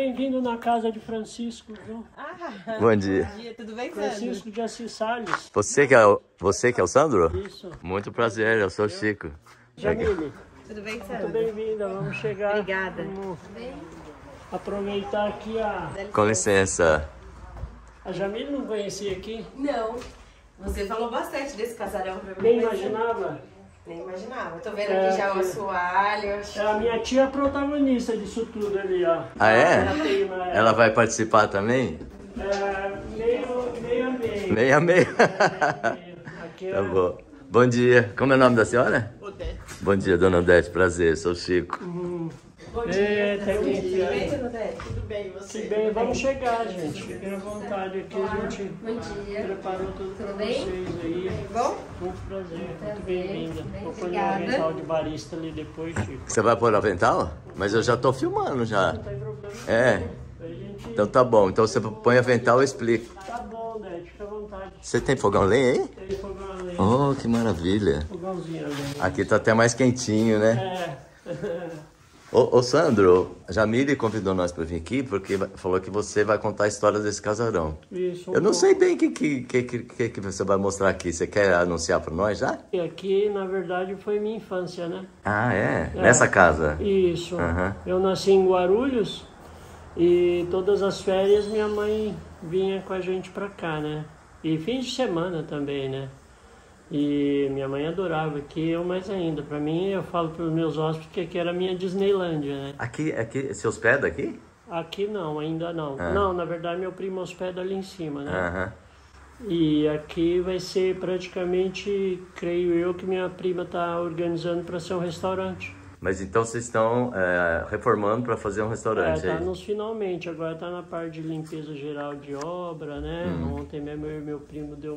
bem-vindo na casa de Francisco, viu? Bom dia. Bom dia, tudo bem, Sandro? Francisco de Assis Salles. Você que é o Sandro? Isso. Muito prazer, eu sou o Chico. Jamile, Tudo bem, muito Sandro? bem-vinda. Vamos chegar. Obrigada. Vamos aproveitar aqui Com licença. a Jamile não conhecia aqui? Não. Você falou bastante desse casarão pra mim. Nem mas imaginava. Nem imaginava. Tô vendo aqui já o assoalho. A minha tia é a protagonista disso tudo ali, ó. Ah, é? Ela tem uma- Ela vai participar também? meio a meio. Meio a meio. Aqui é Tá bom. Bom dia. Como é o nome da senhora? Odete. Bom dia, dona Odete. Prazer, sou o Chico. Bom É, dia. tem um Tudo dia. bem, Dona Odete? Tudo bem, e você? Que bem, vamos chegar, gente. Fiquem à vontade aqui, a gente Bom dia. preparou tudo para Tudo bem? vocês aí. Bom? Muito prazer, muito Prazer. bem-vinda. Bem, Vou pôr obrigada. meu avental de barista ali depois, Chico. Você vai pôr avental? Mas eu já tô filmando já. Não tem problema. É. A gente... Então tá bom. Então você põe avental e eu explico. Tá bom, né? Fica à vontade. Você tem fogão lenha aí? Tem fogão ali. Oh, que maravilha. Fogãozinho ali. Aqui tá até mais quentinho, né? É. Ô Sandro, a Jamile convidou nós pra vir aqui porque falou que você vai contar a história desse casarão. Isso. Eu não sei bem o que você vai mostrar aqui. Você quer anunciar pra nós já? E aqui, na verdade, foi minha infância, né? Ah, é? Nessa casa? Isso. Aham. Eu nasci em Guarulhos e todas as férias minha mãe vinha com a gente pra cá, né? E fins de semana também, né? E minha mãe adorava aqui, eu mais ainda. Pra mim, eu falo pros meus hóspedes que aqui era a minha Disneylândia, né? Aqui, se hospeda aqui? Aqui não, ainda não. Ah. Não, na verdade, meu primo hospeda ali em cima, né? Aham. E aqui vai ser praticamente, creio eu, que minha prima tá organizando para ser um restaurante. Mas então vocês estão reformando para fazer um restaurante, Tá é isso? nos finalmente, agora tá na parte de limpeza geral de obra, né? Ontem mesmo eu e meu primo deu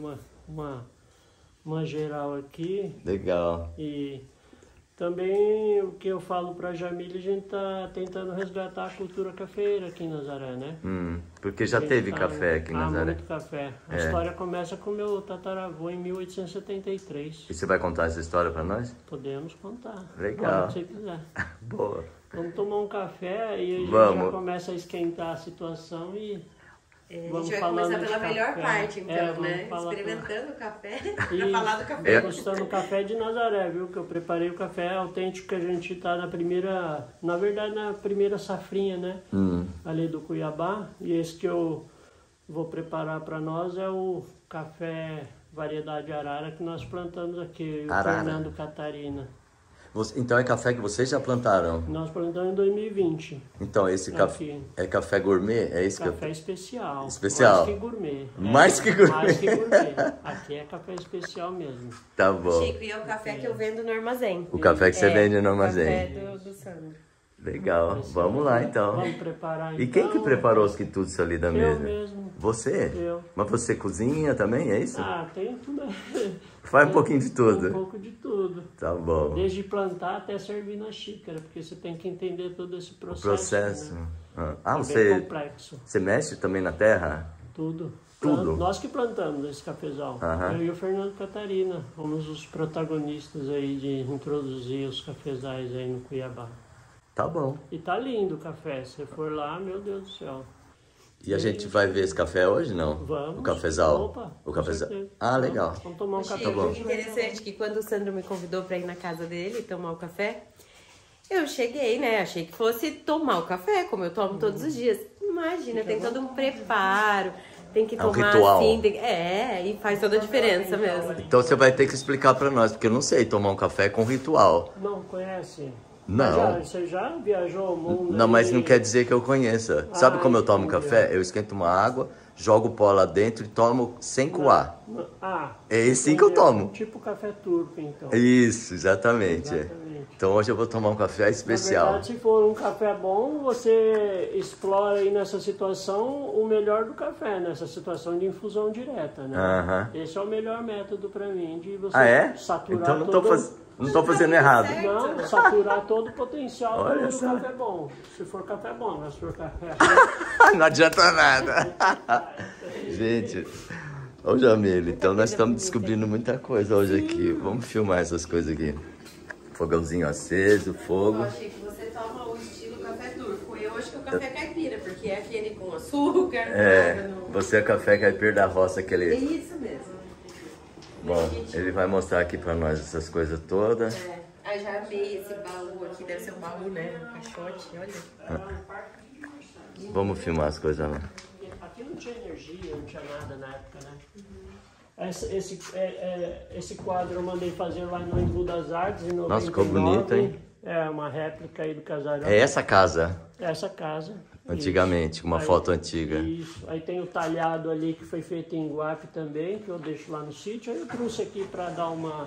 uma geral aqui. Legal. E também o que eu falo pra Jamile, a gente tá tentando resgatar a cultura cafeira aqui em Nazaré, né? Porque já teve Tá- café aqui em Nazaré. muito café. A É. história começa com meu tataravô em 1873. E você vai contar essa história para nós? Podemos contar. Legal. Quando você quiser. Boa. Vamos tomar um café e a gente Vamos. já começa a esquentar a situação e A vamos gente vai falando começar de pela melhor café. parte, então, Vamos né? falar Experimentando o café, E pra falar do café. degustando o café de Nazaré, viu? Que eu preparei o café autêntico que a gente tá na primeira safrinha, né? Ali do Cuiabá. E esse que eu vou preparar para nós é o café variedade Arara que nós plantamos aqui, o Arara. Fernando Catarina. Então é café que vocês já plantaram? Nós plantamos em 2020. Então esse café Aqui. é café gourmet? É isso Café especial. Especial. Mais que gourmet. Mais que gourmet. Mais que gourmet. Aqui é café especial mesmo. Tá bom. Chico, e é o café que eu vendo no armazém. O café que você vende no armazém. O café do Sandro. Legal. Vamos lá então. Vamos preparar então. E quem que preparou os quitutes ali da Eu mesa? mesmo. Você? Eu. Mas você cozinha também, é isso? Ah, tem tudo. Faz um pouquinho de Um tudo. pouco de tudo. Tá bom. Desde plantar até servir na xícara, porque você tem que entender todo esse processo. Processo. Né? Ah, É bem você complexo. mexe também na terra? Tudo. Tudo? Nós que plantamos esse cafezal. Aham. Eu e o Fernando Catarina fomos os protagonistas aí de introduzir os cafezais aí no Cuiabá. Tá bom. E tá lindo o café. Se você for lá, meu Deus do céu. E a gente vai ver esse café hoje, não? Vamos. O cafezal? Opa, O com cafezal. certeza. Ah, legal. Vamos tomar um café. Chico, bom. interessante que quando o Sandro me convidou pra ir na casa dele tomar o café, eu cheguei, né? Achei que fosse tomar o café, como eu tomo todos os dias. Imagina, tem todo um preparo, tem que É um tomar ritual. assim. E faz toda a diferença mesmo. Então você vai ter que explicar pra nós, porque eu não sei tomar um café com ritual. Não conhece? Não. Você já viajou o mundo? Não, mas aí? não quer dizer que eu conheça. Sabe como eu tomo entendi. café? Eu esquento uma água, jogo o pó lá dentro e tomo sem coar. Ah, É assim que eu entendeu? tomo. Tipo café turco, então. Isso, exatamente. Exatamente. Então hoje eu vou tomar um café Na especial. verdade, se for um café bom, você explora aí nessa situação o melhor do café, nessa situação de infusão direta, né? Aham. Esse é o melhor método para mim, de você Ah, é? saturar Então não todo... tô fazendo errado. Não, saturar todo o potencial Olha do só. café bom. Se for café bom, mas se for café... Não adianta nada. Gente, ô Jamile, então nós estamos descobrindo muita coisa hoje aqui. Vamos filmar essas coisas aqui. Fogãozinho aceso, fogo. Eu achei que você toma o estilo café turco. Eu acho que o café caipira, porque que é aquele com açúcar. Você é café caipira da roça, aquele... É isso mesmo. Bom, ele vai mostrar aqui pra nós essas coisas todas. Aí já amei esse baú aqui, deve ser um baú, né? Um caixote, olha. Vamos filmar as coisas lá. Aqui não tinha energia, não tinha nada na época, né? Esse quadro eu mandei fazer lá no Embu das Artes, em 99. Nossa, ficou bonito, hein? É, uma réplica aí do casarão. É essa casa, Essa casa. antigamente, Isso. uma Aí, foto antiga. Isso. Aí tem o talhado ali que foi feito em Guape também, que eu deixo lá no sítio. Aí eu trouxe aqui para dar uma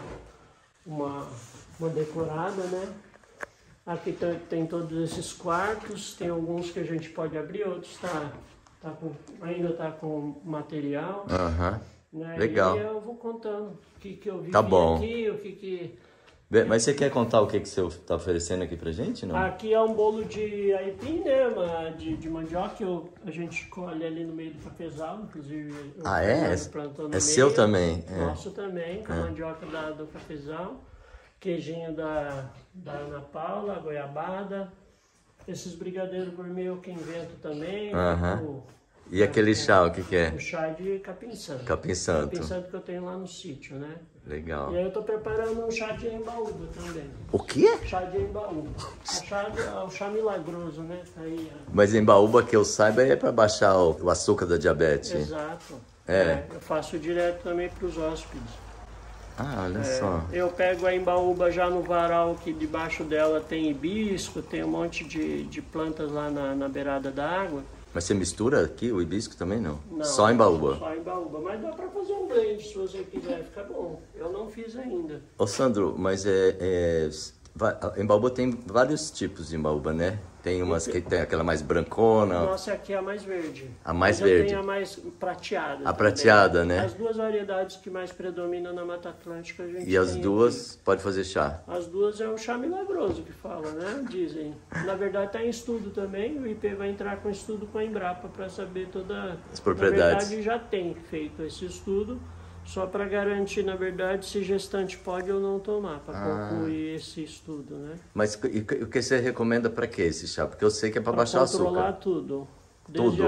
decorada, né? Aqui tem todos esses quartos, tem alguns que a gente pode abrir, outros ainda tá com material. Aham. Né? Legal. E eu vou contando o que eu vi Tá bom. aqui, o que... Mas você quer contar o que você está oferecendo aqui pra gente, não? Aqui é um bolo de aipim, né? De mandioca que a gente colhe ali no meio do cafezal, inclusive. É? É seu também? Nosso também, com a mandioca do cafezal. Queijinho da Ana Paula, goiabada. Esses brigadeiros gourmet eu que invento também. E aquele chá, o que é? O chá de capim santo. Capim santo. Capim santo que eu tenho lá no sítio, né? Legal. E aí eu tô preparando um chá de embaúba também. O quê? Chá de embaúba. O chá milagroso, né? Aí, Mas embaúba, que eu saiba, é para baixar o açúcar da diabetes. Exato. É. Eu faço direto também para os hóspedes. Ah, olha só. Eu pego a embaúba já no varal, que debaixo dela tem hibisco, tem um monte de plantas lá na beirada da água. Mas você mistura aqui o hibisco também, não? Não, só embaúba? Só embaúba, mas dá para fazer um blend se você quiser, fica bom. Eu não fiz ainda. Ô Sandro, mas embaúba tem vários tipos de embaúba, né? Tem umas que tem aquela mais brancona. Nossa, aqui é a mais verde. A mais mas verde. Tem a mais prateada. A prateada, né? As duas variedades que mais predominam na Mata Atlântica a gente E as tem duas aqui. Pode fazer chá? As duas é um chá milagroso que fala, né? Dizem. Na verdade está em estudo também, o IP vai entrar com estudo com a Embrapa para saber todas as propriedades. Na verdade já tem feito esse estudo, só para garantir, na verdade, se gestante pode ou não tomar, para concluir esse estudo, né? Mas o que você recomenda para que esse chá? Porque eu sei que é para baixar o açúcar. Controlar tudo. Desde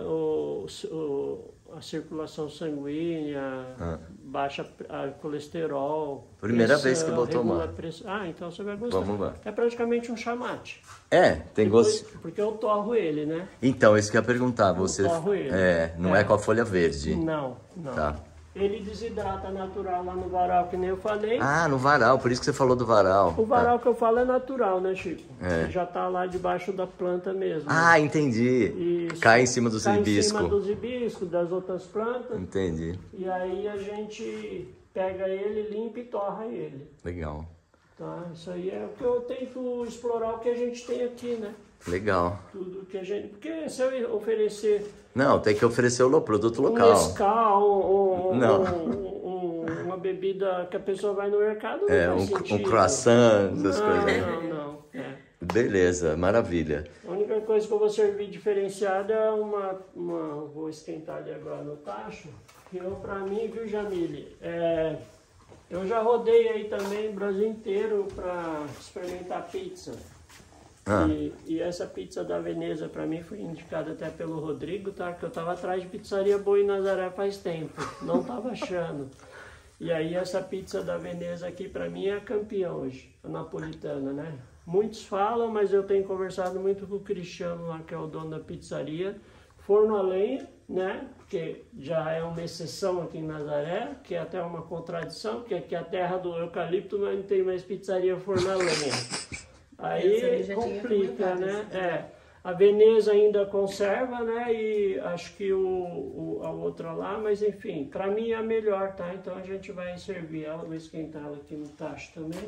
a circulação sanguínea, baixa a colesterol. Primeira vez que eu vou tomar. Então você vai gostar. Vamos lá. É praticamente um chá mate. Tem gosto. Porque eu torro ele, né? Então, isso que eu ia perguntar. Você torro ele. Não é com a folha verde? Não. Tá. Ele desidrata natural lá no varal, que nem eu falei. Ah, no varal, por isso que você falou do varal. O varal que eu falo é natural, né, Chico? Já tá lá debaixo da planta mesmo. Ah, entendi. Isso. Cai em cima dos hibiscos. Cai em cima dos hibiscos, das outras plantas. Entendi. E aí a gente pega ele, limpa e torra ele. Legal. Tá? Isso aí é o que eu tento explorar, o que a gente tem aqui, né? Legal. Tudo que a gente... Porque se eu oferecer... Não, tem que oferecer o produto local. Um mescal, uma bebida que a pessoa vai no mercado, não faz sentido. Um croissant, essas coisas. Não. Beleza, maravilha. A única coisa que eu vou servir diferenciada é vou esquentar ali agora no tacho. Que pra mim, viu, Jamile, eu já rodei aí também o Brasil inteiro para experimentar pizza. E essa pizza da Veneza para mim foi indicada até pelo Rodrigo, tá? Que eu tava atrás de pizzaria boa em Nazaré faz tempo, não tava achando. E aí essa pizza da Veneza aqui para mim é a campeã hoje, a napolitana, né? Muitos falam, mas eu tenho conversado muito com o Cristiano lá, que é o dono da pizzaria. Forno a lenha, né? Porque já é uma exceção aqui em Nazaré, que é até uma contradição, porque aqui é a terra do eucalipto, mas não tem mais pizzaria forno a lenha. Aí complica, né? A Veneza ainda conserva, né? E acho que a outra lá, mas enfim, para mim é a melhor, tá? Então a gente vai servir ela, vou esquentar ela aqui no tacho também.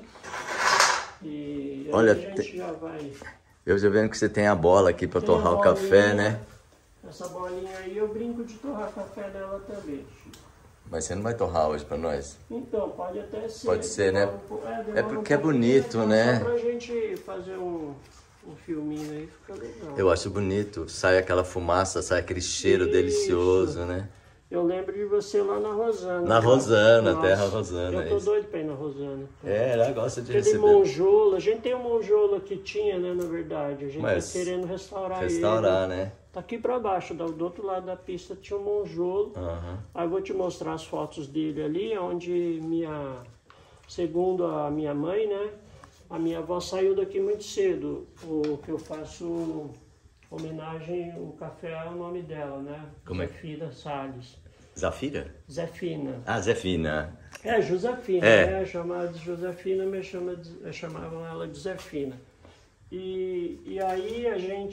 E olha, a gente já vai... Eu já vendo que você tem a bola aqui para torrar o café, né? Essa bolinha aí eu brinco de torrar café nela também. Mas você não vai torrar hoje para nós? Então, pode até ser. Pode ser, né? Porque é bonito, né? Só pra gente fazer um filminho aí, fica legal. Eu acho bonito. Sai aquela fumaça, sai aquele cheiro delicioso, né? Eu lembro de você lá na Rosana. Na Rosana, terra Rosana. Eu tô doido pra ir na Rosana. Ela gosta de receber. Monjola, a gente tem um monjola que tinha, né, na verdade. A gente tá querendo restaurar ele. Restaurar, né? Tá aqui para baixo, do outro lado da pista tinha um monjolo. Aí eu vou te mostrar as fotos dele ali, onde segundo a minha mãe, né? A minha avó saiu daqui muito cedo. O que eu faço homenagem, o café é o nome dela, né? Como é? Zefina Salles. Zafira? Zefina. Ah, Zefina. É, Josefina, É. né? Chamada de Josefina, mas chamavam ela de Zefina. E aí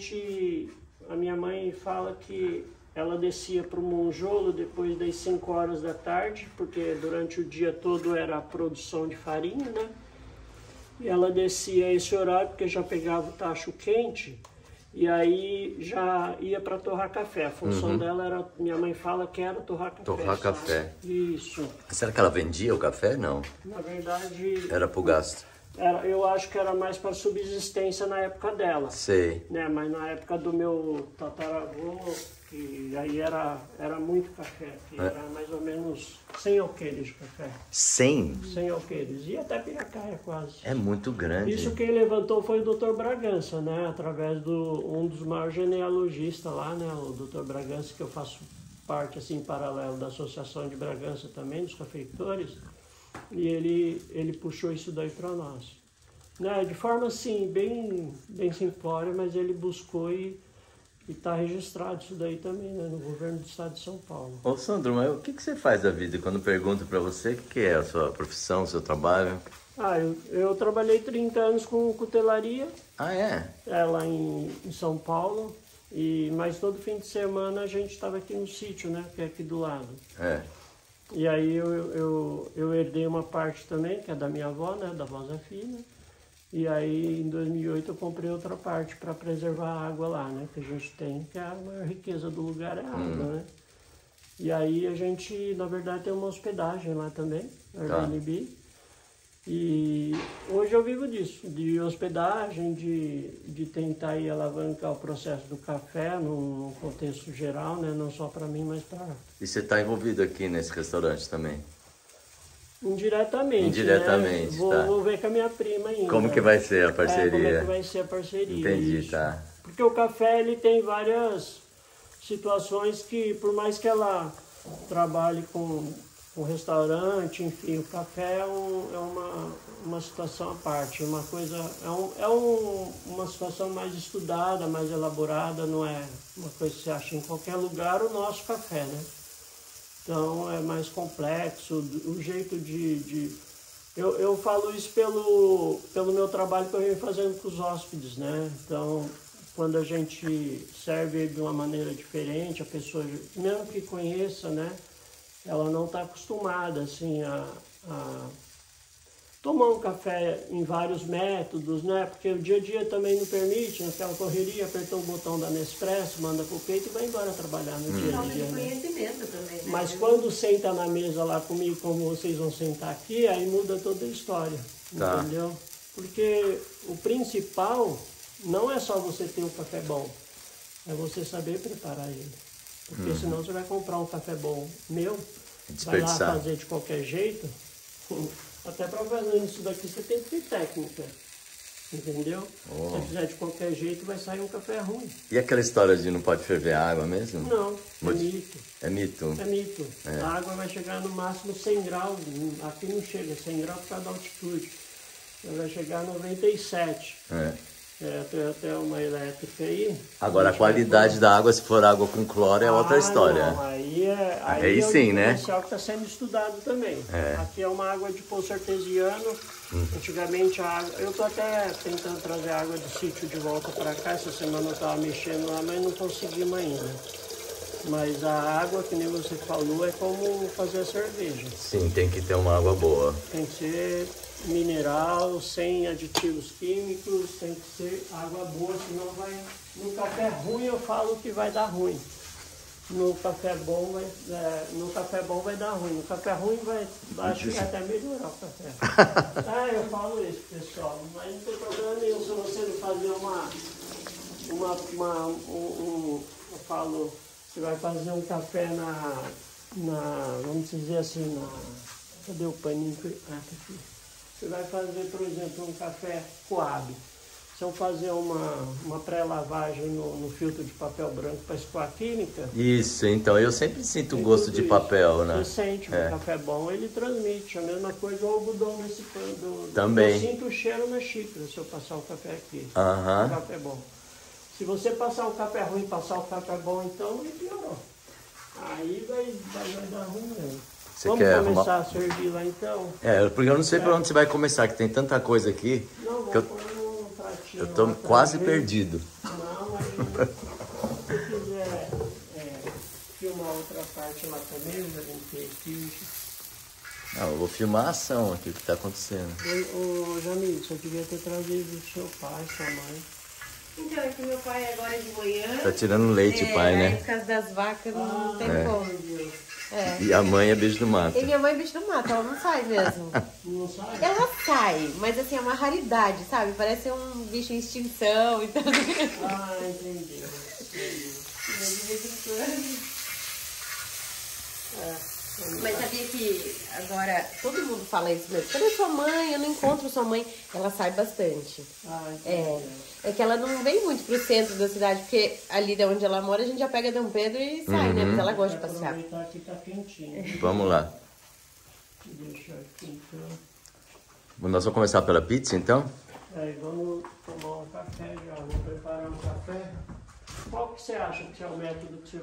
a minha mãe fala que ela descia para o monjolo depois das 5 horas da tarde, porque durante o dia todo era a produção de farinha, né? E ela descia a esse horário porque já pegava o tacho quente e aí já ia para torrar café. A função dela era, minha mãe fala que era torrar café. Torrar sabe? café. Isso. Será que ela vendia o café? Não. Na verdade, Era pro gasto. eu acho que era mais para subsistência na época dela. Sei. Né? Mas na época do meu tataravô, que aí era muito café, que era mais ou menos 100 alqueires de café. 100? 100 alqueires. E até Piracaia quase. É muito grande. Isso quem levantou foi o Dr. Bragança, né? Através um dos maiores genealogistas lá, né? O Dr. Bragança, que eu faço parte, assim, em paralelo da Associação de Bragança também, dos cafeicultores. E ele puxou isso daí para nós. Né? De forma, assim, bem simplória, mas ele buscou e está registrado isso daí também, né? No governo do estado de São Paulo. Ô Sandro, mas o que você faz da vida? Quando pergunto para você o que é a sua profissão, o seu trabalho? Eu trabalhei 30 anos com cutelaria. Ah, é? Lá em São Paulo. Mas todo fim de semana a gente estava aqui no sítio, né? Que é aqui do lado. É. E aí eu herdei uma parte também, que é da minha avó, né? Da avó Zefina. E aí em 2008 eu comprei outra parte para preservar a água lá, né? Que a gente tem, que é a maior riqueza do lugar é a água, né? E aí a gente, na verdade, tem uma hospedagem lá também, Airbnb. E hoje eu vivo disso, de hospedagem, de tentar aí alavancar o processo do café num contexto geral, né? Não só para mim, mas para... E você está envolvido aqui nesse restaurante também? Indiretamente, Indiretamente, né? tá. Vou ver com a minha prima ainda. Como que vai ser a parceria? Como é que vai ser a parceria. Entendi, isso. tá. Porque o café, ele tem várias situações que, por mais que ela trabalhe com restaurante, enfim, o café é uma situação à parte, uma coisa, uma situação mais estudada, mais elaborada, não é uma coisa que você acha em qualquer lugar, o nosso café, né? Então é mais complexo, o jeito eu falo isso pelo meu trabalho que eu venho fazendo com os hóspedes, né? Então, quando a gente serve de uma maneira diferente, a pessoa, mesmo que conheça, né? Ela não está acostumada, assim, a tomar um café em vários métodos, né? Porque o dia a dia também não permite, naquela correria, apertou o botão da Nespresso, manda pro peito e vai embora trabalhar no dia a dia. Né? Conhecimento também, né? Mas quando senta na mesa lá comigo, como vocês vão sentar aqui, aí muda toda a história, entendeu? Porque o principal não é só você ter um café bom, é você saber preparar ele. Porque senão você vai comprar um café bom meu, vai lá fazer de qualquer jeito. Até para fazer isso daqui você tem que ter técnica, entendeu? Se você fizer de qualquer jeito vai sair um café ruim. E aquela história de não pode ferver água mesmo? Não, é mito. É mito? É mito. A água vai chegar no máximo 100 graus, aqui não chega 100 graus por causa da altitude. Vai chegar a 97. Tem até uma elétrica aí. Agora, a qualidade da água, se for água com cloro, é outra história. Não, aí sim, né? É um diferencial que está sendo estudado também. Aqui é uma água de poço artesiano. Antigamente a água... Eu estou até tentando trazer água do sítio de volta para cá. Essa semana eu estava mexendo lá, mas não conseguimos ainda. Mas a água, que nem você falou, é como fazer a cerveja. Sim, tem que ter uma água boa. Tem que ser mineral, sem aditivos químicos, tem que ser água boa, senão vai... No café ruim eu falo que vai dar ruim. No café bom vai dar ruim. No café ruim acho que vai até melhorar o café. Eu falo isso, pessoal. Mas não tem problema nenhum se você não fazer eu falo, você vai fazer um café vamos dizer assim, cadê o paninho? Tá aqui. Você vai fazer, por exemplo, um café Coab. se eu fazer uma pré-lavagem no filtro de papel branco para escoar a química... Isso, então, eu sempre sinto o gosto de papel, né? Você sente, o café bom, ele transmite. A mesma coisa o algodão nesse pano. Também. Eu sinto o cheiro na xícara se eu passar o café aqui. Aham. O café bom. Se você passar o café ruim, passar o café bom, então ele piorou. Aí vai dar ruim mesmo. Vamos começar a servir lá então? Porque eu não sei por onde você vai começar, que tem tanta coisa aqui. Não, que eu tô quase perdido. Não, mas se você quiser filmar outra parte lá também, eu já limpei aqui. Não, eu vou filmar a ação aqui, o que tá acontecendo. Ô Jamil, você devia ter trazido o seu pai, sua mãe. Então, é que meu pai agora de manhã... Tá tirando leite, o pai, né? Por causa das vacas, não tem como. E a mãe é bicho do mato. E minha mãe é bicho do mato, ela não sai mesmo. Não sabe? Ela sai, mas assim, é uma raridade, sabe? Parece um bicho em extinção e tudo. Ah, entendi. Mas de vez em quando... Mas sabia que agora todo mundo fala isso mesmo. Cadê sua mãe? Eu não encontro sua mãe. Ela sai bastante. Ah, entendi. É que ela não vem muito pro centro da cidade, porque ali de onde ela mora a gente já pega Dom Pedro e sai, né? Mas ela gosta de passear. Aproveitar que tá quentinho. Vamos lá. Deixa aqui então. Nós vamos começar pela pizza, então? Aí vamos tomar um café já. Vou preparar um café. Qual que você acha que é o método que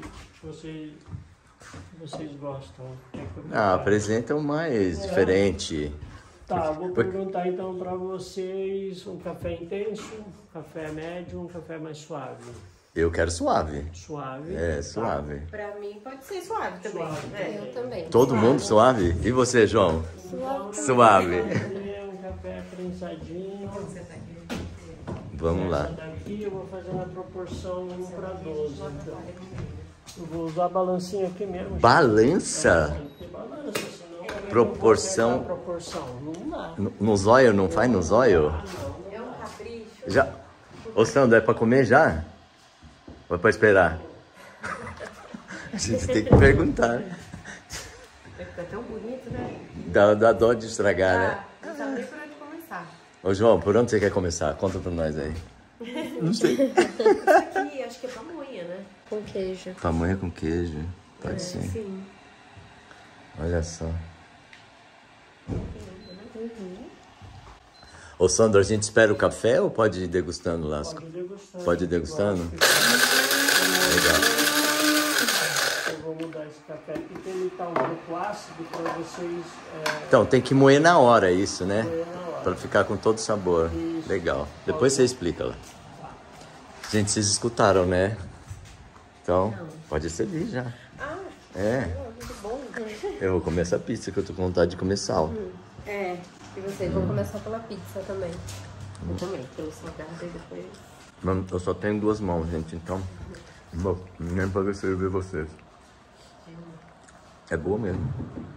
vocês gostam? Apresenta o mais diferente. Tá, vou perguntar então para vocês um café intenso, um café médio, um café mais suave. Eu quero suave. Suave. Suave. Pra mim pode ser suave também. Suave. Eu também. Todo mundo suave? E você, João? Suave. Um café prensadinho. Vamos lá. Essa daqui eu vou fazer na proporção 1 para 12. Então. Eu vou usar a balancinha aqui mesmo. Balança? Tem que ter balança, senão Proporção. Proporção. Não dá. No zóio, não faz no zóio? É um capricho. Já. Ô, Sandro, é pra comer já? Ou é pra esperar? A gente tem que perguntar. Vai ficar tão bonito, né? Dá dó de estragar, né? Não sabe nem por onde começar. Ô, João, por onde você quer começar? Conta pra nós aí. Não sei. Isso aqui, acho que é pamonha, né? Com queijo. Pamonha com queijo. Pode ser. Sim. Olha só. Ô, Sandro, a gente espera o café ou pode ir degustando lá? Pode ir degustando. Pode ir degustando? Legal. Eu vou mudar esse café aqui, porque ele tá um pouco ácido para vocês... Então, tem que moer na hora isso, né? moer na hora. Pra ficar com todo sabor. Isso. Legal. Depois você explica lá. Gente, vocês escutaram, né? Então, pode servir já. Ah, É. muito bom. Eu vou comer essa pizza que eu tô com vontade de comer sal. É, e vocês vão começar pela pizza também. Eu também, pelo salgado e depois... Mas eu só tenho 2 mãos, gente, então... Não vou nem poder servir vocês. É boa mesmo.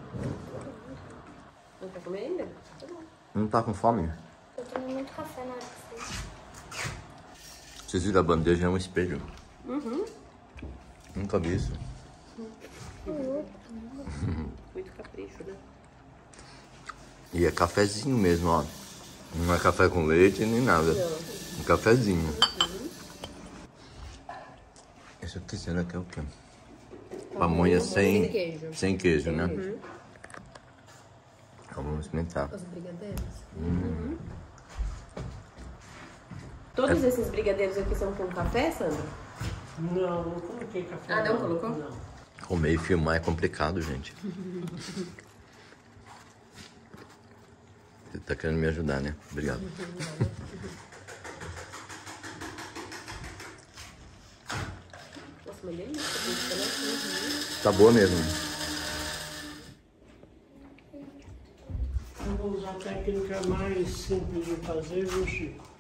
Não quer comer ainda? Tá bom. Não tá com fome? Eu tomei muito café na hora que você... Vocês viram a bandeja? É um espelho. Uhum. Nunca vi isso. Muito capricho, né? E é cafezinho mesmo, ó. Não é café com leite nem nada. Um cafezinho. Esse aqui será que é o quê? Pamonha sem queijo. sem queijo, né? Então vamos experimentar. Os brigadeiros. Todos esses brigadeiros aqui são com café, Sandra? Não coloquei café. Ah, não colocou? Não. Comer e filmar é complicado, gente. Você tá querendo me ajudar, né? Obrigado. Nossa, uma delícia, né? Tá boa mesmo. Eu vou usar a técnica mais simples de fazer, viu, Chico?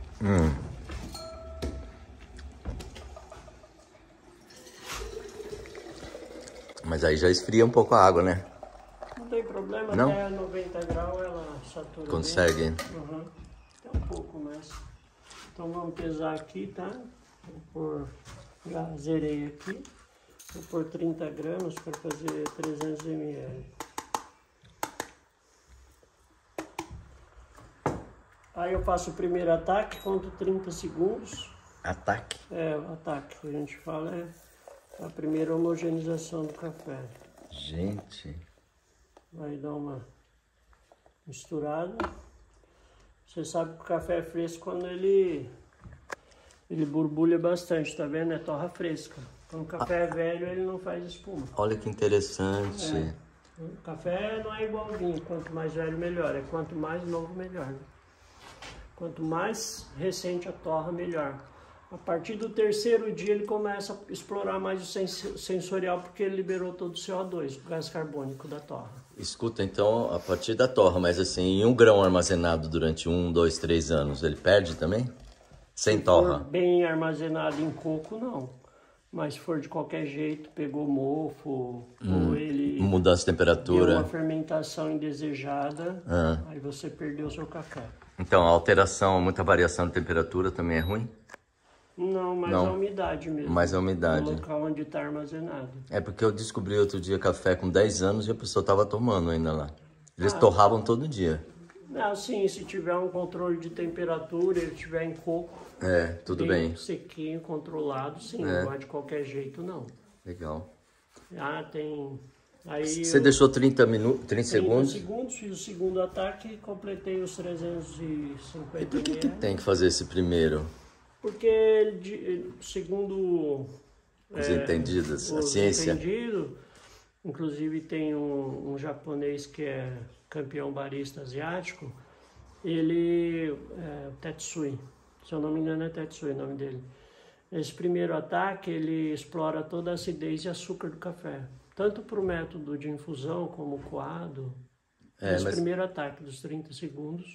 Mas aí já esfria um pouco a água, né? Não tem problema, Não? até 90 graus ela satura. Consegue. Bem. Uhum. Até um pouco mais. Então vamos pesar aqui, tá? Vou pôr, já zerei aqui. Vou pôr 30 gramas para fazer 300 ml. Aí eu faço o primeiro ataque, conto 30 segundos. Ataque? É, o ataque que a gente fala é a primeira homogeneização do café. Gente. Vai dar uma misturada. Você sabe que o café é fresco quando ele borbulha bastante, tá vendo? É torra fresca. Quando o café é velho, ele não faz espuma. Olha que interessante. É. O café não é igual ao vinho, quanto mais velho melhor, é quanto mais novo melhor. Né? Quanto mais recente a torra, melhor. A partir do terceiro dia ele começa a explorar mais o sensorial porque ele liberou todo o CO2, o gás carbônico da torra. Escuta, então, a partir da torra, mas assim, em 1 grão armazenado durante 1, 2, 3 anos, ele perde também? Sem torra? Se for bem armazenado em coco, não. Mas se for de qualquer jeito, pegou mofo, ou ele mudança de temperatura. deu uma fermentação indesejada, aí você perdeu o seu café. Então, a alteração, muita variação de temperatura também é ruim? Não, mas Não. a umidade mesmo. Mais a umidade. No local onde está armazenado. É porque eu descobri outro dia café com 10 anos e a pessoa estava tomando ainda lá. Eles torravam todo dia. Não, sim, se tiver um controle de temperatura, ele estiver em coco, Tudo bem. sequinho, controlado, sim, não vai de qualquer jeito, não. Legal. Tem... Aí Você deixou 30 segundos? 30 segundos, fiz o segundo ataque e completei os 350 E por que ml. tem que fazer esse primeiro? Porque, segundo Os entendidos, a os ciência. entendidos, inclusive tem um japonês que é campeão barista asiático, ele, Tetsui, se eu não me engano é Tetsui o nome dele. Esse primeiro ataque, ele explora toda a acidez e açúcar do café, tanto para o método de infusão como o coado. Esse primeiro ataque dos 30 segundos,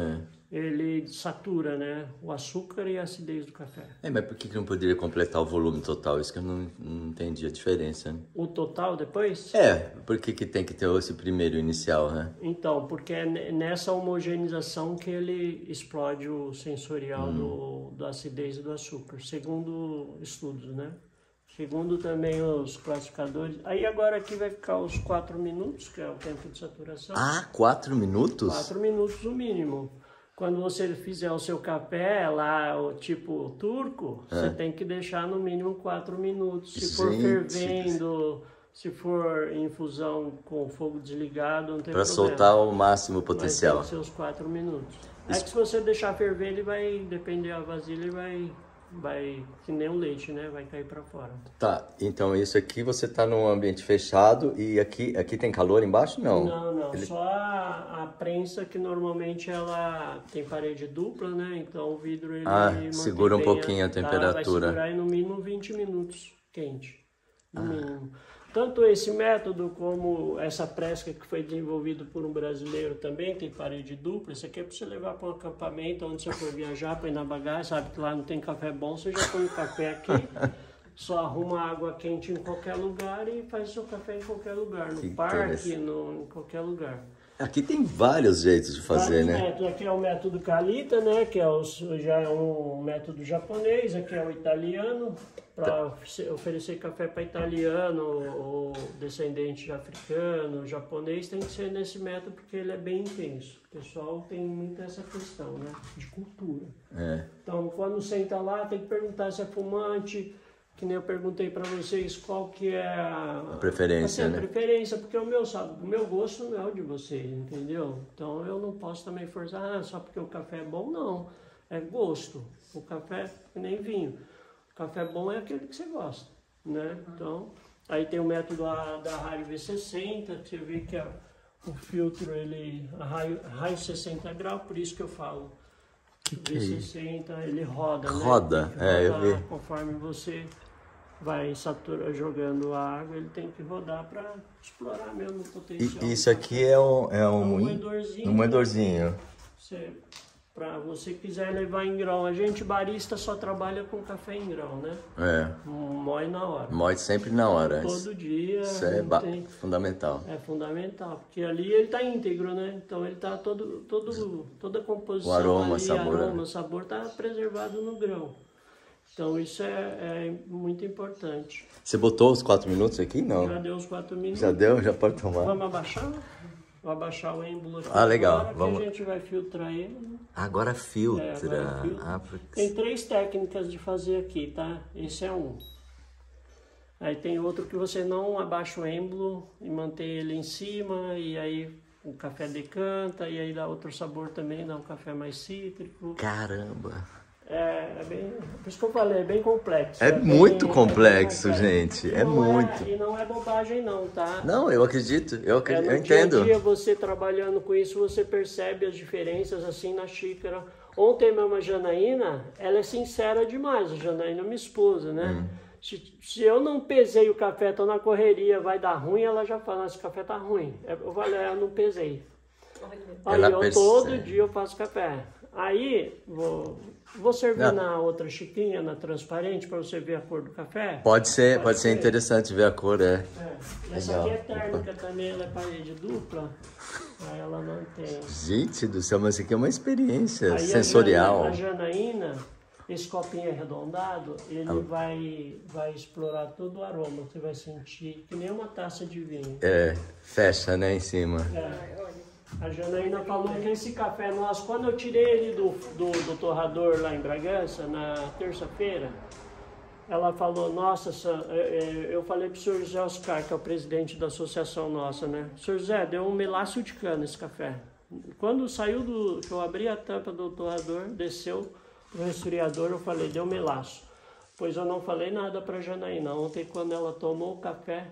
ele satura, né, o açúcar e a acidez do café. Mas por que não poderia completar o volume total? Isso que eu não entendi a diferença. Né? O total depois? Por que tem que ter esse primeiro inicial, né? Então, porque é nessa homogeneização que ele explode o sensorial da acidez e do açúcar, segundo estudos, né? Segundo também os classificadores. Aí agora aqui vai ficar os 4 minutos, que é o tempo de saturação. 4 minutos? 4 minutos o mínimo. Quando você fizer o seu café lá, o tipo turco, você tem que deixar no mínimo 4 minutos. Se for fervendo, se for em infusão com o fogo desligado, não tem problema. Para soltar o máximo potencial. Vai ter os seus 4 minutos. É que se você deixar ferver, ele vai, depender da vasilha, ele vai que nem o leite, né? Vai cair para fora. Tá, então isso aqui você tá num ambiente fechado e aqui tem calor embaixo? Não. Não. Só a prensa que normalmente ela tem parede dupla, né? Então o vidro ele segura um pouquinho a temperatura. Vai segurar aí no mínimo 20 minutos quente, no mínimo. Tanto esse método como essa fresca que foi desenvolvido por um brasileiro também, tem parede dupla. Isso aqui é para você levar para um acampamento, onde você for viajar, põe na bagagem, sabe que lá não tem café bom, você já põe o café aqui, só arruma água quente em qualquer lugar e faz o seu café em qualquer lugar, no parque, em qualquer lugar. Aqui tem vários jeitos de fazer, né? Métodos. Aqui é o método Kalita, né? Que já é um método japonês. Aqui é o italiano, para oferecer café para italiano ou descendente de africano, japonês, tem que ser nesse método porque ele é bem intenso. O pessoal tem muito essa questão, né? De cultura. Então, quando senta lá, tem que perguntar se é fumante. Que nem eu perguntei para vocês qual que é a preferência, né? A preferência, porque o meu gosto não é o de vocês, entendeu? Então eu não posso também forçar, só porque o café é bom, não. É gosto. O café é nem vinho. O café bom é aquele que você gosta, né? Então, aí tem o método da raio V60, que você vê que o filtro, a raio 60 graus, por isso que eu falo. V60, ele roda, né? Roda, eu vi. Conforme você vai jogando a água, ele tem que rodar para explorar mesmo o potencial. E isso aqui é um moedorzinho. Para você quiser levar em grão. A gente barista só trabalha com café em grão, né? Moe na hora. Moe sempre na hora. Todo dia. Isso é fundamental. É fundamental, porque ali ele está íntegro, né? Então ele está toda a composição, o aroma, ali, o sabor está preservado no grão. Então isso é muito importante. Você botou os 4 minutos aqui? Não. Já deu os 4 minutos. Já deu? Já pode tomar. Vamos abaixar? Vou abaixar o êmbolo aqui. Ah, legal. Agora Vamos. que a gente vai filtrar ele. Né? Agora filtra. Agora filtra. Tem 3 técnicas de fazer aqui, tá? Esse é um. Aí tem outro que você não abaixa o êmbolo e mantém ele em cima, e aí o café decanta, e aí dá outro sabor também, dá um café mais cítrico. Caramba. É bem, por isso que eu falei, é bem complexo. É muito bem complexo, complexo. gente. E É não muito. E não é bobagem não, tá? Não, eu acredito. Eu No entendo. dia a dia, você trabalhando com isso, você percebe as diferenças assim na xícara. Ontem mesmo a Janaína, ela é sincera demais, a Janaína é minha esposa, né? Se eu não pesei o café, tô na correria, vai dar ruim, ela já fala, esse café tá ruim. Eu falei, eu não pesei. Ela Aí percebe. todo dia eu faço café. Aí, vou servir na outra xicrinha, na transparente, para você ver a cor do café. Pode ser interessante ver a cor, é. Essa aqui é Legal. térmica também, ela é parede dupla. Aí ela mantém. Gente do céu, mas isso aqui é uma experiência Aí sensorial. A Janaína, esse copinho arredondado, ele vai explorar todo o aroma. Você vai sentir que nem uma taça de vinho. É, fecha, né, em cima. A Janaína falou que esse café nosso, quando eu tirei ele do torrador lá em Bragança, na terça-feira, ela falou, nossa, eu falei pro senhor José Oscar, que é o presidente da associação nossa, né? Senhor José, deu um melaço de cana esse café. Quando saiu que eu abri a tampa do torrador, desceu o resfriador, eu falei, deu melaço. Pois eu não falei nada pra Janaína. Ontem, quando ela tomou o café,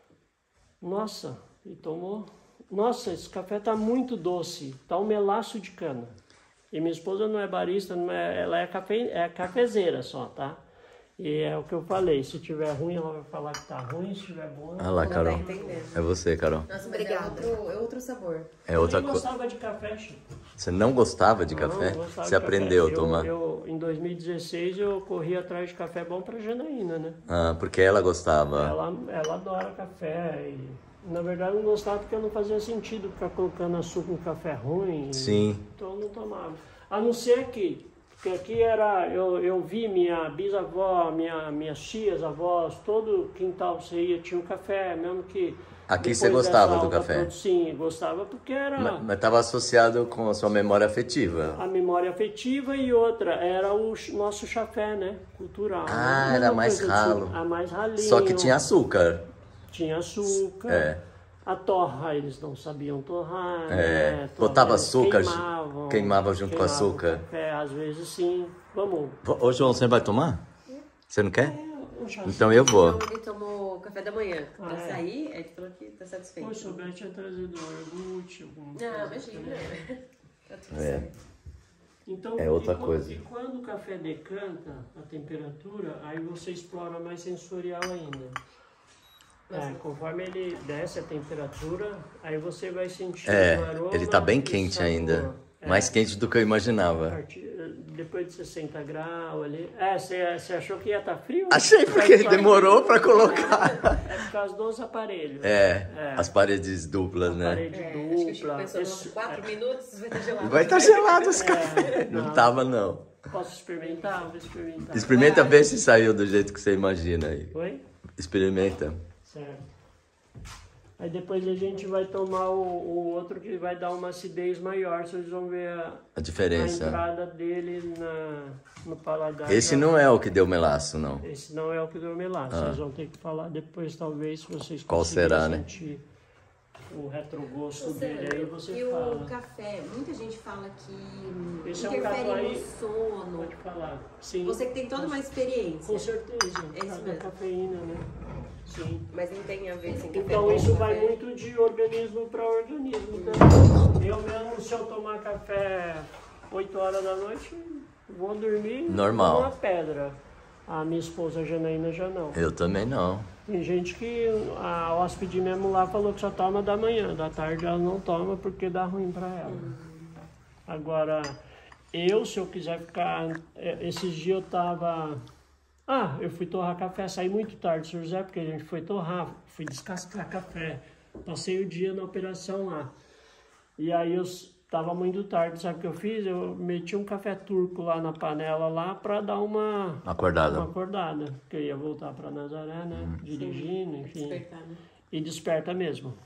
nossa, e tomou... Nossa, esse café tá muito doce, tá um melaço de cana. E minha esposa não é barista, ela é cafezeira só, tá? E é o que eu falei, se tiver ruim ela vai falar que tá ruim, se tiver bom... Olha lá, Carol. É você, Carol. Nossa, obrigada. É outro sabor. É outra Eu não coisa. gostava de café, Chico. Você não gostava de Não, café? eu gostava Você de aprendeu a café. tomar? Em 2016 eu corri atrás de café bom pra Janaína, né? Ah, porque ela gostava. Ela adora café e... Na verdade, eu não gostava porque não fazia sentido ficar colocando açúcar em café ruim. Sim. Então eu não tomava. A não ser aqui. Porque aqui era... Eu vi minha bisavó, minhas tias, avós, todo quintal você ia, tinha um café, mesmo que... Aqui você depois gostava dessa do café? Sim, gostava porque era... Mas estava associado com a sua memória afetiva. A memória afetiva e outra, era o nosso chafé, né? Cultural. Ah, né? era Uma mais coisa ralo. Assim, a mais ralinho. Só que tinha açúcar. Tinha açúcar. É. A torra, eles não sabiam torrar. É. Né? Botava açúcar, queimava junto com açúcar. O café, às vezes sim. Vamos. Ô, João, você vai tomar? Você não quer? Um chá. Então eu vou. Então, ele tomou café da manhã. Pra sair, ele falou que tá satisfeito. Pois, souber, tinha trazido iogurte, alguma Não, coisa imagina. assim. Tá tudo É. certo. Então, É outra coisa. E quando o café decanta a temperatura, aí você explora mais sensorial ainda. Conforme ele desce a temperatura, aí você vai sentir o aroma. Ele tá bem e quente sabor. ainda. Mais quente do que eu imaginava. Depois de 60 graus ali. Você achou que ia estar frio? Achei, porque demorou pra colocar. É por causa dos aparelhos. As paredes duplas, né? Parede Acho que o Chico dupla. pensou, nossa, 4 minutos vai estar gelado. Vai estar gelado esse café. Não tava, não. Posso experimentar? Vou experimentar. Experimenta ver se saiu do jeito que você imagina aí. Oi? Experimenta. Certo. Aí depois a gente vai tomar o outro que vai dar uma acidez maior. Vocês vão ver A diferença. a entrada dele no paladar. Esse não é o que deu melaço, não. Esse não é o que deu melaço. Vocês vão ter que falar depois, talvez, se vocês Qual conseguirem será, né? sentir o retrogosto dele. Aí você E fala. o café, muita gente fala que Esse interfere café no sono. Pode falar. Sim. Você que tem toda uma experiência. Com certeza. É isso A mesmo. cafeína, né? Sim. Mas não tem a ver sem café. Então bom, isso vai café. muito de organismo para organismo também. Eu mesmo, se eu tomar café 8 horas da noite, vou dormir Normal. com uma pedra. A minha esposa Janaína já não. Eu também não. Tem gente que a hóspede mesmo lá falou que só toma da manhã, da tarde ela não toma porque dá ruim para ela. Agora, se eu quiser ficar... Esses dias eu tava... eu fui torrar café, saí muito tarde, Sr. José, porque a gente foi torrar, fui descascar café. Passei o dia na operação lá. E aí eu tava muito tarde, sabe o que eu fiz? Eu meti um café turco lá na panela lá para dar uma Acordada. porque eu ia voltar para Nazaré, né? Dirigindo, enfim. Despertar, né? E desperta mesmo.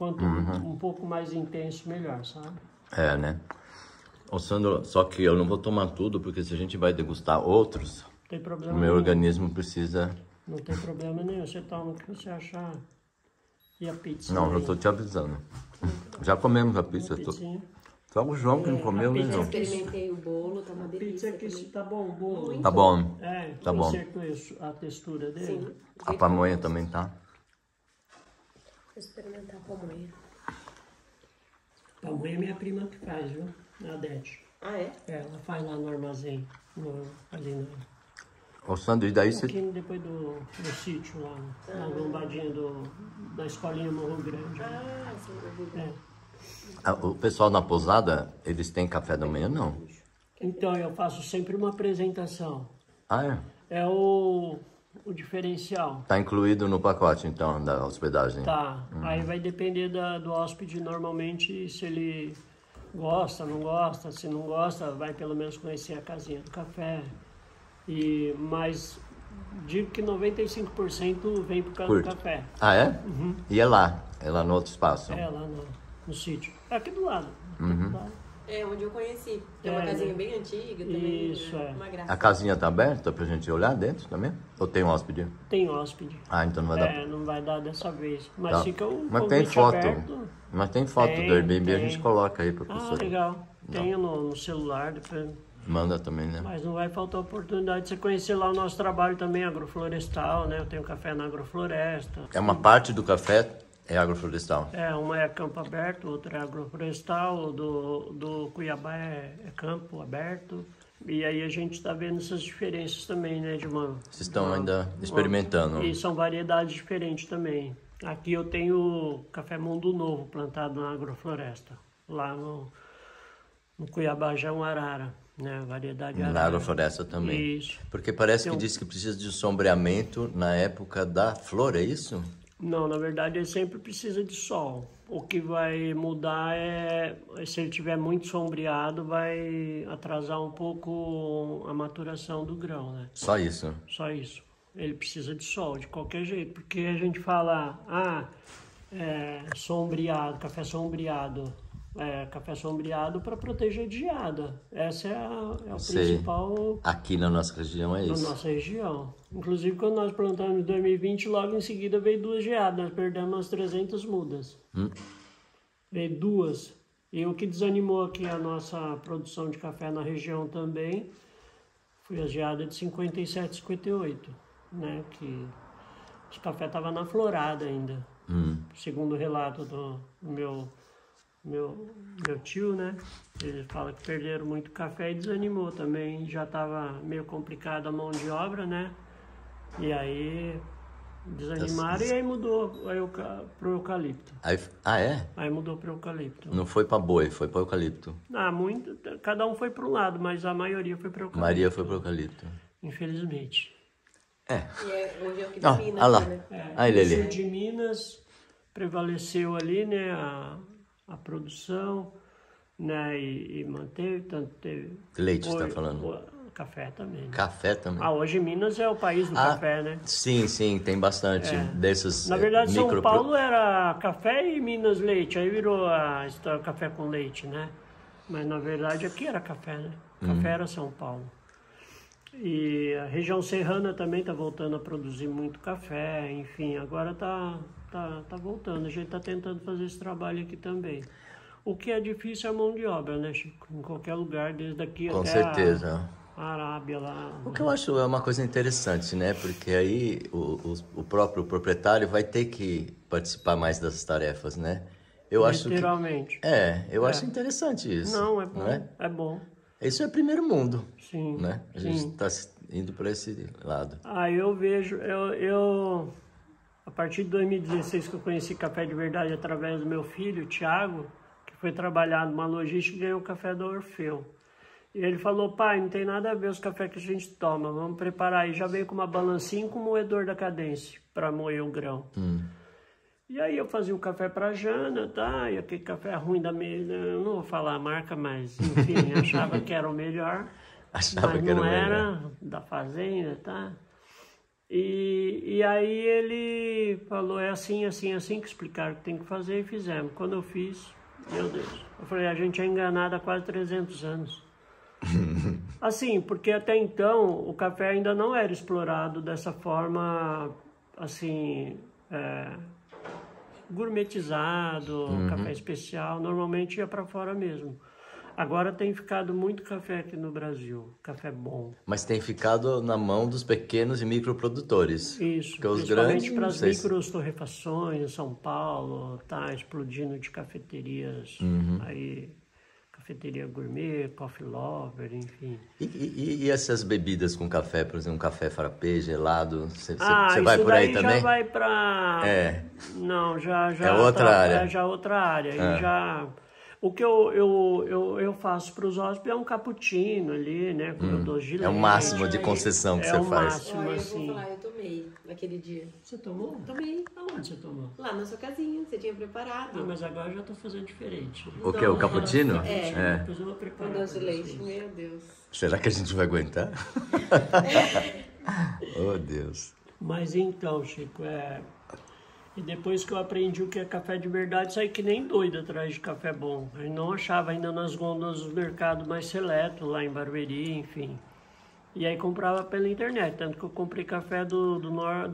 Quanto um pouco mais intenso, melhor, sabe? É, né? Ô, Sandro, só que eu não vou tomar tudo, porque se a gente vai degustar outros, Não tem problema o meu nenhum. organismo precisa... Não tem problema nenhum. Você toma o que você achar. E a pizza? Não, eu tô te avisando. Já comemos a pizza. Só o João que não comeu, né, Eu João? experimentei o bolo, tá uma Pizza delícia aqui também. tá bom, o bolo. Tá bom. É, Tá bom. acertou a textura dele. Sim. A pamonha também tá. Vou experimentar a pamonha. Pamonha é minha prima que faz, viu? A Dete. Ah, é? Ela faz lá no armazém, ali no... Ô, Sandro, e daí Um você... pouquinho depois do sítio lá, na lombadinha da escolinha Morro Grande. Ah, sim. É. O pessoal na pousada, eles têm café da manhã, não? Então, eu faço sempre uma apresentação. Ah, é? É o diferencial. Tá incluído no pacote, então, da hospedagem? Tá. Aí vai depender do hóspede, normalmente, se ele gosta, não gosta. Se não gosta, vai pelo menos conhecer a casinha do café. Mas digo que 95% vem por causa do café. Ah, é? E é lá? É lá no outro espaço? É, lá no sítio. É aqui do lado. É onde eu conheci. É uma É, casinha né? bem antiga também. Isso, né? é. Uma graça. A casinha tá aberta pra gente olhar dentro também? Ou tem um hóspede? Tem hóspede. Ah, então não vai dar... É, não vai dar dessa vez. Mas Tá. fica o Mas tem convite foto. aberto. Mas tem foto Tem, do Airbnb, a tem. gente coloca aí pra Ah, pessoa. legal. Tenho no celular, depois... Manda também, né? Mas não vai faltar oportunidade de você conhecer lá o nosso trabalho também, agroflorestal, né? Eu tenho café na agrofloresta. É uma parte do café é agroflorestal. É, uma é campo aberto, outra é agroflorestal, o do Cuiabá é campo aberto. E aí a gente está vendo essas diferenças também, né? Vocês estão ainda experimentando. E são variedades diferentes também. Aqui eu tenho café Mundo Novo plantado na agrofloresta, lá no Cuiabá já é um arara, né? Variedade arara. Na agrofloresta também. Isso. Porque parece que diz que precisa de sombreamento na época da flor, é isso? Não, na verdade ele sempre precisa de sol. O que vai mudar é, se ele tiver muito sombreado, vai atrasar um pouco a maturação do grão, né? Só isso. Só isso. Ele precisa de sol, de qualquer jeito. Porque a gente fala, sombreado, café sombreado. Café sombreado para proteger de geada. Essa é o principal Aqui na nossa região é na isso. nossa região. Inclusive, quando nós plantamos em 2020, logo em seguida veio 2 geadas. Nós perdemos umas 300 mudas. Veio 2. E o que desanimou aqui a nossa produção de café na região também foi a geada de 57, 58, né? Que os café estavam na florada ainda. Segundo o relato do meu tio, né? Ele fala que perderam muito café e desanimou também. Já estava meio complicada a mão de obra, né? E aí desanimaram e aí mudou pro eucalipto. É? Aí mudou pro eucalipto. Não foi pra boi, foi pra eucalipto. Cada um foi para um lado, mas a maioria foi pro eucalipto. Maria foi pro eucalipto. Infelizmente. E hoje é o que domina, Olha lá. né? Aí, O Lelê. sul de Minas prevaleceu ali, né? A produção, né? E manteve, tanto teve... Leite, você tá falando? Café também. Né? Café também. Hoje Minas é o país do café, né? Sim, tem bastante desses Na verdade, micro... São Paulo era café e Minas leite, aí virou a história café com leite, né? Mas na verdade aqui era café, né? Café era São Paulo. E a região serrana também está voltando a produzir muito café, enfim, agora tá voltando. A gente está tentando fazer esse trabalho aqui também. O que é difícil é a mão de obra, né, Chico? Em qualquer lugar, desde aqui Com até certeza. a Arábia lá. O que eu acho é uma coisa interessante, né? Porque aí o próprio proprietário vai ter que participar mais das tarefas, né? Eu acho que... Literalmente. Eu acho interessante isso. Não, é bom. Não é? É bom. Isso é primeiro mundo, Sim. né? A gente sim. está indo para esse lado. Eu vejo, eu a partir de 2016 que eu conheci café de verdade através do meu filho, o Thiago, que foi trabalhar numa logística e ganhou o café do Orfeu. E ele falou, pai, não tem nada a ver os cafés que a gente toma, vamos preparar. E já veio com uma balancinha com um moedor da Cadence para moer o grão. E aí eu fazia o café para Jana, tá? E aquele café ruim da mesa, eu não vou falar a marca, mas enfim, achava que era o melhor. Achava mas que era não o melhor. era da fazenda, tá? E aí ele falou, é assim, assim, assim que explicaram que tem que fazer e fizemos. Quando eu fiz, meu Deus, eu falei, a gente é enganado há quase 300 anos. Assim, porque até então o café ainda não era explorado dessa forma, assim, gourmetizado, café especial, normalmente ia para fora mesmo. Agora tem ficado muito café aqui no Brasil, café bom. Mas tem ficado na mão dos pequenos e microprodutores. Isso, Porque os principalmente grandes, para não as sei se... microtorrefações em São Paulo, tá explodindo de cafeterias, aí cafeteria gourmet, coffee lover, enfim. E essas bebidas com café, por exemplo, um café frappé, gelado, você Isso vai por aí daí também? já vai para... É. Não, já É outra área. É já outra área. E já... O que eu faço para os hóspedes é um cappuccino ali, né? Com meu doce de leite. É o máximo de concessão que É você o faz. máximo, Olha, eu assim. vou falar, eu tomei naquele dia. Você tomou? Tomei. Aonde você tomou? Lá na sua casinha, você tinha preparado. Ah, mas agora eu já estou fazendo diferente. O que? O cappuccino? É. Depois eu vou preparar Com doce de pra leite, vocês. meu Deus. Será que a gente vai aguentar? Oh, Deus. Mas então, Chico, E depois que eu aprendi o que é café de verdade, saí que nem doido atrás de café bom. Eu não achava ainda nas gôndolas do mercado mais seleto, lá em Barueri, enfim. E aí comprava pela internet, tanto que eu comprei café do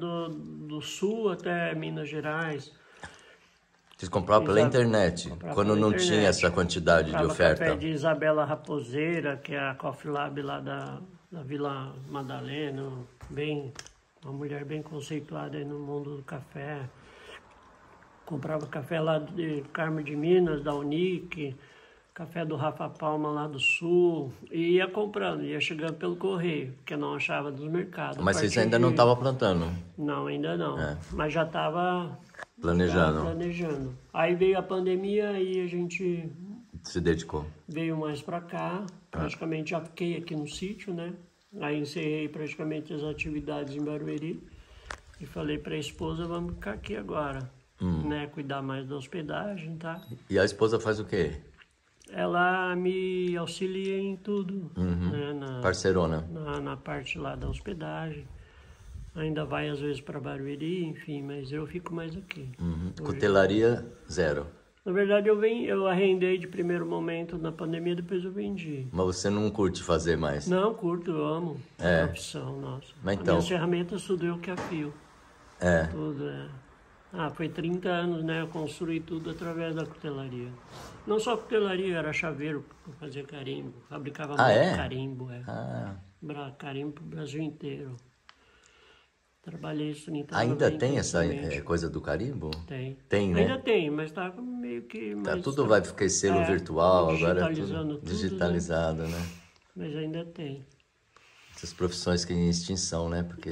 sul até Minas Gerais. Vocês compravam pela internet, Comprava quando pela não internet. tinha essa quantidade de Comprava oferta. café de Isabela Raposeira, que é a Coffee Lab lá da Vila Madalena, uma mulher bem conceituada aí no mundo do café. Comprava café lá de Carmo de Minas, da Unic, café do Rafa Palma lá do Sul, e ia comprando, ia chegando pelo correio, porque não achava dos mercados. Mas A vocês partir ainda não estavam plantando, Não, ainda não. Mas já estava planejando. Aí veio a pandemia e a gente Se dedicou. veio mais para cá, praticamente já fiquei aqui no sítio, né? Aí encerrei praticamente as atividades em Barueri e falei para a esposa, vamos ficar aqui agora, né? Cuidar mais da hospedagem, tá? E a esposa faz o quê? Ela me auxilia em tudo, né? Parceirona. Na parte lá da hospedagem. Ainda vai às vezes para Barueri, enfim, mas eu fico mais aqui. Hoje- Cutelaria, zero. Na verdade, eu arrendei de primeiro momento na pandemia, depois eu vendi. Mas você não curte fazer mais? Não, curto, eu amo a profissão, nossa. Mas As então- minhas ferramentas, tudo eu que afio. É. Tudo, foi 30 anos, né? Eu construí tudo através da cutelaria. Não só cutelaria, era chaveiro, eu fazia carimbo, fabricava muito carimbo, carimbo pro Brasil inteiro. Trabalhei isso em Ainda tem essa coisa do carimbo? Tem. Tem, né? Ainda tem, mas tá meio que... Tá, mais tudo vai ficar selo virtual, agora é digitalizando tudo tudo, digitalizado, né? Mas ainda tem. Essas profissões que em extinção, né? Porque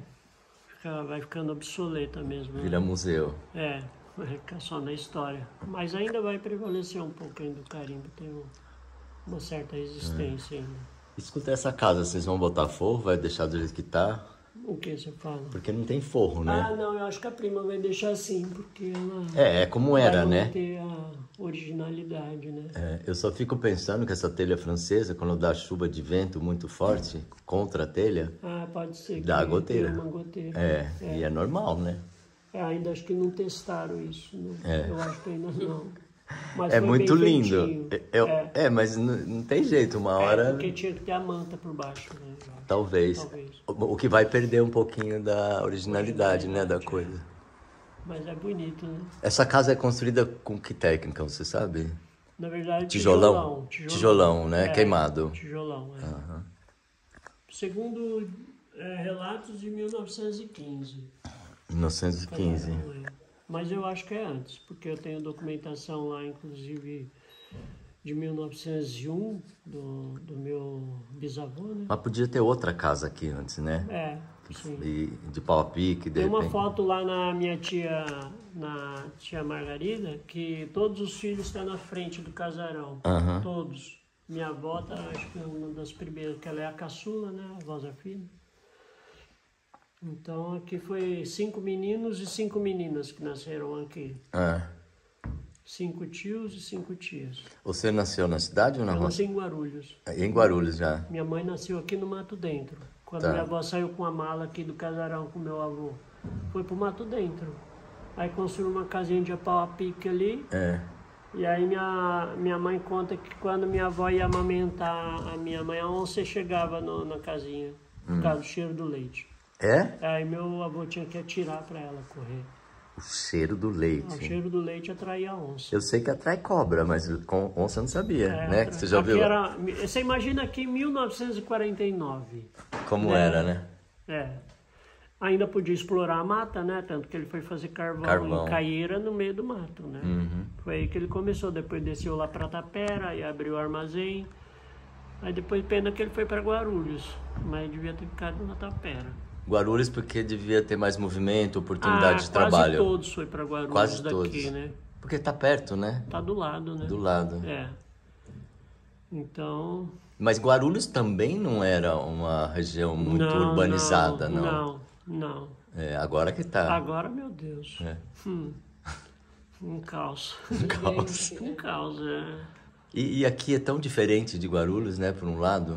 Vai ficando obsoleta mesmo. Né? vira museu. Vai ficar só na história. Mas ainda vai prevalecer um pouco ainda o carimbo, tem uma certa resistência ainda. Escuta, essa casa, vocês vão botar forro? Vai deixar do jeito que tá? O que você fala? Porque não tem forro, né? Ah, não, eu acho que a prima vai deixar assim, porque ela É como era, vai né? manter a originalidade, né? Eu só fico pensando que essa telha francesa, quando dá chuva de vento muito forte contra a telha, Ah, pode ser que dá goteira. tenha uma goteira. E é normal, né? Ainda acho que não testaram isso. Eu acho que ainda não. Mas É foi muito bem lindo. feitinho. Mas não tem jeito, uma hora, Porque tinha que ter a manta por baixo, né? talvez. Talvez. O que vai perder um pouquinho da originalidade, né, da coisa. Mas é bonito, né? Essa casa é construída com que técnica, você sabe? Na verdade, Tijolão? Tijolão, né? Queimado. Tijolão, Segundo relatos de 1915. 1915. Mas eu acho que é antes, porque eu tenho documentação lá, inclusive, de 1901, do meu bisavô, né? Mas podia ter outra casa aqui antes, né? Sim. E de pau a pique, de Tem uma repente. foto lá na tia Margarida, que todos os filhos estão na frente do casarão. Todos. Minha avó tá, acho que é uma das primeiras, que ela é a caçula, né? A voz da filha. Então aqui foi 5 meninos e 5 meninas que nasceram aqui. 5 tios e 5 tias. Você nasceu na cidade ou na Eu roça? nasci em Guarulhos. Em Guarulhos já. Minha mãe nasceu aqui no Mato Dentro, Quando minha avó saiu com a mala aqui do casarão com meu avô, foi pro mato dentro. Aí construiu uma casinha de pau a pique ali. E aí minha mãe conta que quando minha avó ia amamentar a minha mãe, a onça chegava na casinha, por causa do cheiro do leite. Aí meu avô tinha que atirar para ela correr. O cheiro do leite. O cheiro do leite atraía a onça. Eu sei que atrai cobra, mas com onça eu não sabia, né? Você já viu? Você imagina aqui em 1949. Como era, né? Ainda podia explorar a mata, né? Tanto que ele foi fazer carvão. Em Caieira, no meio do mato, né? Foi aí que ele começou. Depois desceu lá para Tapera e abriu o armazém. Aí depois, pena que ele foi para Guarulhos. Mas devia ter ficado na Tapera. Guarulhos porque devia ter mais movimento, oportunidade de trabalho. Quase todos foi para Guarulhos quase daqui, todos. Né? Porque tá perto, né? Tá do lado, né? Do lado. Então... Mas Guarulhos também não era uma região muito urbanizada, não? Não. Agora que tá. Agora, meu Deus. Um caos. Um caos. Um caos, E aqui é tão diferente de Guarulhos, né? Por um lado.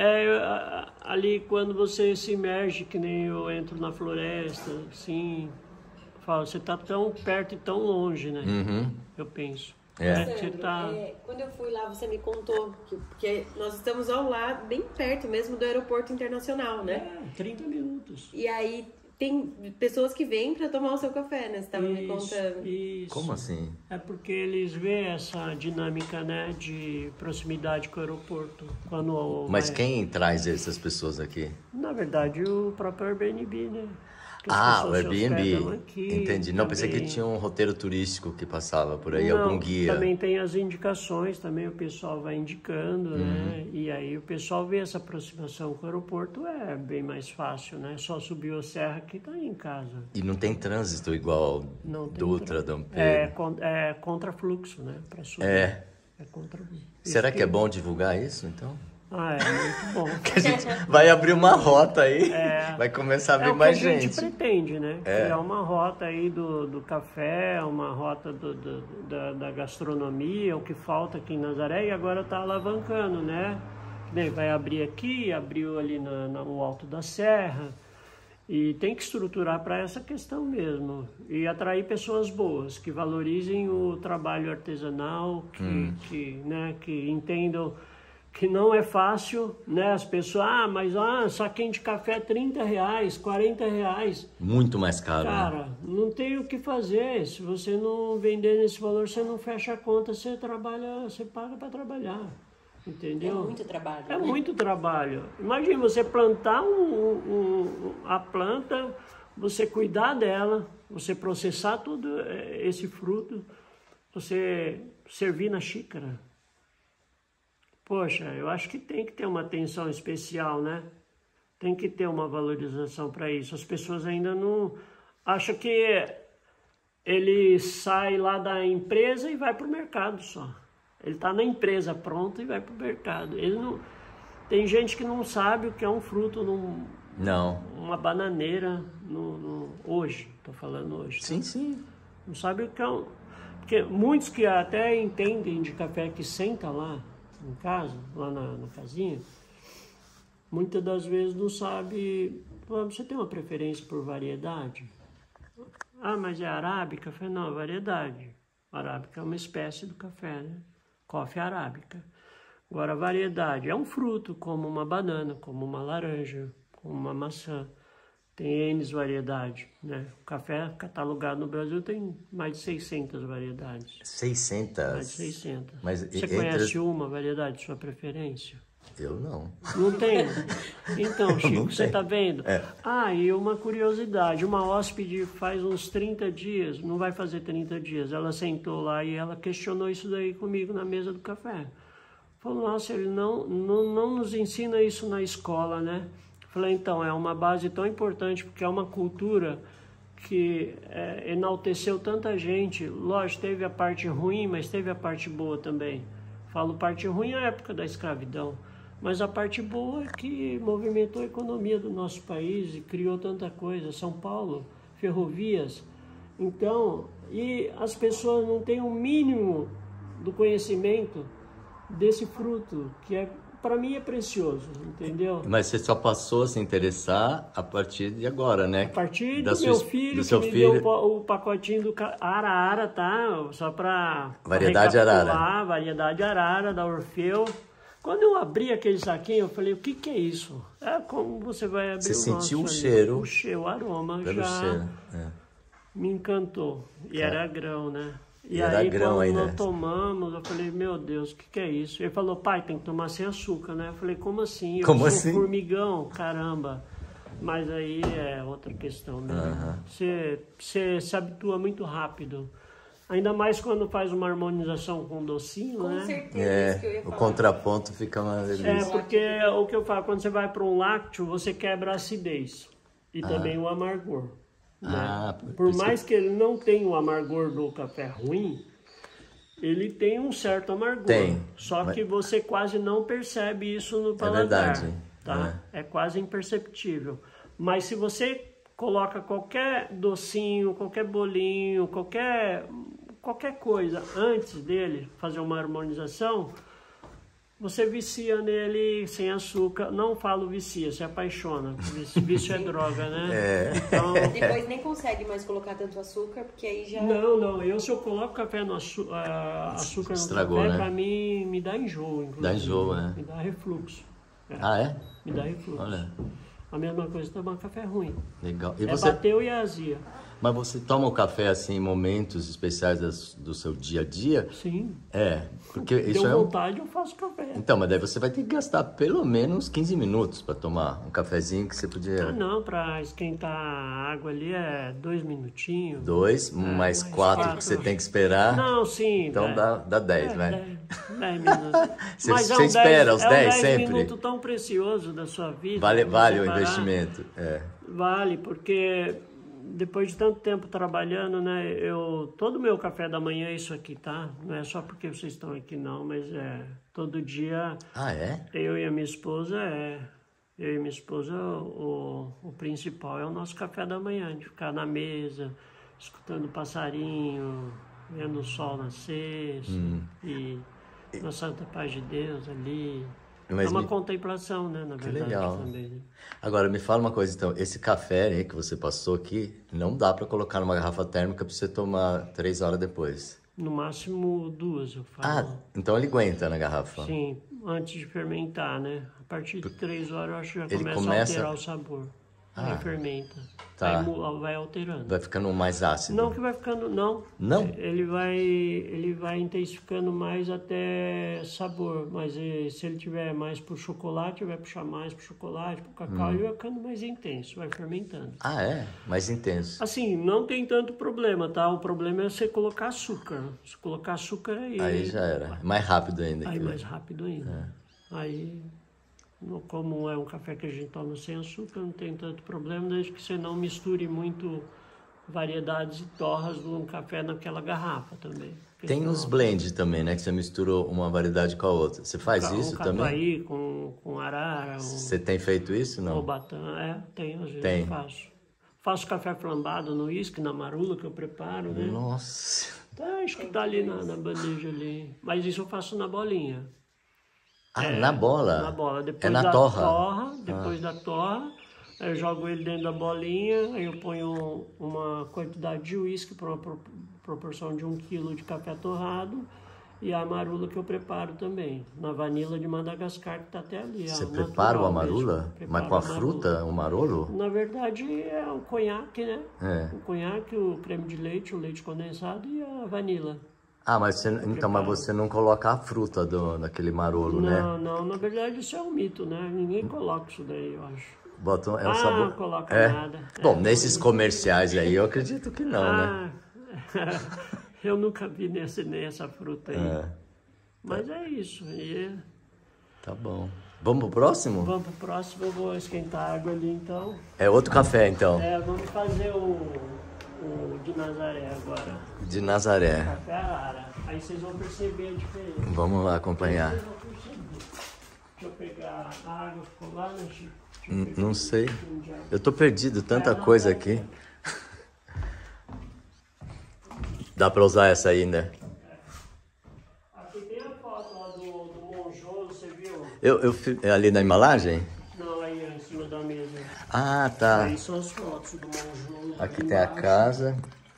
Ali quando você se imerge, que nem eu entro na floresta, assim, falo, você tá tão perto e tão longe, né? Eu penso. Sandro, quando eu fui lá, você me contou porque nós estamos ao lado, bem perto mesmo do aeroporto internacional, né? 30 minutos. E aí tem pessoas que vêm para tomar o seu café, né? Você estava me contando. Isso. Como assim? É porque eles veem essa dinâmica, né, de proximidade com o aeroporto. Mas quem traz essas pessoas aqui? Na verdade, o próprio Airbnb, né? O Airbnb. Entendi. Não, pensei que tinha um roteiro turístico que passava por aí, algum guia. Também tem as indicações, também o pessoal vai indicando, né? E aí o pessoal vê essa aproximação com o aeroporto, é bem mais fácil, né? Só subiu a serra que tá em casa. E não tem trânsito igual Dutra, Dom Pedro? É contrafluxo, né? Pra subir. É contrafluxo. Será que é bom divulgar isso, então? É muito bom. Que a gente vai abrir uma rota aí, vai começar a vir mais gente. É o que a gente pretende, né? Criar uma rota aí do café, uma rota da gastronomia, o que falta aqui em Nazaré, e agora está alavancando, né? Vai abrir aqui, abriu ali no Alto da Serra, e tem que estruturar para essa questão mesmo. E atrair pessoas boas, que valorizem o trabalho artesanal, que entendam que não é fácil, né? As pessoas, saquinho de café R$30, R$40. Muito mais caro, Cara, né? Não tem o que fazer. Se você não vender nesse valor, você não fecha a conta, você paga para trabalhar. Entendeu? É muito trabalho. É muito trabalho. Imagina você plantar a planta, você cuidar dela, você processar todo esse fruto, você servir na xícara. Poxa, eu acho que tem que ter uma atenção especial, né? Tem que ter uma valorização para isso. As pessoas ainda não... Acham que ele sai lá da empresa e vai para o mercado só. Ele está na empresa pronto e vai para o mercado. Ele não... Tem gente que não sabe o que é um fruto, uma bananeira, hoje, estou falando hoje. Sim, sim. Não sabe o que é um... Porque muitos que até entendem de café, que senta lá em casa, lá na casinha, muitas das vezes não sabe. Você tem uma preferência por variedade? Mas é arábica? Não, é variedade. Arábica é uma espécie do café, né? Coffee arábica. Agora, a variedade é um fruto, como uma banana, como uma laranja, como uma maçã. Tem N variedades, né? O café catalogado no Brasil tem mais de 600 variedades. 600? Mais de 600. Mas você conhece uma variedade de sua preferência? Eu não. Não tem? Então, Chico, você está vendo? E uma curiosidade. Uma hóspede faz uns 30 dias, não vai fazer 30 dias, ela sentou lá e ela questionou isso daí comigo na mesa do café. Falou, nossa, ele não nos ensina isso na escola, né? Falei, então, é uma base tão importante, porque é uma cultura que enalteceu tanta gente. Lógico, teve a parte ruim, mas teve a parte boa também. Falo parte ruim é a época da escravidão, mas a parte boa é que movimentou a economia do nosso país e criou tanta coisa. São Paulo, ferrovias. Então, e as pessoas não têm o mínimo do conhecimento desse fruto, que é para mim é precioso, entendeu? Mas você só passou a se interessar a partir de agora, né? A partir Da do sua meu es- filho, do que seu me filho. deu o pacotinho do Arara, tá? Só para Variedade Arara. Variedade Arara, da Orfeu. Quando eu abri aquele saquinho, eu falei, o que que é isso? É como você vai abrir Você o sentiu nosso o ali. cheiro. O cheiro, o aroma Pelo já cheiro. É. me encantou. E era grão, né? E era grão quando ainda. nós tomamos, eu falei, meu Deus, o que que é isso? Ele falou, pai, tem que tomar sem açúcar, né? Eu falei, como assim? Eu Como sou assim? formigão, caramba. Mas aí é outra questão, né? Você se habitua muito rápido. Ainda mais quando faz uma harmonização com docinho, Com né? certeza, isso que eu ia O falar. contraponto fica uma delícia. É, porque o que eu falo, quando você vai para um lácteo, você quebra a acidez e também o amargor. Né? Ah, Por isso mais que ele não tenha o amargor do café ruim, ele tem um certo amargor. Tem, Só mas- que você quase não percebe isso no paladar. verdade, Tá? É quase imperceptível. Mas se você coloca qualquer docinho, qualquer bolinho, qualquer coisa antes dele fazer uma harmonização, você vicia nele sem açúcar. Não falo vicia, se apaixona. Vício é droga, né? Então, Depois nem consegue mais colocar tanto açúcar, porque aí já... não. Se eu coloco café no açúcar no Estragou, café, né? pra mim me dá enjoo, inclusive. Dá enjoo, né? Me dá refluxo. Ah, é? Me dá refluxo. Olha, A mesma coisa tomar café ruim. legal. E É bateu e azia. Mas você toma o café assim em momentos especiais do seu dia a dia? Sim. É, porque isso Deu é um... vontade, eu faço café. Então, mas daí você vai ter que gastar pelo menos 15 minutos para tomar um cafezinho que você Ah, podia... não, pra esquentar a água ali é 2 minutinhos. 2, mais mais 4 quatro. que você tem que esperar. Não, sim. Então dá 10, vai. 10 minutos. Você- Mas você espera os 10 10 sempre? minuto tão precioso da sua vida. Vale você o parar. investimento. É. Vale, porque depois de tanto tempo trabalhando, né, todo o meu café da manhã é isso aqui, tá? Não é só porque vocês estão aqui não, mas todo dia Ah, é? eu e a minha esposa o principal é o nosso café da manhã, de ficar na mesa, escutando passarinho, vendo o sol nascer e na santa paz de Deus ali. Mas é uma me- contemplação, né, na verdade legal. também. Né? Agora, me fala uma coisa, então. Esse café aí que você passou aqui, não dá para colocar numa garrafa térmica para você tomar 3 horas depois. No máximo 2, eu falo. Ah, então ele aguenta na garrafa. Sim, antes de fermentar, né? A partir de 3 horas eu acho que já Ele começa a começa- alterar o sabor. Aí fermenta. Tá. Aí vai alterando. Vai ficando mais ácido. Não que vai ficando, não. Não? Ele vai intensificando mais até sabor. Mas se ele tiver mais pro chocolate, vai puxar mais pro chocolate, pro cacau, ele vai ficando mais intenso, vai fermentando. Ah, é? Mais intenso. Assim, não tem tanto problema, tá? O problema é você colocar açúcar. Se colocar açúcar Aí já era. Mais rápido ainda. Aí mais rápido ainda. Aí, como é um café que a gente toma sem açúcar, não tem tanto problema, desde que você não misture muito variedades e torras de um café naquela garrafa também. Porque Tem senão- os blends também, né? Que você misturou uma variedade com a outra. Você faz um isso também? catuai com arara, Você tem feito isso, ou não? batã, tem, às vezes Tem. eu faço. Faço café flambado no uísque, na marula que eu preparo, né? Nossa. Tá, acho que tá ali na bandeja ali. Mas isso eu faço na bolinha. Ah, na bola? Na bola. Depois É na da torra? Depois da torra, aí eu jogo ele dentro da bolinha, aí eu ponho uma quantidade de uísque para uma proporção de 1 quilo de café torrado e a marula que eu preparo também, na vanila de Madagascar, que tá até ali. Você a prepara natural a marula? mesmo. Mas Preparo com a marula. fruta, o marolo? Na verdade é um conhaque, né? É. O conhaque, o creme de leite, o leite condensado e a vanila. Ah, mas você não coloca a fruta daquele marolo, né? Não, na verdade isso é um mito, né? Ninguém coloca isso daí, eu acho. É o sabor. Não coloca É? nada. Bom, nesses comerciais aí eu acredito que não, né? Eu nunca vi nem essa fruta aí. É. Mas é isso. E Tá bom. Vamos pro próximo? vamos pro próximo, eu vou esquentar a água ali então. É outro café, então. Vamos fazer o de Nazaré agora. De Nazaré. Café Arara. Aí vocês vão perceber a diferença. Vamos lá acompanhar. Vocês vão perceber. Deixa eu pegar a água, ficou lá, né, Chico? Deixa eu pegar Não um sei. pouquinho de água. Eu tô perdido, tanta coisa aqui. Dá pra usar essa ainda? Aqui tem a foto lá do Monjolo, você viu? Ali na embalagem? Não, aí em cima da mesa. Ah, tá. Aí são as fotos do monjolo. Aqui tem a casa.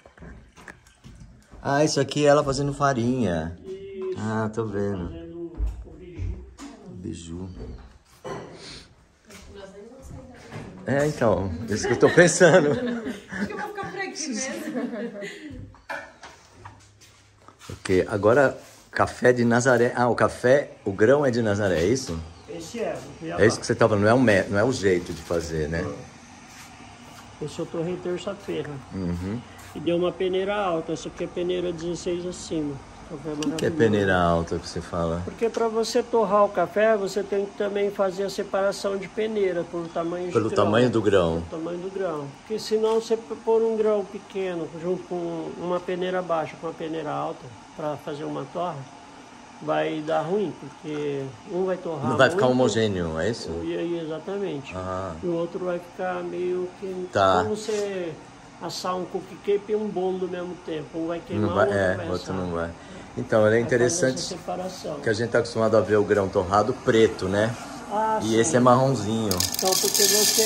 Ah, isso aqui é ela fazendo farinha. Isso. Ah, tô vendo. Fazendo o biju. Biju. Então, isso que eu tô pensando. Acho que eu vou ficar por aqui mesmo. Ok, agora café de Nazaré. Ah, o grão é de Nazaré, é isso? Esse é. É isso que você tá falando, não é o jeito de fazer, né? Esse eu torrei terça-feira. Uhum. E deu uma peneira alta. Essa aqui é peneira 16 acima. Café O que é maravilhoso. peneira alta que você fala? Porque para você torrar o café, você tem que também fazer a separação de peneira pelo tamanho Pelo de grão. tamanho do grão. Pelo tamanho do grão. Porque senão você pôr um grão pequeno junto com uma peneira baixa com uma peneira alta para fazer uma torra, vai dar ruim, porque um vai torrar Não vai ficar muito, homogêneo, é isso? E aí, exatamente. Ah. E o outro vai ficar meio que... Tá. Como você assar um cookie cake e um bolo do mesmo tempo. Um vai queimar, Não vai, o outro vai o outro assar. não vai. Então, é interessante Essa separação. que a gente tá acostumado a ver o grão torrado preto, né? Ah, E sim. esse é marronzinho. Então, porque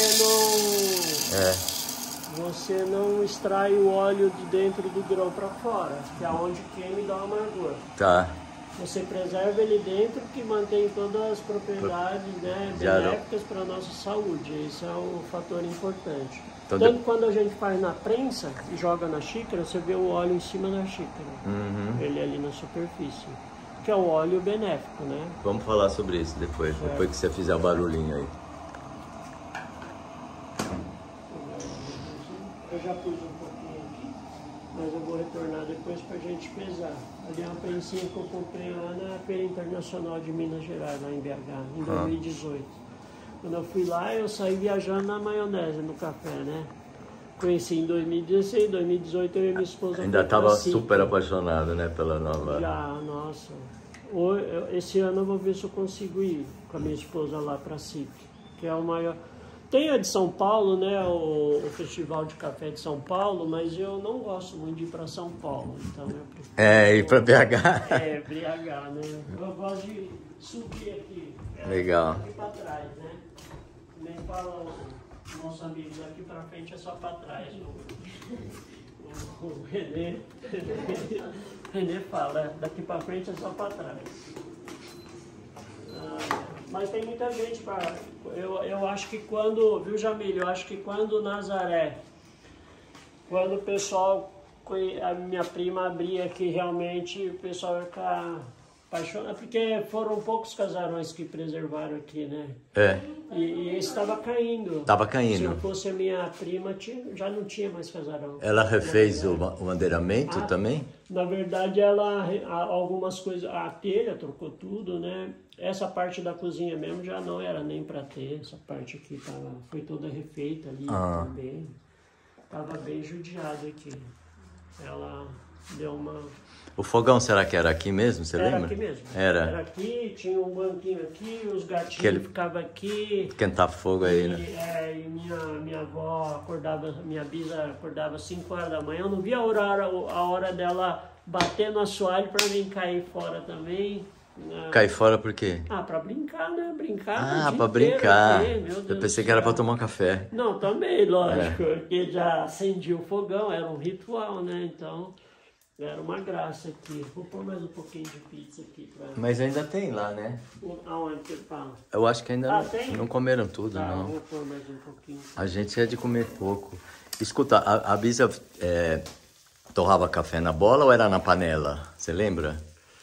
você não extrai o óleo de dentro do grão para fora, que é onde queima e dá uma amargor. Tá. Você preserva ele dentro, que mantém todas as propriedades, né, benéficas para a nossa saúde. Esse é um fator importante. Então, Tanto quando a gente faz na prensa e joga na xícara, você vê o óleo em cima da xícara. Ele ali na superfície. Que é um óleo benéfico, né? Vamos falar sobre isso depois que você fizer o barulhinho aí. Eu já pus um pouquinho aqui, mas eu vou retornar depois para a gente pesar. Ali é uma prensinha que eu comprei lá na Feira Internacional de Minas Gerais, lá em BH, em 2018. Quando eu fui lá, eu saí viajando na maionese, no café, né? Conheci em 2016, 2018 eu e minha esposa... Ainda estava super apaixonado, né, pela nova... Já, nossa. Esse ano eu vou ver se eu consigo ir com a minha esposa lá para SIC, que é o maior... Tem a de São Paulo, né, o Festival de Café de São Paulo, mas eu não gosto muito de ir para São Paulo, então eu prefiro... ir para BH. BH, né? Eu gosto de subir aqui. Legal. Aqui para trás, né? Nem fala os nossos amigos, daqui para frente é só para trás. O Renê fala, daqui para frente é só para trás. Mas tem muita gente para... Eu acho que quando... Viu, Jamílio? Eu acho que quando Nazaré... Quando o pessoal... A minha prima abria aqui, realmente o pessoal vai ficar apaixonado. Porque foram poucos casarões que preservaram aqui, né? E esse estava caindo. Estava caindo. Se não fosse a minha prima, já não tinha mais casarão. Ela refez o bandeiramento também? Na verdade, algumas coisas, a telha trocou tudo, né? Essa parte da cozinha mesmo já não era nem para ter, essa parte aqui foi toda refeita ali também. Tava bem judiado aqui. Ela deu uma... O fogão, será que era aqui mesmo? Você lembra? Era aqui mesmo. Era aqui, tinha um banquinho aqui, os gatinhos ficavam aqui. Esquentar fogo aí, né? E minha avó acordava, minha bisa acordava às 5 horas da manhã. Eu não via a hora dela bater no assoalho para mim cair fora também. Cair fora por quê? Para brincar, né? Brincar. Para brincar. Aqui, meu Deus, eu pensei que era para tomar um café. Não, também, lógico. Porque já acendia o fogão, era um ritual, né? Então, era uma graça aqui. Vou pôr mais um pouquinho de pizza aqui. Mas ainda tem lá, né? Aonde você fala? Eu acho que ainda tem? não comeram tudo, não. Vou pôr mais um pouquinho. A gente é de comer pouco. Escuta, a Bisa torrava café na bola ou era na panela? Você lembra?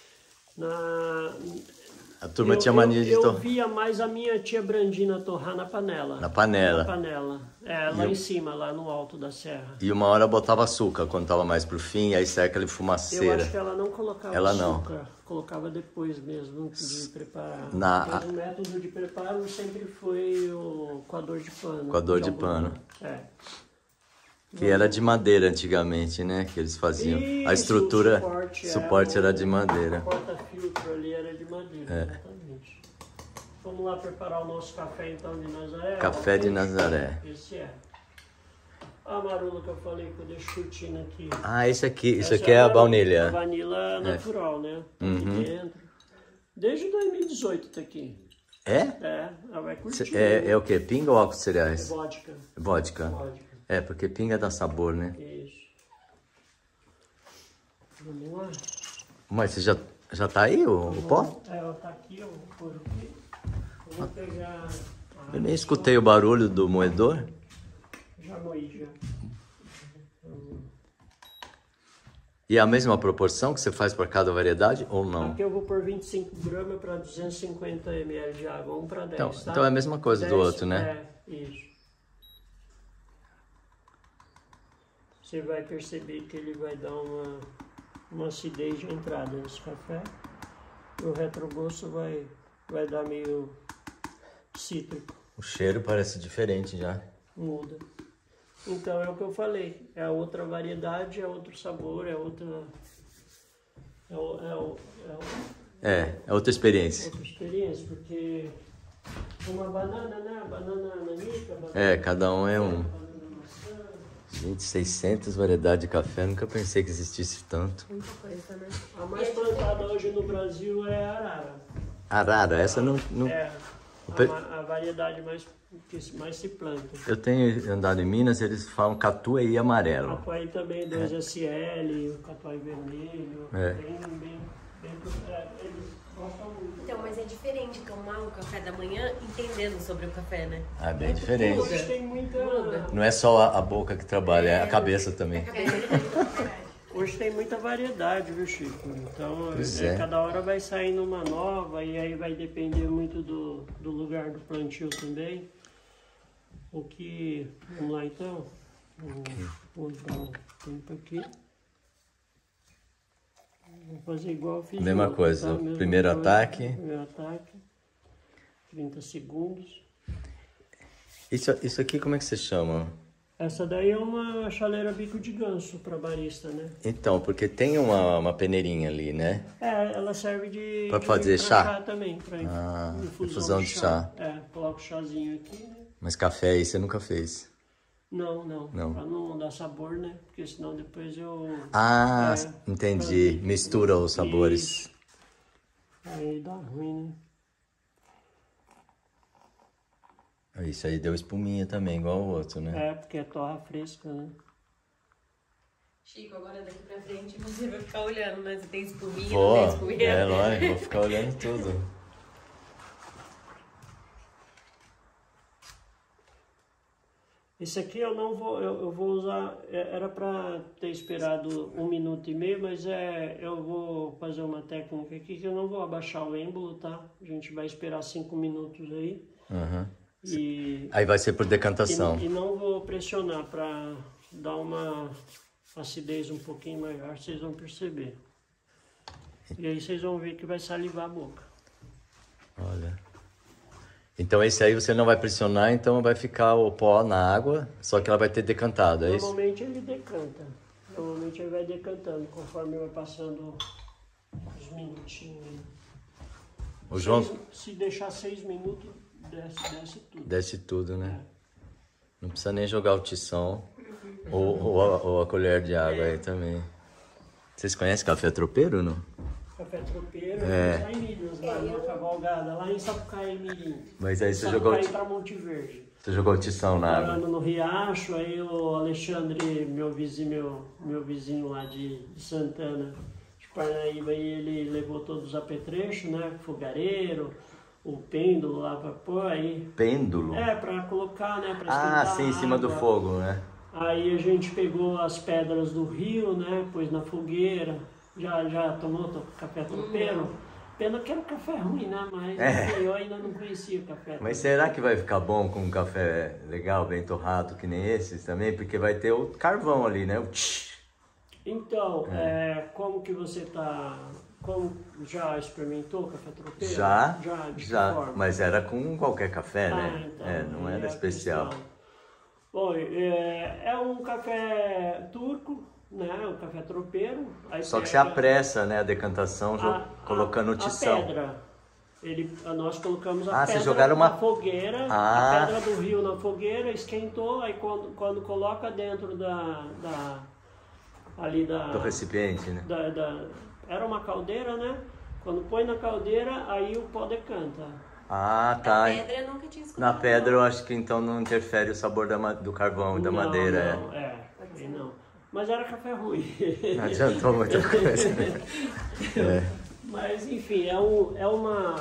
A turma tinha mania de torrar. Eu via mais a minha tia Brandina torrar na panela. Na panela. Na panela. Lá em cima, lá no alto da serra. E uma hora botava açúcar quando tava mais pro fim, aí sai aquele fumaceira. Eu acho que ela não colocava açúcar. Colocava depois mesmo de preparar. Mas o método de preparo sempre foi o coador de pano. Coador de pano. Que Vamos. era de madeira antigamente, né? Que eles faziam. A estrutura, o suporte era de madeira. O porta-filtro ali era de madeira, exatamente. Vamos lá preparar o nosso café então de Nazaré? Café de Nazaré. Esse é. A marula que eu falei que eu deixo curtindo aqui. Esse aqui, isso aqui é a baunilha. A vanila natural, né? Tá aqui dentro. Desde 2018 tá aqui. É? É, ela vai curtir. É o quê? Pinga ou álcool de É cereais? vodka. Vodka. Vodka. É, porque pinga dá sabor, né? Isso. Vamos lá. Mas você já tá aí o pó? É, ela tá aqui, eu vou pôr aqui. Eu vou pegar... Eu nem escutei o barulho do moedor. Já moí, já. E é a mesma proporção que você faz para cada variedade ou não? Aqui eu vou pôr 25 gramas para 250 ml de água, 1 para 10, Então, tá? então é a mesma coisa do 10, outro, né? É, isso. Você vai perceber que ele vai dar uma acidez de entrada nesse café. O retrogosto vai dar meio cítrico, O cheiro parece diferente já. muda. Então é o que eu falei, é outra variedade, é outro sabor, é outra... É outra experiência. outra experiência, porque uma banana, né? Banana nanica, banana... É, cada um é um. banana maçã. Gente, 600 variedades de café, nunca pensei que existisse tanto. Muita coisa, né? A mais plantada hoje no Brasil é a arara. Arara, essa não... É pe- a variedade que mais se planta. Eu tenho andado em Minas, eles falam catuai amarelo. Catuai também, 2SL, o catuai vermelho, É. bem, eles gostam muito. Então, mas é diferente tomar o café da manhã entendendo sobre o café, né? Ah, bem diferente. Hoje tem muita... Não é só a boca que trabalha, é a cabeça também. Hoje tem muita variedade, viu, Chico? Então, Pois é. cada hora vai saindo uma nova e aí vai depender muito do lugar do plantio também. O que... Vamos lá, então. Vou dar um tempo aqui. Vou fazer igual eu fiz. Mesma ontem, coisa, tá? o Mesma primeiro coisa, ataque. Primeiro ataque. 30 segundos. Isso aqui como é que você chama? Essa daí é uma chaleira bico de ganso para barista, né? Então, porque tem uma peneirinha ali, né? É, ela serve de... Pra fazer chá? também, para infusão de chá. É, coloca o chazinho aqui, né? Mas café aí você nunca fez. Não. Não. Pra não dar sabor, né? Porque senão depois eu... Ah, É, entendi. Mistura os sabores. Aí dá ruim, né? Isso aí deu espuminha também, igual o outro, né? É, porque é torra fresca, né? Chico, agora daqui pra frente você vai ficar olhando, né? Você tem espuminha, Vou, não tem espuminha? lógico, vou ficar olhando tudo. Esse aqui eu não vou, eu vou usar, era para ter esperado 1 minuto e meio, mas eu vou fazer uma técnica aqui que eu não vou abaixar o êmbolo, tá? A gente vai esperar 5 minutos aí. Uhum. E, Aí vai ser por decantação. e não vou pressionar para dar uma acidez um pouquinho maior, vocês vão perceber. E aí vocês vão ver que vai salivar a boca. Olha. Então esse aí você não vai pressionar, então vai ficar o pó na água, só que ela vai ter decantado, é isso? Normalmente ele decanta. Normalmente ele vai decantando conforme vai passando os minutinhos. O João Se deixar 6 minutos, desce tudo. desce tudo, né? Não precisa nem jogar o tição ou a colher de água aí também. Vocês conhecem café tropeiro, não? Café tropeiro, É. lá em Minas, lá na Cavalgada, lá em Sapucaí, Mirim. Mas aí você jogou, Sapucaí para Monte Verde. você jogou o tição na água. Morando no Riacho, aí o Alexandre, meu vizinho lá de Santana, de Parnaíba, aí ele levou todos os apetrechos, né? Fogareiro, o pêndulo lá para pôr aí. Pêndulo? Para colocar, né? Pra Ah, esquentar sim, em a cima do água. fogo, né? Aí a gente pegou as pedras do rio, né? Pôs na fogueira. Já tomou café tropeiro? Pena que era café ruim, né? Mas É. eu ainda não conhecia o café. Mas será que vai ficar bom com um café legal, bem torrado, que nem esses também? Porque vai ter o carvão ali, né? O tch. Então, como que você tá... Como já experimentou café tropeiro? Já, De que já. forma? Mas era com qualquer café, né? Então, Não era a especial. questão. Bom, é um café turco, né? O café tropeiro. Aí Só que você pega apressa, né, a decantação colocando o tição. A pedra. Nós colocamos Ah, a vocês pedra jogaram na uma- fogueira, Ah. a pedra do rio na fogueira, esquentou, aí quando coloca dentro Do recipiente, né? era uma caldeira, né? Quando põe na caldeira, aí o pó decanta. Ah, tá. A pedra eu nunca tinha escutado. Na pedra eu acho que então não interfere o sabor do carvão e da madeira. Não, aí não. Mas era café ruim. Não adiantou muita coisa. Mas enfim, é uma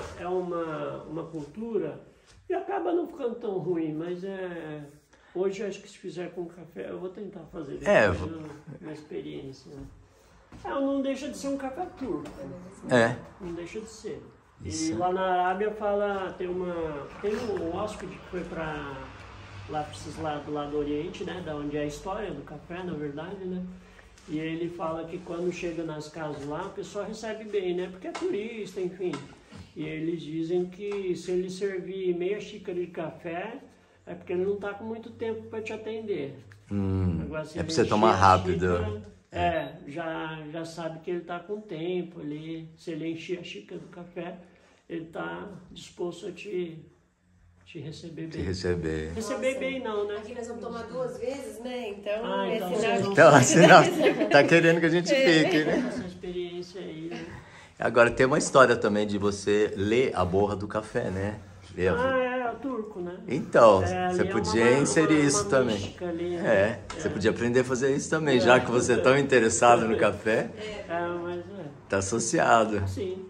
cultura e acaba não ficando tão ruim, mas hoje acho que se fizer com café, eu vou tentar fazer uma experiência. Não deixa de ser um café turco. Não deixa de ser. Isso. E lá na Arábia tem um hóspede que foi para lá para esses lados lá do Oriente, né, da onde é a história do café, na verdade, né? E ele fala que quando chega nas casas lá, a pessoa recebe bem, né? Porque é turista, enfim. E eles dizem que se ele servir meia xícara de café, é porque ele não está com muito tempo para te atender. Agora, se É para ele você tomar encher a rápido. xícara, já sabe que ele está com tempo. Se ele encher a xícara do café, ele está disposto a te receber bem. Receber bem não, né? Aqui nós vamos tomar 2 vezes, né? Então, então esse vocês não... Então, assim, tá querendo que a gente fique, né? Essa experiência aí, né? Agora, tem uma história também de você ler a borra do café, né? É o turco, né? Então, você ali podia inserir isso uma também. mística ali, né? Você podia aprender a fazer isso também, já que você é tão interessado no café, Mas tá associado. sim.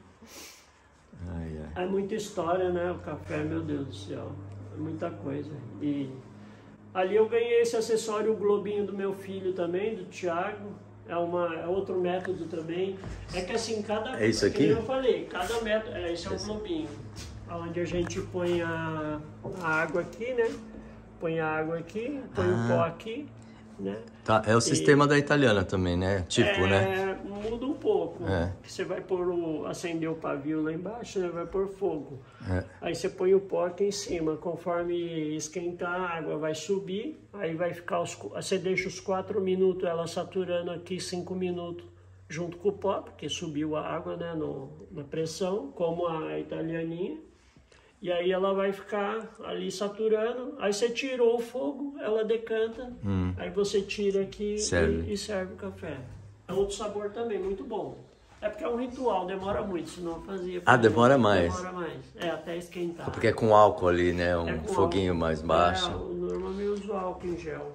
Ai, ai. É muita história, né? O café, meu Deus do céu. É muita coisa. E ali eu ganhei esse acessório, o globinho do meu filho também, do Thiago. É outro método também. É que assim, É isso aqui? Como eu falei, cada método... esse é o globinho. Onde a gente põe a água aqui, né? Põe a água aqui, põe o pó aqui, né? Tá, é o sistema da italiana também, né? Tipo, né? Muda um pouco. Você vai acender o pavio lá embaixo, né? Vai pôr fogo. Aí você põe o pó aqui em cima. Conforme esquentar a água, vai subir. Aí vai ficar você deixa os 4 minutos ela saturando aqui, 5 minutos junto com o pó, porque subiu a água, né? Na pressão, como a italianinha. E aí ela vai ficar ali saturando, aí você tirou o fogo, ela decanta, aí você tira aqui e serve o café. É outro sabor também, muito bom. É porque é um ritual, demora muito, senão eu fazia... Demora mais. Demora mais, até esquentar. Porque é com álcool ali, né? Um foguinho álcool mais baixo. Normalmente eu uso álcool em gel.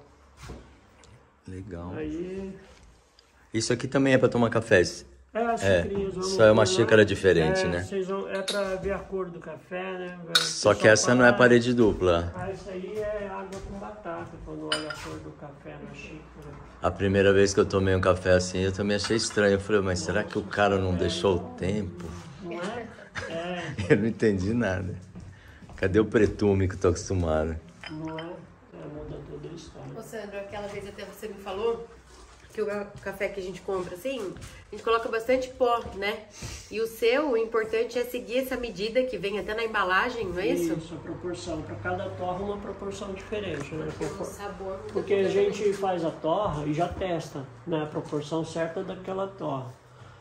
Legal. Aí... Isso aqui também é para tomar café. As xicrinhas, só é uma xícara diferente, né? É pra ver a cor do café, né? Só que essa não é parede dupla. Isso aí é água com batata, quando olha a cor do café na xícara. A primeira vez que eu tomei um café assim, eu também achei estranho. Eu falei, mas será que o cara não deixou o tempo? Não é? Eu não entendi nada. Cadê o pretume que eu tô acostumado? Não é? Muda toda a história. Ô Sandro, aquela vez até você me falou que o café que a gente compra assim, a gente coloca bastante pó, né? E o importante é seguir essa medida que vem até na embalagem, não é isso? Isso, a proporção. Para cada torra uma proporção diferente, né? O sabor. Porque a gente faz a torra e já testa, né? A proporção certa daquela torra.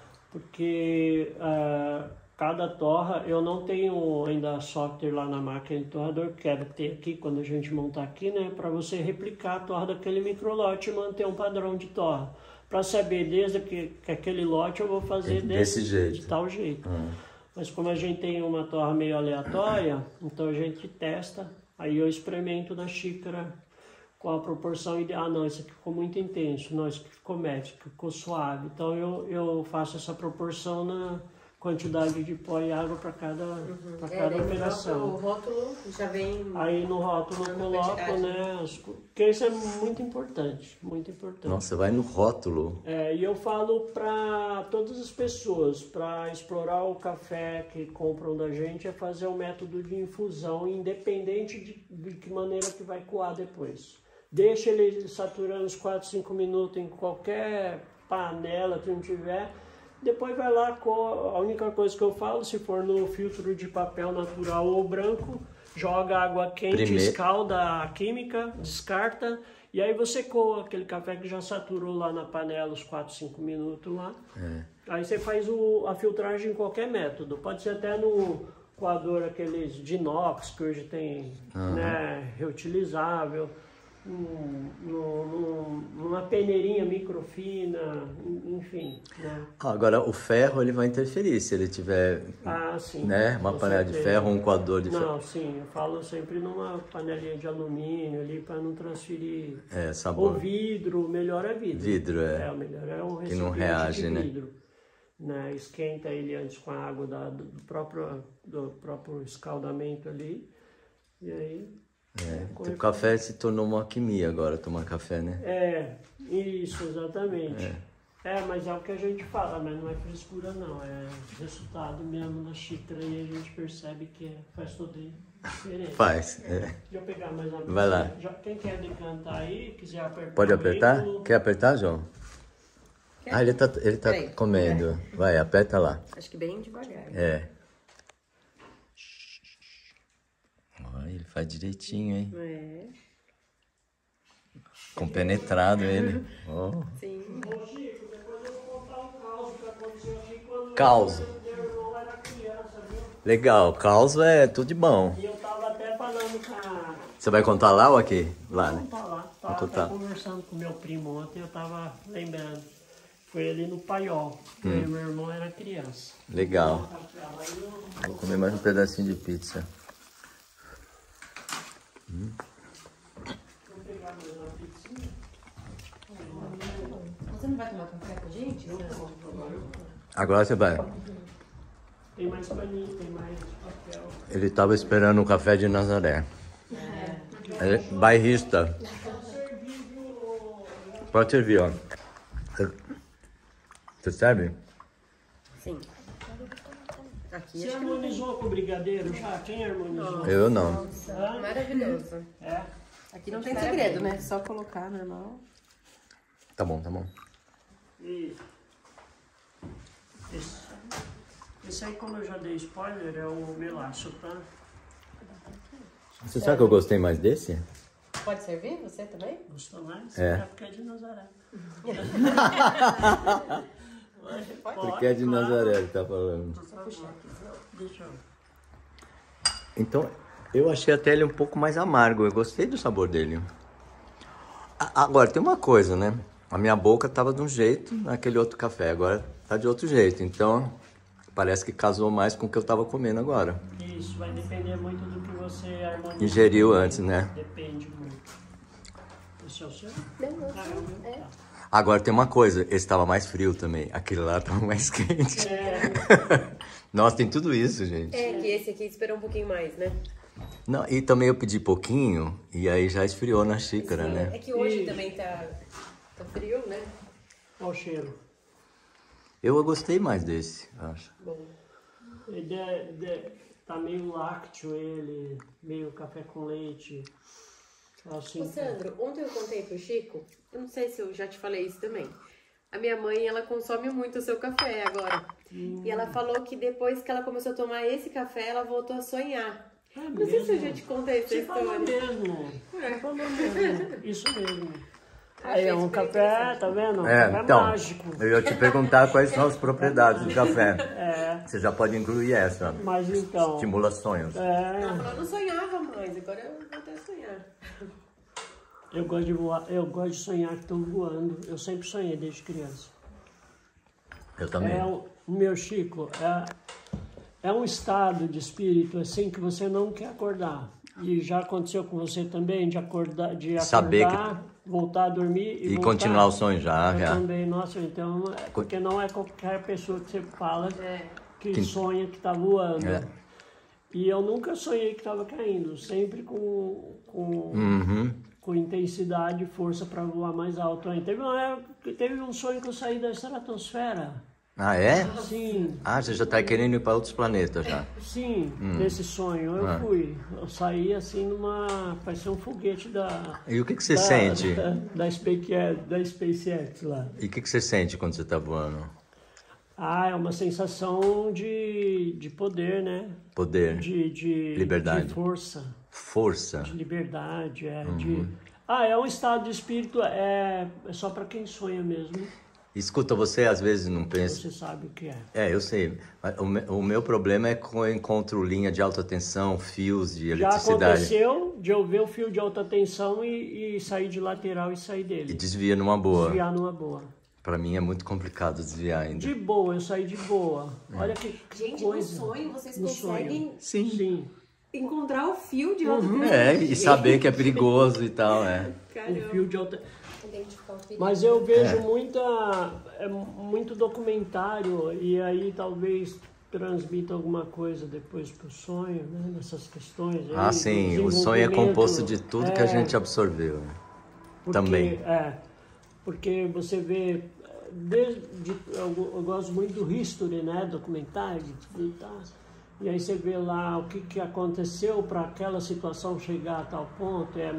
Porque cada torra, eu não tenho ainda software lá na máquina de torrador, quero ter aqui quando a gente montar aqui, né? Para você replicar a torra daquele microlote e manter um padrão de torra. Para saber desde que aquele lote eu vou fazer desse jeito. De tal jeito. Mas como a gente tem uma torra meio aleatória, então a gente testa, aí eu experimento na xícara com a proporção ideal. Não, isso aqui ficou muito intenso, não, isso aqui ficou médio, ficou suave. Então eu faço essa proporção na quantidade de pó e água para cada operação. O rótulo já vem... Aí no rótulo eu coloco, né? Porque isso é muito importante, muito importante. Nossa, vai no rótulo. E eu falo para todas as pessoas, para explorar o café que compram da gente, é fazer um método de infusão, independente de que maneira que vai coar depois. Deixa ele saturando uns 4, 5 minutos em qualquer panela que não tiver. Depois vai lá, a única coisa que eu falo, se for no filtro de papel natural ou branco, joga água quente, escalda a química, descarta, e aí você coa aquele café que já saturou lá na panela os 4, 5 minutos lá. Aí você faz a filtragem em qualquer método, pode ser até no coador aqueles de inox, que hoje tem, né, reutilizável. numa peneirinha microfina, enfim, né? Agora, o ferro, ele vai interferir se ele tiver, Sim, né, uma com panela de certeza. ferro, um coador de ferro. Não, sim, eu falo sempre numa panelinha de alumínio ali para não transferir. Sabor. O vidro, o melhor é vidro. Vidro, O melhor é um que não recipiente reage, de né? vidro. Né? Esquenta ele antes com a água do próprio escaldamento ali. E aí... O café se tornou uma alquimia agora, tomar café, né? Isso, exatamente. Mas é o que a gente fala, mas não é frescura não, é resultado mesmo na xícara e a gente percebe que faz toda a diferença. Faz, Deixa eu pegar mais uma vez. Vai lá. Quem quer decantar aí, quiser apertar. Pode apertar? comigo. Quer apertar, João? Ele tá Peraí. comendo. Vai, aperta lá. Acho que bem devagar. Olha, ele faz direitinho, hein? Compenetrado ele. Sim. Ô Chico, depois eu vou contar um caos que aconteceu aqui quando Caos. meu irmão era criança, viu? Legal, caos é tudo de bom. E eu tava até falando com a... Você vai contar lá ou aqui? Lá, né? Tá lá. Vou Tava contar. até conversando com meu primo ontem, eu tava lembrando. Foi ali no Paiol, que meu irmão era criança. Legal. Vou comer mais um pedacinho de pizza. Vou pegar mais uma pizzinha. Você não vai tomar café com a gente? Agora você vai. Tem mais paninho, tem mais papel. Ele estava esperando o café de Nazaré. Ele é bairrista. Pode servir, ó. Você serve? Sim. Aqui Você acho que harmonizou com o brigadeiro já? Quem harmonizou? Eu não. maravilhoso. É. Aqui não tem segredo, né? Só colocar normal. Tá bom, tá bom. E esse aí, como eu já dei spoiler, é o melaço, tá? Você sabe que eu gostei mais desse? Pode servir? Você também? Gostou mais? É. Porque é de Nazaré. Porque é de Nazaré, ele tá falando. Deixa eu... Então, eu achei até ele um pouco mais amargo. Eu gostei do sabor dele. Agora, tem uma coisa, né? A minha boca tava de um jeito naquele outro café. Agora tá de outro jeito. Então, parece que casou mais com o que eu tava comendo agora. Isso vai depender muito do que você harmonizou. Ingeriu antes, né? Depende muito. Esse é o seu? Não. Agora tem uma coisa, esse tava mais frio também. Aquele lá tava mais quente. Nossa, tem tudo isso, gente. É, que esse aqui esperou um pouquinho mais, né? Não, e também eu pedi pouquinho e aí já esfriou na xícara, né? É que hoje também tá frio, né? Olha o cheiro. Eu gostei mais desse, acho. Bom. Ele tá meio lácteo ele, meio café com leite. Assim, Ô, Sandro, ontem eu contei pro Chico, eu não sei se eu já te falei isso também. A minha mãe, ela consome muito o seu café agora. E ela falou que depois que ela começou a tomar esse café, ela voltou a sonhar. Não sei se eu já te contei essa Você falou história. mesmo. Você falou mesmo. Isso mesmo. Achei Aí é um super café, interessante. tá vendo? Um É, café então, mágico. eu ia te perguntar quais são as propriedades do café. Você já pode incluir essa. Mas então... Estimula sonhos. Ela falou, eu não sonhava mais, agora eu voltei a sonhar. Eu gosto de voar, eu gosto de sonhar que estou voando. Eu sempre sonhei desde criança. Eu também. Meu Chico, é um estado de espírito assim que você não quer acordar. E já aconteceu com você também, de acordar, Saber voltar a dormir E voltar. continuar o sonho já. Eu também, nossa, então, porque não é qualquer pessoa que você fala que sonha que está voando. É. E eu nunca sonhei que estava caindo, sempre com intensidade e força para voar mais alto. Aí teve um sonho que eu saí da estratosfera. Ah, é? Sim, Ah, você já tá querendo ir para outros planetas já. sim, nesse sonho eu fui. Eu saí assim parecia um foguete E o que você sente? Da SpaceX lá. E o que você sente quando você tá voando? É uma sensação de poder, né? Poder. De Liberdade. De força. Força. De liberdade, é um estado de espírito, é só para quem sonha mesmo. Escuta, você às vezes não pensa... Você sabe o que é. É, eu sei. Mas o meu problema é quando eu encontro linha de alta tensão, fios de Já eletricidade. aconteceu de eu ver o fio de alta tensão e sair de lateral e sair E dele. desvia numa boa. Desviar numa boa. Pra mim é muito complicado desviar ainda. De boa, eu saí de boa. Olha que Gente, coisa. no sonho vocês No conseguem Sim. Sim. encontrar o fio de alta tensão. É, e saber que é perigoso e tal, é. O fio de alta... Identificar o perigo. Mas eu vejo muito documentário e aí talvez transmita alguma coisa depois pro sonho, né? Nessas questões. Aí, Ah, sim, o sonho é composto de tudo que a gente absorveu. Né? porque, Também. Porque você vê, eu gosto muito do History, né? Documentário, e aí você vê lá o que aconteceu para aquela situação chegar a tal ponto, é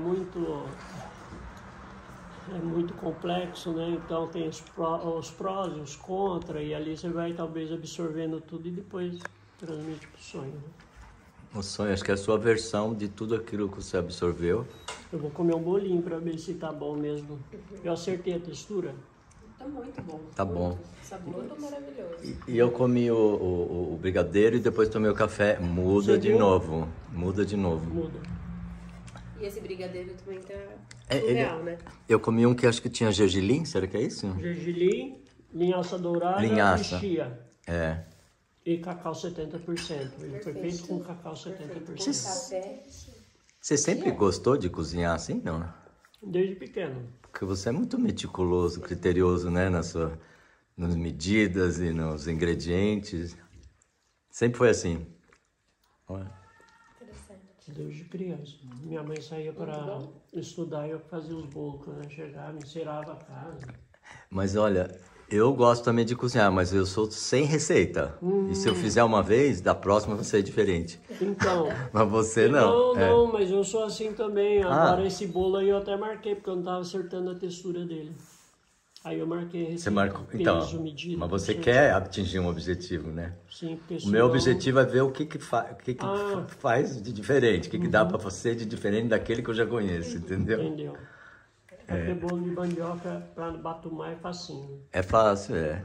muito complexo, né? Então tem os prós e os contras, e ali você vai talvez absorvendo tudo e depois transmite pro sonho. Né? O sonho, acho que é a sua versão de tudo aquilo que você absorveu. Eu vou comer um bolinho para ver se tá bom mesmo. Eu acertei a textura. Tá muito bom. Tá bom. Sabor maravilhoso. E eu comi o brigadeiro e depois tomei o café. Muda Você de viu? novo. Muda de novo. Muda. E esse brigadeiro também tá Ele- surreal, né? Eu comi um que acho que tinha gergelim, será que é isso? Gergelim, linhaça dourada Linhaça. e chia. É. E cacau 70%. Ele foi feito com cacau 70%. Café. Você sempre gostou de cozinhar assim, não? Desde pequeno. Porque você é muito meticuloso, criterioso, né? Nas medidas e nos ingredientes. Sempre foi assim. Olha. Desde criança. Minha mãe saía para estudar e eu fazia os bolos. Quando eu chegava, me encerava a casa. Mas olha, eu gosto também de cozinhar, mas eu sou sem receita. E se eu fizer uma vez, da próxima vai ser diferente. Então. Mas você não. Não, mas eu sou assim também. Ah. Agora esse bolo aí eu até marquei, porque eu não estava acertando a textura dele. Aí eu marquei a receita. Você marcou. Peso, Então, medida, mas você tudo quer atingir um objetivo, né? Sim, porque O meu objetivo é ver o que faz de diferente, o que dá pra você de diferente daquele que eu já conheço, entendeu? Entendeu? Porque bolo de mandioca para batumar é facinho. É fácil, é.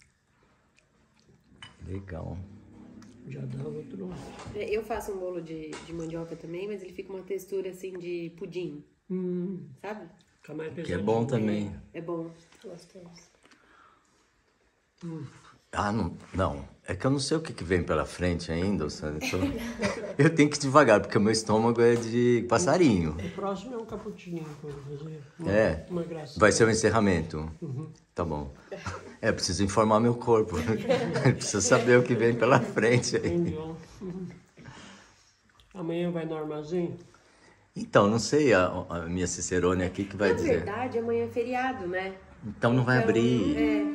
Legal. Já dá outro. Eu faço um bolo de mandioca também, mas ele fica uma textura assim de pudim, sabe? Fica mais Que é pesadinho. bom também. É bom. Gostoso. Ah, não. É que eu não sei o que vem pela frente ainda, sabe? Eu tenho que ir devagar, porque o meu estômago é de passarinho. O próximo é um cappuccino que eu vou fazer. Uma gracinha. Vai ser o encerramento? Tá bom. Preciso informar meu corpo. Preciso saber o que vem pela frente aí. Entendeu? Amanhã vai no armazém? Então, não sei a minha cicerone aqui que vai Na dizer. verdade, amanhã é feriado, né? Então não vai abrir.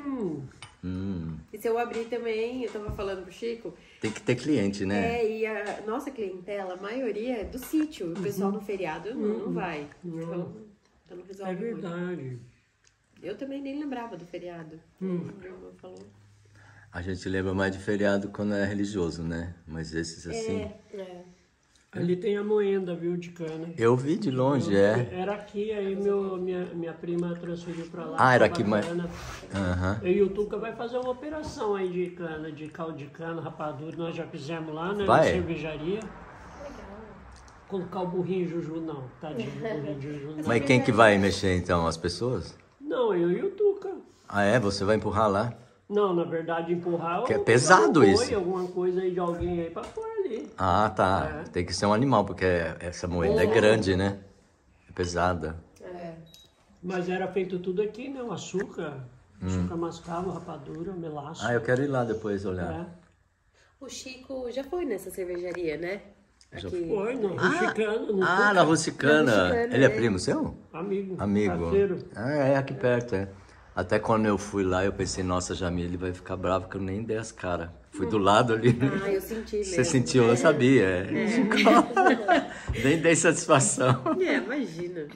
E se eu abrir também, eu tava falando pro Chico, Tem que ter cliente, né? e a nossa clientela, a maioria é do sítio. O pessoal no feriado não vai. Então não resolve É muito. verdade. Eu também nem lembrava do feriado. Meu irmão falou. A gente lembra mais de feriado quando é religioso, né? Mas esses assim... Ali tem a moenda, viu, de cana. Eu vi de longe, é. Era aqui, aí minha prima transferiu pra lá. Ah, era pra aqui, mas... Bacana. Aham. Eu e o Tuca vai fazer uma operação aí de cana, de caldo de cana, rapadura. Nós já fizemos lá, né? Vai? Na cervejaria. Colocar o burrinho Juju, não. Tadinho, o burrinho Juju não. Mas quem que vai mexer então? As pessoas? Não, eu e o Tuca. Ah, é? Você vai empurrar lá? Não, na verdade, empurrar... Que é ou pesado botar um isso. boi, alguma coisa aí de alguém aí pra pôr ali. Ah, tá. Tem que ser um animal, porque essa moeda é grande, né? É pesada. Mas era feito tudo aqui, né? O açúcar mascavo, rapadura, melaço. Ah, eu quero ir lá depois olhar. É. O Chico já foi nessa cervejaria, né? Já Aqui. Foi, no Rusticano, no Ah, Tuca. na Rusticana. Na Rusticana, Ele é né? primo seu? Amigo. Amigo. Parceiro. Ah, é aqui perto, é. Até quando eu fui lá, eu pensei, nossa, Jamile, ele vai ficar bravo que eu nem dei as caras. Fui do lado ali. Ah, eu senti mesmo. Você sentiu, eu sabia. É. Nem dei satisfação. Imagina.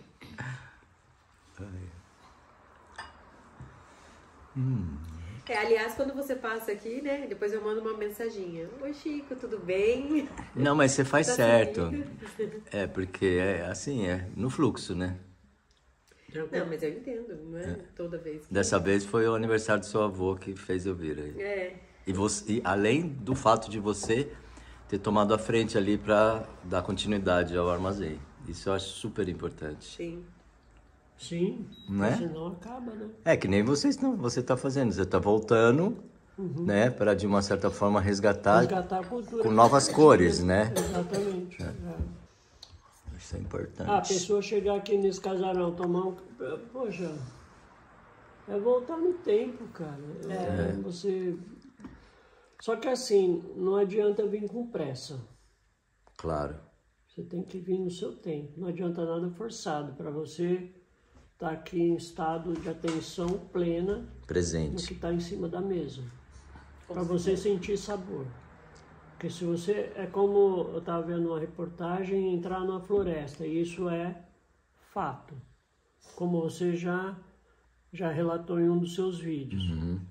Aliás, quando você passa aqui, né? Depois eu mando uma mensaginha. Oi, Chico, tudo bem? Não, mas você faz Tá certo. sumido. É, porque é assim, é no fluxo, né? Não, mas eu entendo, não é toda vez. Dessa vez foi o aniversário do seu avô que fez eu vir aí. E além do fato de você ter tomado a frente ali para dar continuidade ao armazém. Isso eu acho super importante. Sim. Sim, Não é? senão acaba, né? É que nem você está fazendo. Você está voltando, né? Para de uma certa forma resgatar Resgatar a cultura. com novas cores, né? Exatamente. Isso é importante. A pessoa chegar aqui nesse casarão, tomar um... Poxa, é voltar no tempo, cara. Você... Só que assim, não adianta vir com pressa. Claro. Você tem que vir no seu tempo. Não adianta nada forçado para você estar aqui em estado de atenção plena no Presente. que está em cima da mesa. Para você sentir sabor. Porque se você... É como eu estava vendo uma reportagem, entrar numa floresta. E isso é fato. Como você já relatou em um dos seus vídeos.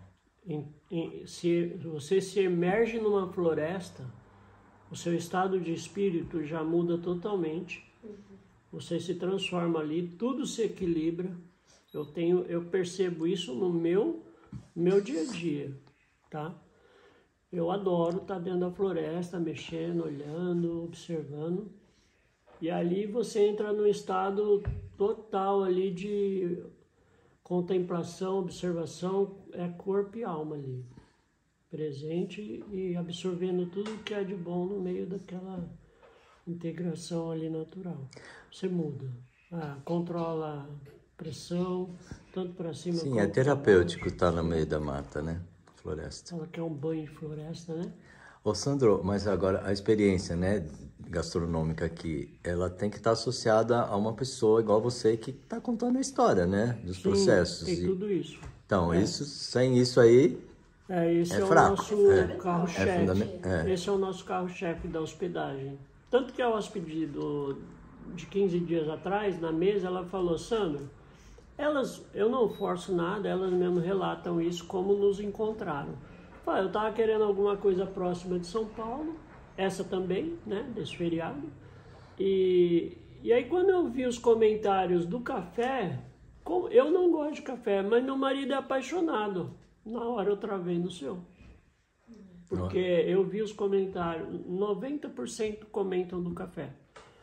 Se você se emerge numa floresta, o seu estado de espírito já muda totalmente. Você se transforma ali, tudo se equilibra. Eu percebo isso no meu dia a dia, tá? Eu adoro estar dentro da floresta, mexendo, olhando, observando. E ali você entra num estado total ali de contemplação, observação, é corpo e alma ali. Presente e absorvendo tudo que é de bom no meio daquela integração ali natural. Você muda, controla a pressão, tanto para cima Sim, quanto é para terapêutico baixo. estar no meio da mata, né? Floresta. Fala que é um banho de floresta, né? Ô Sandro, mas agora a experiência, né, gastronômica aqui, ela tem que estar associada a uma pessoa igual você que está contando a história, né, dos processos. Tem tudo isso. Então, sem isso aí, Esse é o fraco. nosso carro-chefe. Esse é o nosso carro-chefe da hospedagem. Tanto que a hóspede de 15 dias atrás, na mesa, ela falou, Sandro, eu não forço nada, elas mesmo relatam isso, como nos encontraram. Eu estava querendo alguma coisa próxima de São Paulo, essa também, né, desse feriado. E aí quando eu vi os comentários do café, eu não gosto de café, mas meu marido é apaixonado. Na hora eu travei no seu. Porque eu vi os comentários, 90% comentam do café.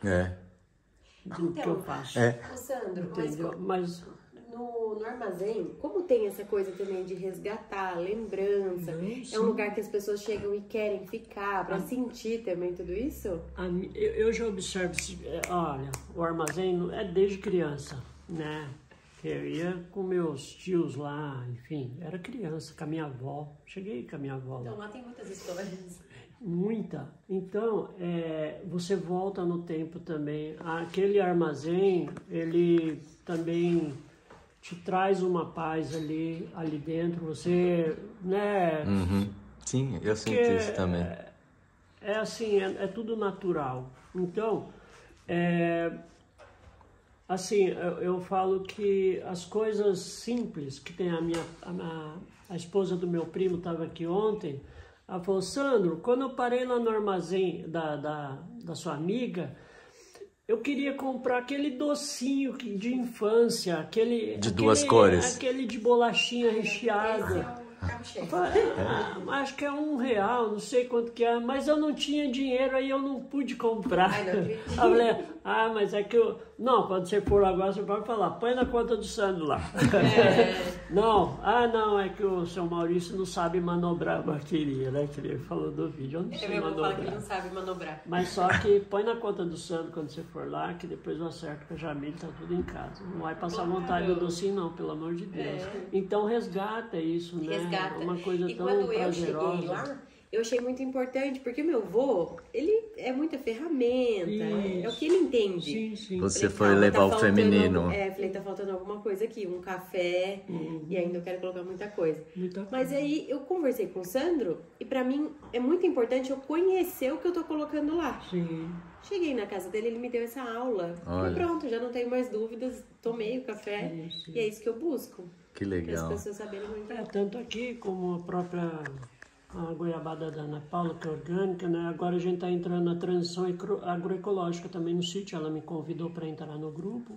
Do que eu faço. Ô Sandro, Entendeu? Mas no armazém, como tem essa coisa também de resgatar, lembrança, é um lugar que as pessoas chegam e querem ficar, para sentir também tudo isso? Eu já observo, olha, o armazém é desde criança, né? Eu ia com meus tios lá, enfim, era criança, com a minha avó. Cheguei com a minha avó lá. Então lá tem muitas histórias. Muita. Então, você volta no tempo também. Aquele armazém, ele também te traz uma paz ali dentro. Você, né? Sim, eu sinto isso também. É assim, é tudo natural. Então, assim, eu falo que as coisas simples que tem a esposa do meu primo estava aqui ontem. Ela falou, Sandro, quando eu parei lá no armazém da sua amiga, eu queria comprar aquele docinho de infância, de duas cores. Aquele de bolachinha recheada. Acho que é R$1, não sei quanto que é, mas eu não tinha dinheiro, aí eu não pude comprar. Eu falei, mas é que eu... Não, quando você for agora, você pode falar, põe na conta do Sandro lá. Não, é que o seu Maurício não sabe manobrar a bateria, né? Que ele falou do vídeo, eu não sei manobrar. Que ele não sabe manobrar. Mas só que põe na conta do Sandro quando você for lá, que depois eu acerto com a Jamile, tá tudo em casa. Não vai passar vontade do docinho não, pelo amor de Deus. Então resgata isso, né? Resgata. Uma coisa e tão quando prazerosa. Eu cheguei lá, eu achei muito importante, porque meu avô, ele é muita ferramenta, é o que ele entende. Sim. Você foi levar o feminino. Falei, tá faltando alguma coisa aqui, um café, e ainda eu quero colocar muita coisa. Mas aí eu conversei com o Sandro, e pra mim é muito importante eu conhecer o que eu tô colocando lá. Sim. Cheguei na casa dele, ele me deu essa aula. Olha. E pronto, já não tenho mais dúvidas, tomei o café, e é isso que eu busco. Que legal. Para as pessoas saberem muito. Tanto aqui como a própria goiabada da Ana Paula, que é orgânica, né? Agora a gente está entrando na transição agroecológica também no sítio. Ela me convidou para entrar no grupo.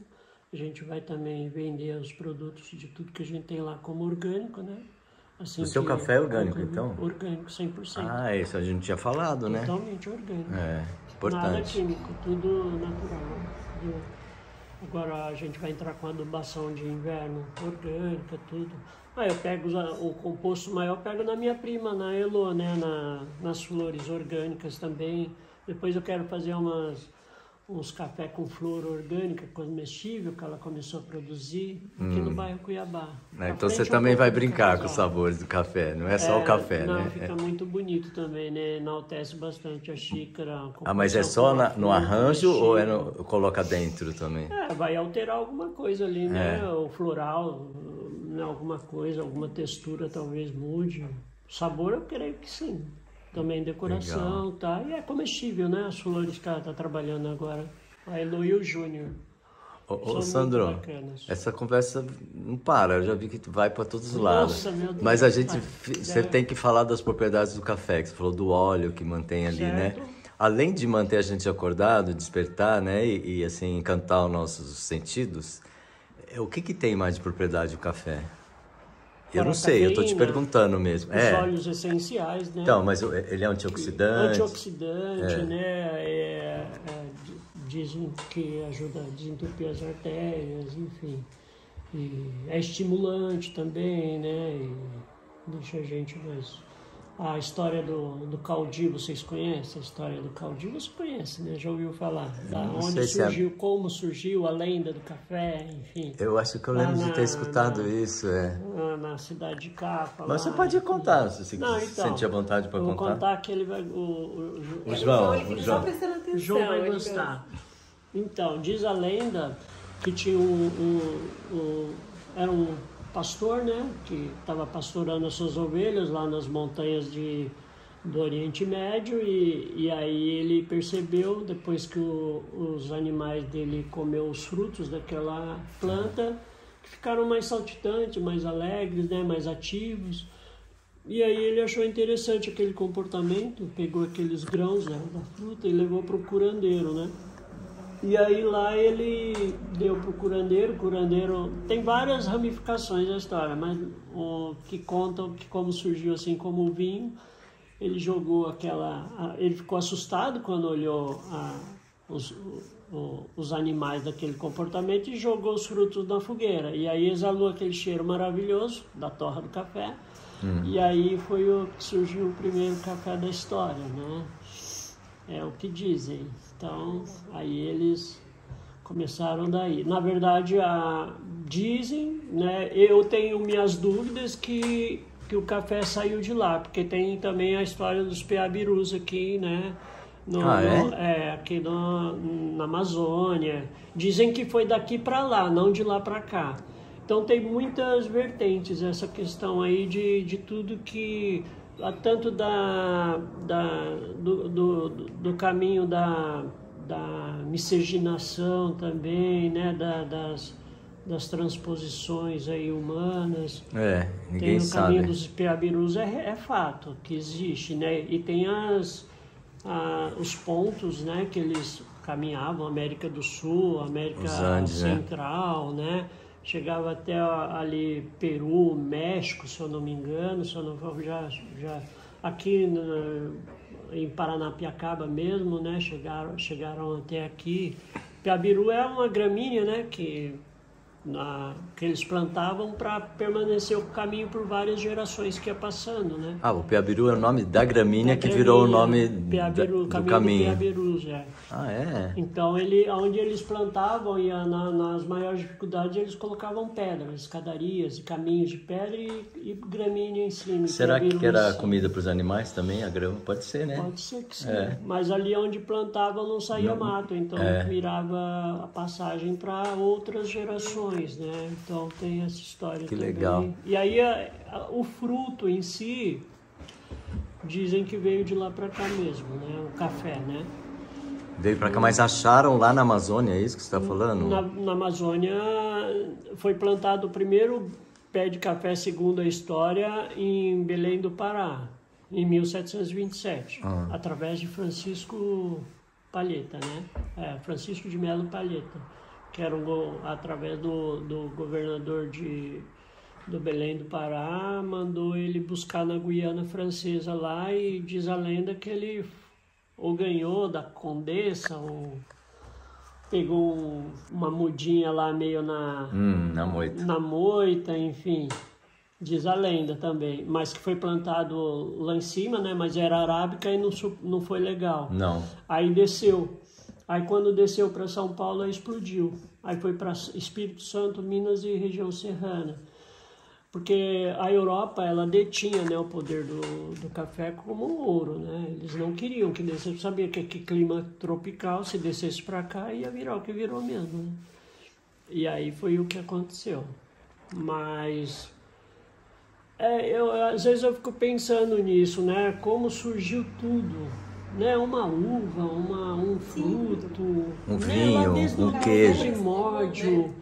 A gente vai também vender os produtos de tudo que a gente tem lá como orgânico, né? Assim O seu café é orgânico, então? Orgânico, 100%. Ah, isso a gente tinha falado, né? Totalmente orgânico. É, importante. Nada químico, tudo natural. Agora a gente vai entrar com adubação de inverno orgânica, tudo. Eu pego o composto maior, eu pego na minha prima, na Elo, né? Nas flores orgânicas também. Depois eu quero fazer uns café com flor orgânica, comestível, que ela começou a produzir aqui no bairro Cuiabá. Então você também vai brincar com os sabores do café, não é só o café, não, né? Fica muito bonito também, né? Enaltece bastante a xícara. Mas é só no arranjo ou coloca dentro também? Vai alterar alguma coisa ali, né? O floral, né? Alguma coisa, alguma textura talvez mude. O sabor eu creio que sim. Também decoração, legal. Tá? E é comestível, né? As flores que ela está trabalhando agora. A Elo e o Júnior. Ô Sandro, essa conversa não para, eu já vi que tu vai para todos os lados. Meu Deus. Mas você tem que falar das propriedades do café, que você falou do óleo que mantém ali, certo. Né? Além de manter a gente acordado, despertar, né? E assim, encantar os nossos sentidos, o que tem mais de propriedade do café? Eu não sei, eu tô te perguntando mesmo. Os óleos essenciais, né? Então, mas ele é antioxidante? Antioxidante, né? Dizem que ajuda a desentupir as artérias, enfim. E é estimulante também, né? E deixa a gente mais... A história do Caldi, vocês conhecem? A história do Caldi, você conhece, né? Já ouviu falar? Da onde surgiu, como surgiu, a lenda do café, enfim. Eu acho que eu lembro de ter escutado isso, na cidade de Capa. Mas você pode contar, se você sentir a vontade para contar. Vou contar que ele vai... O João vai gostar. Então, diz a lenda que tinha era um pastor, né, que estava pastorando as suas ovelhas lá nas montanhas do Oriente Médio e aí ele percebeu, depois que os animais dele comeu os frutos daquela planta, que ficaram mais saltitantes, mais alegres, né, mais ativos. E aí ele achou interessante aquele comportamento, pegou aqueles grãos, né, da fruta e levou para o curandeiro, né? E aí lá ele deu para o curandeiro tem várias ramificações da história, mas o que contam que como surgiu assim como o vinho, ele jogou ele ficou assustado quando olhou os animais daquele comportamento e jogou os frutos na fogueira. E aí exalou aquele cheiro maravilhoso da torra do café, e aí foi o que surgiu o primeiro café da história, né? É o que dizem. Então, aí eles começaram daí. Na verdade, dizem, né? Eu tenho minhas dúvidas que o café saiu de lá, porque tem também a história dos peabirus aqui, né? Aqui na Amazônia. Dizem que foi daqui para lá, não de lá para cá. Então tem muitas vertentes essa questão aí de tudo que... tanto do caminho da miscigenação também, né, das transposições aí humanas. Ninguém tem o sabe. caminho dos peabirus, é fato que existe, né, e tem os pontos, né, que eles caminhavam, América do Sul, América Andes, Central, né? Chegava até ali Peru, México, se eu não me engano, já aqui em Paranapiacaba mesmo, né? Chegaram até aqui. Peabiru é uma gramínea, né? Que eles plantavam para permanecer o caminho por várias gerações que ia passando, né? O Peabiru é o nome da gramínea que virou o nome do caminho. Peabirus, Então, onde eles plantavam e nas maiores dificuldades, eles colocavam pedras, escadarias e caminhos de pedra e gramínea em cima. Será que era comida para os animais também, a grama? Pode ser, né? Pode ser que sim. Mas ali onde plantavam não saía mato, então virava a passagem para outras gerações. Né? Então tem essa história que também. Legal. E aí o fruto em si dizem que veio de lá para cá mesmo, né? O café, né? Veio para cá, mas acharam lá na Amazônia, é isso que você está falando? Na Amazônia foi plantado o primeiro pé de café, segundo a história, em Belém do Pará, em 1727, através de Francisco Palheta, né? Francisco de Melo Palheta. que era através do governador do Belém do Pará, mandou ele buscar na Guiana Francesa lá, e diz a lenda que ele ou ganhou da Condessa, ou pegou uma mudinha lá meio na moita, enfim, diz a lenda também, mas que foi plantado lá em cima, né, mas era arábica e não foi legal. Não. Aí desceu. Aí quando desceu para São Paulo, aí explodiu. Aí foi para Espírito Santo, Minas e região serrana. Porque a Europa, ela detinha, né, o poder do café como ouro, né? Eles não queriam que descesse, sabia que clima tropical, se descesse para cá, ia virar o que virou mesmo, né? E aí foi o que aconteceu. Mas às vezes eu fico pensando nisso, né? Como surgiu tudo, né? Uma uva, um fruto, um né? vinho, um queijo. Primórdio.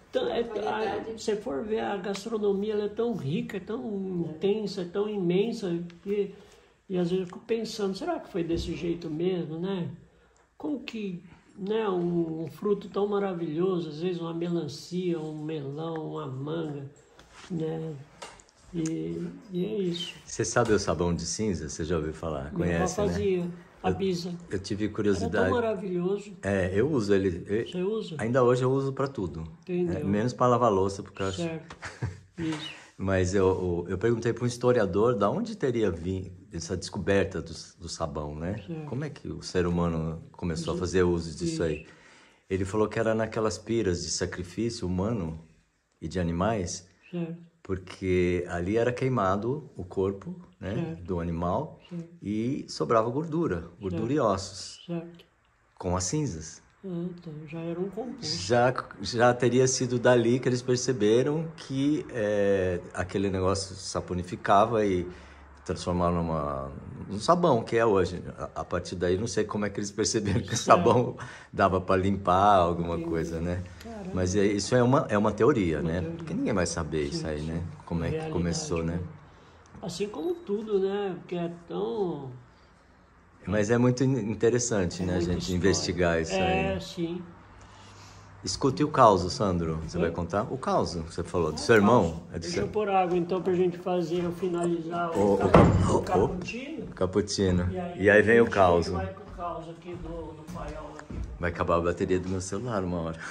Se for ver, a gastronomia, ela é tão rica, é tão intensa, é tão imensa, e às vezes eu fico pensando, será que foi desse jeito mesmo, né? Como que, né, um fruto tão maravilhoso, às vezes uma melancia, um melão, uma manga, né? E é isso. Você sabe o sabão de cinza? Você já ouviu falar? Conhece, Minha avó fazia, né? a bisa. Eu tive Era curiosidade. tão maravilhoso. Eu uso ele. Você usa? Ainda hoje eu uso para tudo. Entendeu? Menos para lavar louça, porque eu acho... Certo. Isso. Mas eu perguntei para um historiador de onde teria vindo essa descoberta do sabão, né? Certo. Como é que o ser humano começou a fazer uso disso aí? Ele falou que era naquelas piras de sacrifício humano e de animais, Certo. porque ali era queimado o corpo, né, do animal, e sobrava gordura e ossos, Certo. com as cinzas. Então, já era um composto. Já teria sido dali que eles perceberam que aquele negócio saponificava e transformava num sabão, que é hoje. A partir daí, não sei como é que eles perceberam que o sabão dava para limpar alguma coisa, né? Caramba. Mas isso é uma teoria, né? Porque ninguém vai saber isso aí, né? Como é que Realidade, começou, né? Assim como tudo, né? Porque é tão... Mas é muito interessante, né? A muita gente história. investigar isso aí. Sim. Escute o caos, Sandro. Você vai contar? O caos, você falou. Do seu irmão? É do Deixa seu... eu pôr água, então, pra gente fazer, finalizar o cappuccino. Cappuccino. E aí vem o caos. Vai com o caos aqui do paiol. Vai acabar a bateria do meu celular uma hora.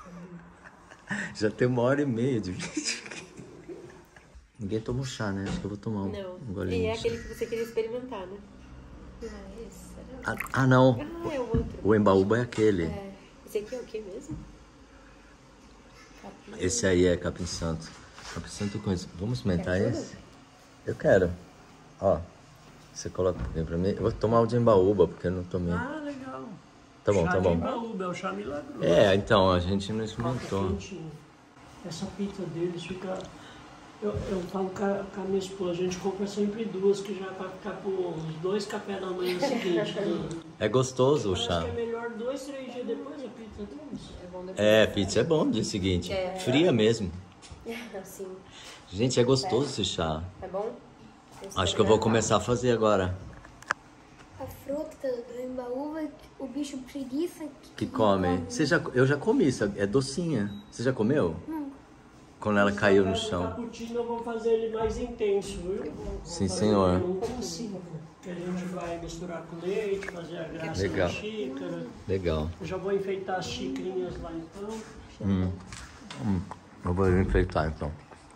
Já tem 1h30 de vídeo. Ninguém tomou chá, né? Acho que eu vou tomar um golinho. E é de chá. aquele que você queria experimentar, né? Não. É o outro. O embaúba é aquele. Esse aqui é o que mesmo? Esse aí é capim santo. Capim santo eu conheço. Vamos experimentar esse? Eu quero. Ó, você coloca um pouquinho pra mim. Eu vou tomar o de embaúba, porque eu não tomei. Ah, legal. Tá bom, chá tá de bom. Embaúba, é o chá milagroso. Então, a gente não Tá experimentou. quentinho. Essa pizza deles fica... Eu falo com a minha esposa, a gente compra sempre duas, que já vai ficar com os 2 cafés da manhã seguinte. É gostoso o chá. Acho que é melhor 2, 3 dias depois a pizza deles. Pizza é bom no dia seguinte. Fria mesmo. Assim. Gente, é gostoso esse chá. É bom? Acho que eu vou começar a fazer agora. A fruta do embaúba, o bicho preguiça Que come. Eu já comi isso, é docinha. Você já comeu? Quando ela caiu no O chão. cappuccino eu vou fazer ele mais intenso, viu? Sim, senhor. 1 com 5. Que a gente vai misturar com leite, fazer a graça Legal. na xícara. Legal. Eu já vou enfeitar as xicrinhas lá então. Eu vou enfeitar então.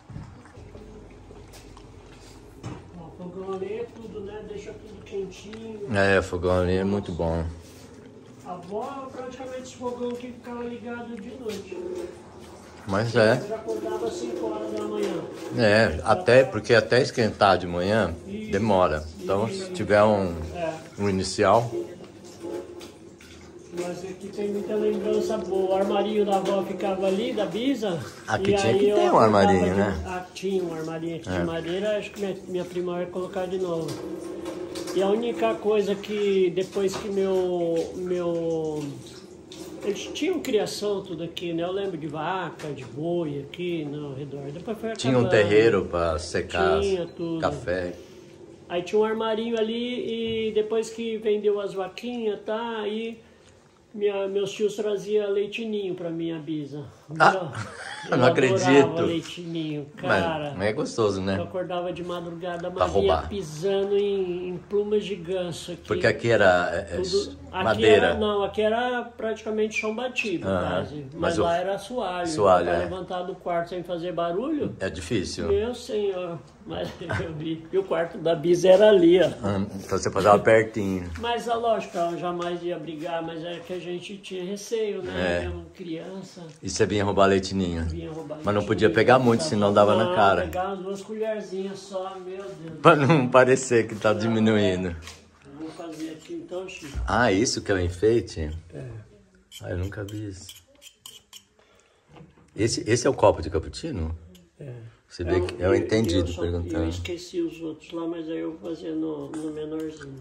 Ó, fogão ali é tudo, né? Deixa tudo quentinho. Fogão ali é muito bom. A avó, praticamente esse fogão aqui ficava ligado de noite. Mas Eu já acordava às 5 horas da manhã. porque até esquentar de manhã demora. Então, se tiver um inicial, Mas aqui tem muita lembrança boa. O armarinho da avó ficava ali, da bisa. Aqui e tinha aí que eu ter um acordava armarinho, de- né? Tinha um armarinho aqui de madeira, acho que minha prima vai colocar de novo. E a única coisa que depois que eles tinham criação tudo aqui, né? Eu lembro de vaca, de boi aqui no redor. Depois foi tinha um acabando. terreiro para secar Tinha tudo. café. Aí tinha um armarinho ali e depois que vendeu as vaquinhas, tá? Aí Meus tios traziam leitinho pra minha bisa. Eu não acredito. Adorava leitinho, cara. Mas é gostoso, né? Eu acordava de madrugada, Pra mas ia roubar. pisando em plumas de ganso aqui. Porque aqui era Aqui madeira. aqui era praticamente chão batido, quase. Mas lá era assoalho. Assoalho, Pra é. levantar do quarto sem fazer barulho, É difícil. meu senhor. Mas eu vi. E o quarto da bisa era ali, ó. Então você passava pertinho. Mas, lógico, eu jamais ia brigar, mas é que a gente tinha receio, né? Eu, criança, E você vinha roubar leitinho. vinha roubar. Mas não leitinho. podia pegar muito, senão dava na cara. Pegar as 2 colherzinhas só, meu Deus. Pra não parecer que tá diminuindo. Eu vou fazer aqui então, Chico. Ah, isso que é o enfeite? É. Ah, eu nunca vi isso. Esse é o copo de cappuccino? É. Você vê que é o entendido Eu perguntando. esqueci os outros lá, mas aí eu vou fazer no menorzinho.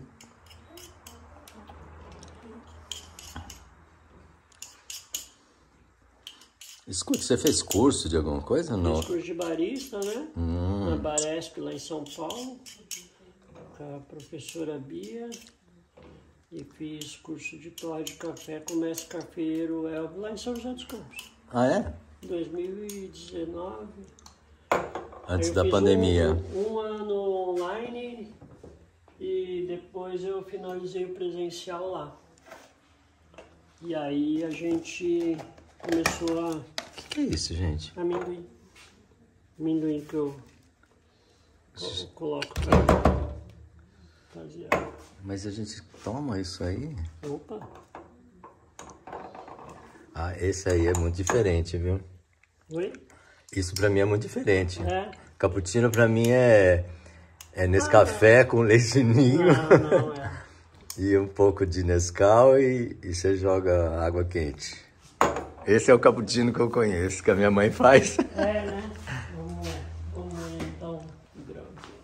Escuta, você fez curso de alguma coisa? Não. Fiz curso de barista, né? Na Baresp, lá em São Paulo, com a professora Bia. E fiz curso de torre de café com o mestre cafeiro Elvio, lá em São José dos Campos. Ah, é? 2019. Antes Eu da fiz pandemia. um ano online e depois eu finalizei o presencial lá. E aí a gente começou a... O que é isso, gente? Amendoim. Amendoim que eu coloco pra fazer. Mas a gente toma isso aí? Opa! Ah, esse aí é muito diferente, viu? Oi? Isso pra mim é muito diferente. É? Cappuccino pra mim é nesse café com leite ninho Não, é. e um pouco de Nescau e você joga água quente. Esse é o cappuccino que eu conheço, que a minha mãe faz. É, né? Vamos ver então o grão.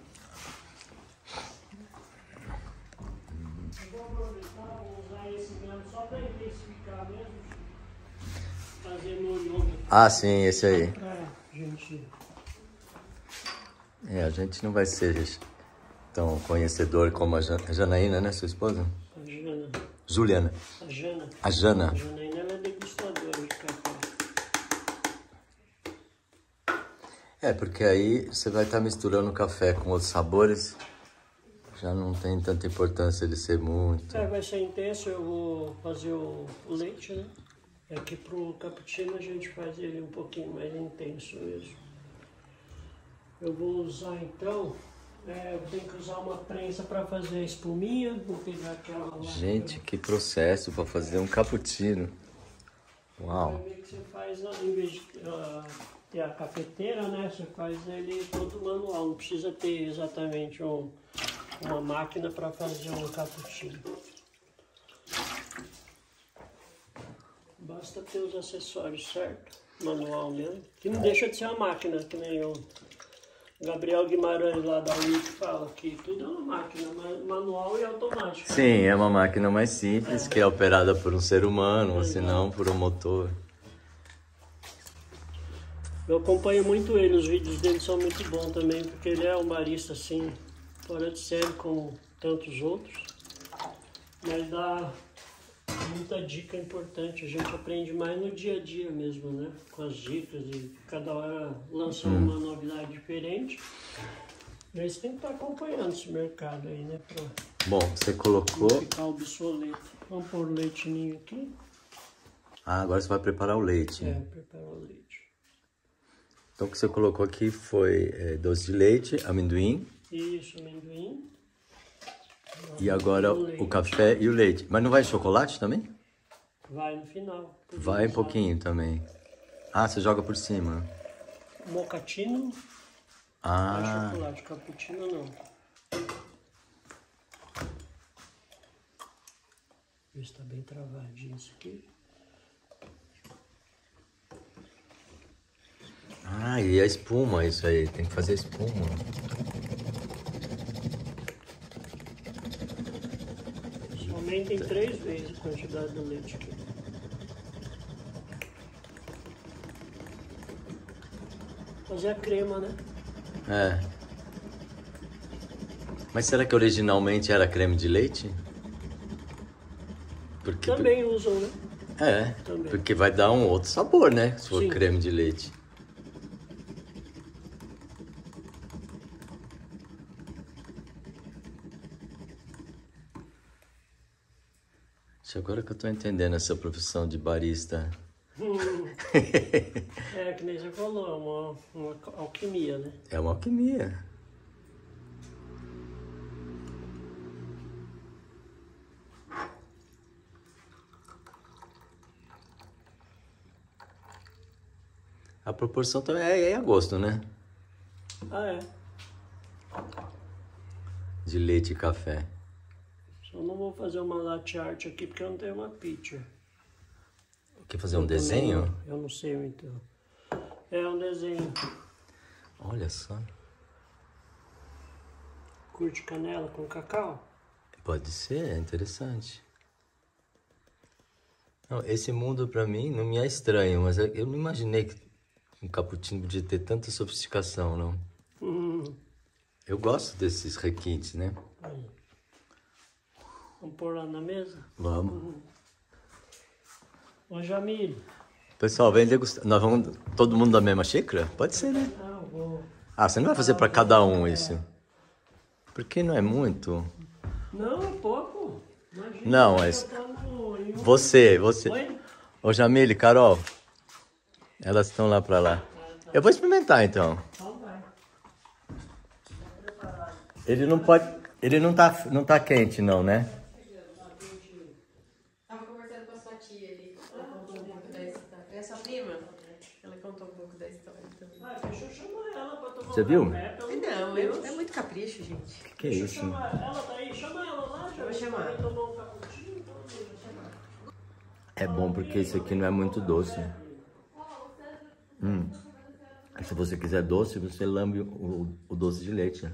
Eu vou aproveitar, vou usar esse mesmo só para intensificar mesmo. Fazer no yoga. Ah, sim, esse aí. Pra gente. A gente não vai ser tão conhecedor como a Janaína, né, sua esposa? A Jana. Juliana. A Jana. A Jana. A Janaína ela é degustadora de café. Porque aí você vai estar misturando o café com outros sabores. Já não tem tanta importância ele ser muito. Vai ser intenso, eu vou fazer o leite, né? Aqui pro cappuccino a gente faz ele um pouquinho mais intenso mesmo. Eu vou usar então, eu tenho que usar uma prensa para fazer a espuminha, vou pegar aquela lá. Gente, que processo para fazer um cappuccino. Uau. Aí que você faz, em vez de ter a cafeteira, né? Você faz ele todo manual, não precisa ter exatamente uma máquina para fazer um cappuccino. Basta ter os acessórios certos, manual mesmo. Que não deixa de ser uma máquina, que nem o Gabriel Guimarães lá da UIC fala que tudo é uma máquina, manual e automático. Sim, é uma máquina mais simples, que é operada por um ser humano, ou se não por um motor. Eu acompanho muito ele, os vídeos dele são muito bons também, porque ele é um barista assim, fora de série como tantos outros, mas dá muita dica importante, a gente aprende mais no dia a dia mesmo, né? Com as dicas e cada hora lança uma novidade diferente. Mas tem que estar acompanhando esse mercado aí, né? Pra Bom, você colocou... não ficar obsoleto. Vamos pôr o leitinho aqui. Ah, agora você vai preparar o leite. Preparar o leite. Então o que você colocou aqui foi doce de leite, amendoim. Isso, amendoim. E agora o café e o leite. Mas não vai chocolate também? Vai no final. Vai um pouquinho também. Ah, você joga por cima. Mocatino, não Ah, chocolate, cappuccino não. Vê se tá bem travadinho isso aqui. e a espuma, isso aí. Tem que fazer espuma. Somente em 3 vezes a quantidade do leite aqui. Fazer a crema, né? Mas será que originalmente era creme de leite? Porque, Também usam, né? Também. Porque vai dar um outro sabor, né? Se for Sim. creme de leite. Agora que eu tô entendendo essa profissão de barista. Que nem você falou, é uma alquimia, né? É uma alquimia. A proporção também é a gosto, né? Ah, é. De leite e café. Só não vou fazer uma latte art aqui porque eu não tenho uma picture. Quer fazer um desenho? Eu não sei muito. É um desenho. Olha só. Curte canela com cacau? Pode ser, é interessante. Não, esse mundo pra mim não me é estranho, mas eu não imaginei que um cappuccino podia ter tanta sofisticação, não. Eu gosto desses requintes, né? Aí. Vamos pôr lá na mesa? Vamos. Ô, Jamile. Pessoal, vem degustar. Nós vamos todo mundo da mesma xícara? Pode ser, né? Não, vou... Ah, você não vai fazer pra cada um isso? Porque não é muito? Não, é pouco. Imagina, Não, mas... em um- Você. Oi? Ô, Jamile, Carol. Elas estão lá pra lá. Eu vou experimentar, então. Então vai. Ele não pode... Ele não tá quente, não, né? Tava conversando com a sua tia ali. Ela contou um pouco da história. É a sua prima? Ela contou um pouco da história também. Deixa eu chamar ela pra tomar Você viu? café, pelo Não, amor de Deus. é muito capricho, gente. Que Deixa eu isso? chamar ela daí, chama ela lá, já Vou chamar. vai tomar um cappuccino, então deixa eu chamar. É bom porque isso aqui não é muito doce. Se você quiser doce, você lambe o doce de leite.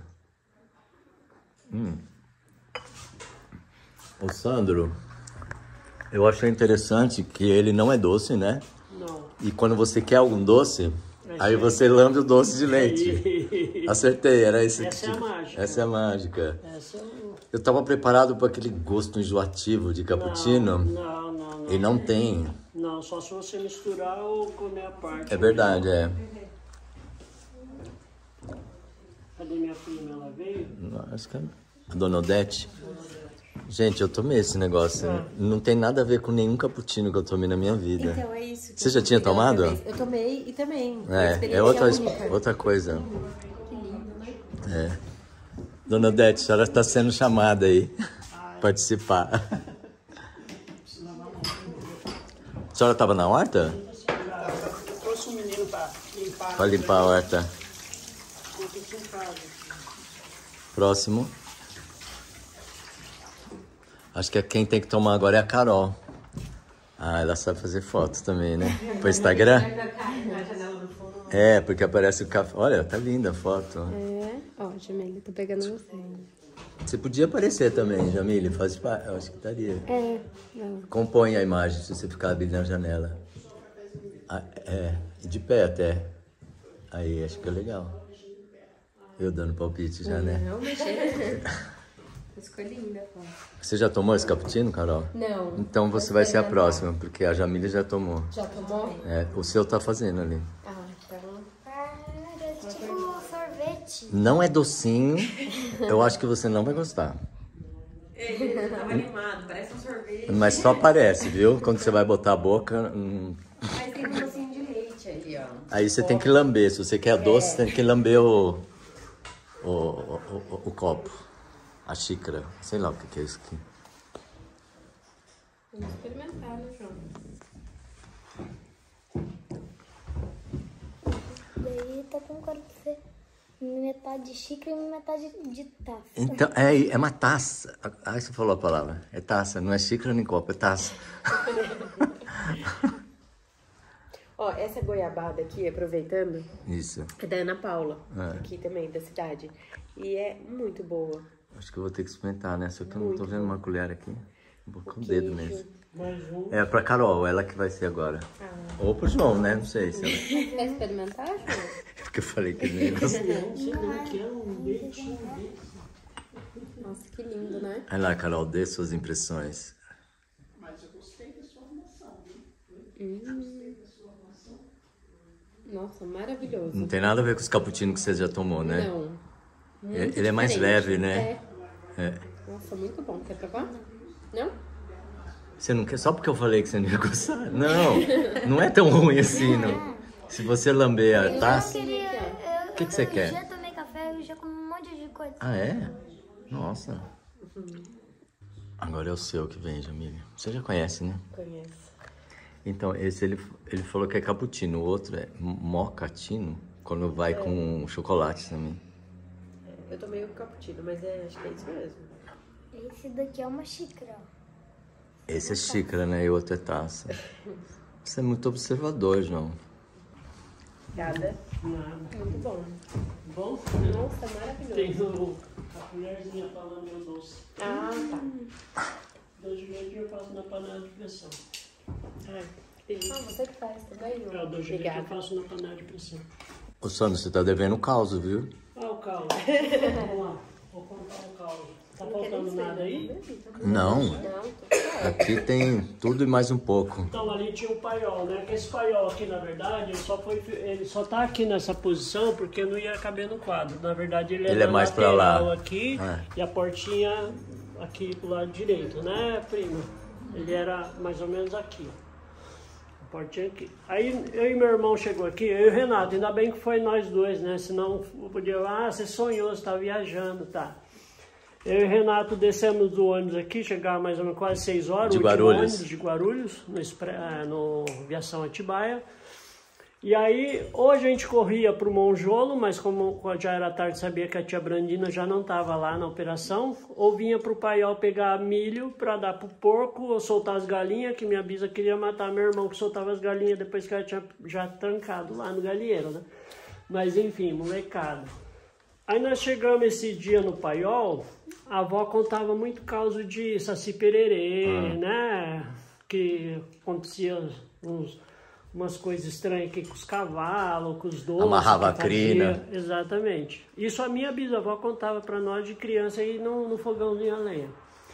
O Sandro, eu achei interessante que ele não é doce, né? Não. E quando você quer algum doce, aí você lambe o doce de leite. Acertei, era isso. Essa é a mágica. Essa é a mágica. Essa é o... Eu tava preparado para aquele gosto enjoativo de cappuccino Não. e não tem. Não, só se você misturar ou comer a parte. É verdade, é. Cadê minha prima? Ela veio? Acho que é a Dona Odete. Gente, eu tomei esse negócio. Não tem nada a ver com nenhum cappuccino que eu tomei na minha vida. Então é isso. Você já tinha tomado? Eu tomei e também. É outra coisa. Que lindo, né? É. Dona Odete, a senhora está sendo chamada aí. Participar. A senhora estava na horta? Eu trouxe um menino para limpar. Para limpar a horta. Aqui em casa. Próximo. Acho que quem tem que tomar agora é a Carol. Ah, ela sabe fazer fotos também, né? Pro Instagram? É, porque aparece o café. Olha, tá linda a foto. É, ó, Jamile, tô pegando você. Você podia aparecer também, Jamile. Faz parte. Eu acho que estaria. É, não. Compõe a imagem se você ficar ali na janela. Ah, de pé até. Aí, acho que é legal. Eu dando palpite já, né? Não, mexer. Ficou linda, pô. Você já tomou esse cappuccino, Carol? Não. Então você vai ser a próxima, porque a Jamile já tomou. Já tomou? É, o seu tá fazendo ali. Ah, então. Para, tipo sorvete. Não é docinho, eu acho que você não vai gostar. Ele tava animado, parece um sorvete. Mas só parece, viu? Quando você vai botar a boca... Mas tem um docinho de leite ali, ó. Aí você tem que lamber. Se você quer doce, você tem que lamber o copo. A xícara. Sei lá o que é isso aqui. Vamos experimentar, né, João? Daí tá com cara de ser metade de xícara e metade de taça. Então, é uma taça. Ah, você falou a palavra. É taça. Não é xícara nem copo, é taça. Ó, essa goiabada aqui, aproveitando, Isso. é da Ana Paula, É. aqui também, da cidade. E é muito boa. Acho que eu vou ter que experimentar, né? Só que eu não tô Muito vendo uma colher aqui. Vou com o dedo Queijo. mesmo. Mais um. É pra Carol, ela que vai ser agora. Ou pro João, né? Não sei se ela... Quer experimentar, João? Porque eu falei que ele não gostou. Não sei nem o que é um leitinho desse. Nossa, que lindo, né? Vai lá, Carol, dê suas impressões. Mas Nossa, maravilhoso. Não tem nada a ver com os cappuccinos que você já tomou, né? Não. Ele é mais leve, né? É. Nossa, muito bom. Quer provar? Não? Você não quer? Só porque eu falei que você não ia gostar? Não, não é tão ruim assim, não. Se você lamber a taça... O que você quer? Eu já tomei café, eu já comi um monte de coisa. Ah, é? Nossa. Agora é o seu que vem, Jamília. Você já conhece, né? Conheço. Então, esse ele falou que é cappuccino. O outro é mocatino, quando vai com chocolate também. Eu tomei o cappuccino, mas acho que é isso mesmo. Esse daqui é uma xícara. Esse é xícara, né? E o outro é taça. Você é muito observador, João. Obrigada. Nada. Muito bom. Bom? Nossa, maravilhoso. Tem a colherzinha para meu doce. Ah, tá. Doce de leite eu faço na panela de pressão. Ai, que delícia. Ah, você que faz também? É, o doce de leite eu faço na panela de pressão. Ô, Sandro, você tá devendo caos, viu? Ah, o caldo. Vamos lá. Vou contar o caldo. Tá faltando nada aí? Não. Não, tô certo. Aqui tem tudo e mais um pouco. Então, ali tinha o paiol, né? Que esse paiol aqui, na verdade, ele só tá aqui nessa posição porque não ia caber no quadro. Na verdade, ele Ele é na mais pra lá. lateral aqui É. e a portinha aqui pro lado direito, né, prima? Ele era mais ou menos aqui, ó. A portinha aqui. Aí, eu e meu irmão chegou aqui, eu e o Renato, ainda bem que foi nós dois, né? Senão eu podia, você sonhou, você tá viajando, tá? Eu e o Renato descemos do ônibus aqui, chegava mais ou menos quase 6 horas. De o último Guarulhos. ônibus de Guarulhos, no Viação Atibaia. E aí, hoje a gente corria para o Monjolo, mas como já era tarde, sabia que a tia Brandina já não estava lá na operação, ou vinha para o paiol pegar milho para dar para o porco, ou soltar as galinhas, que minha bisa queria matar meu irmão que soltava as galinhas depois que ela tinha já trancado lá no galinheiro, né? Mas enfim, molecada. Aí nós chegamos esse dia no paiol, a avó contava muito caso de Saci Pererê, né? Que acontecia umas coisas estranhas aqui com os cavalos, com os doces. Amarrava a que fazia. crina. Exatamente. Isso a minha bisavó contava para nós de criança aí no fogãozinho a lenha.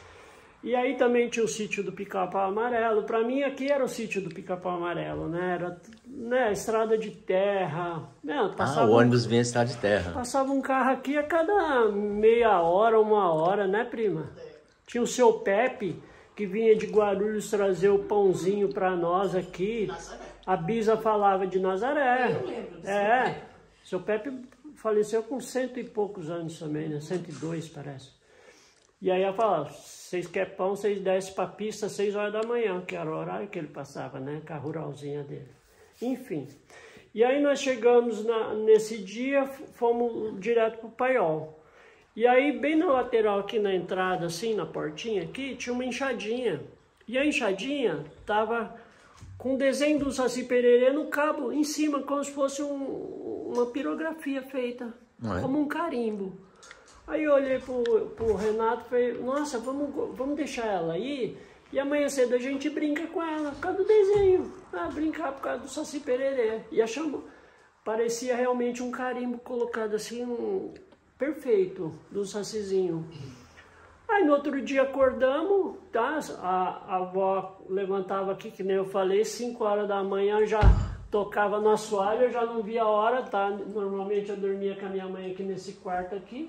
E aí também tinha o sítio do Pica-Pau Amarelo. Para mim aqui era o sítio do Pica-Pau Amarelo, né? Era, né, estrada de terra. Né? O ônibus vinha em estrada de terra. Passava um carro aqui a cada meia hora, 1 hora, né, prima? Tinha o seu Pepe, que vinha de Guarulhos trazer o pãozinho para nós aqui. A Bisa falava de Nazaré. Eu lembro disso. Seu Pepe faleceu com 100 e poucos anos também, né? 102, parece. E aí ela falava, vocês querem pão, vocês descem para a pista às 6 horas da manhã, que era o horário que ele passava, né? Com a ruralzinha dele. Enfim. E aí nós chegamos nesse dia, fomos direto para o paiol. E aí, bem na lateral aqui na entrada, assim, na portinha aqui, tinha uma enxadinha. E a enxadinha tava com o desenho do Saci Pererê no cabo, em cima, como se fosse uma pirografia feita, como um carimbo. Aí eu olhei pro Renato e falei, nossa, vamos deixar ela aí, e amanhã cedo a gente brinca com ela, por causa do desenho. Brincar por causa do Saci Pererê. E achamos, parecia realmente um carimbo colocado assim, perfeito, do sacizinho. Aí no outro dia acordamos, tá? A avó levantava aqui, que nem eu falei, 5 horas da manhã já tocava no assoalho, eu já não via a hora, tá? Normalmente eu dormia com a minha mãe aqui nesse quarto aqui.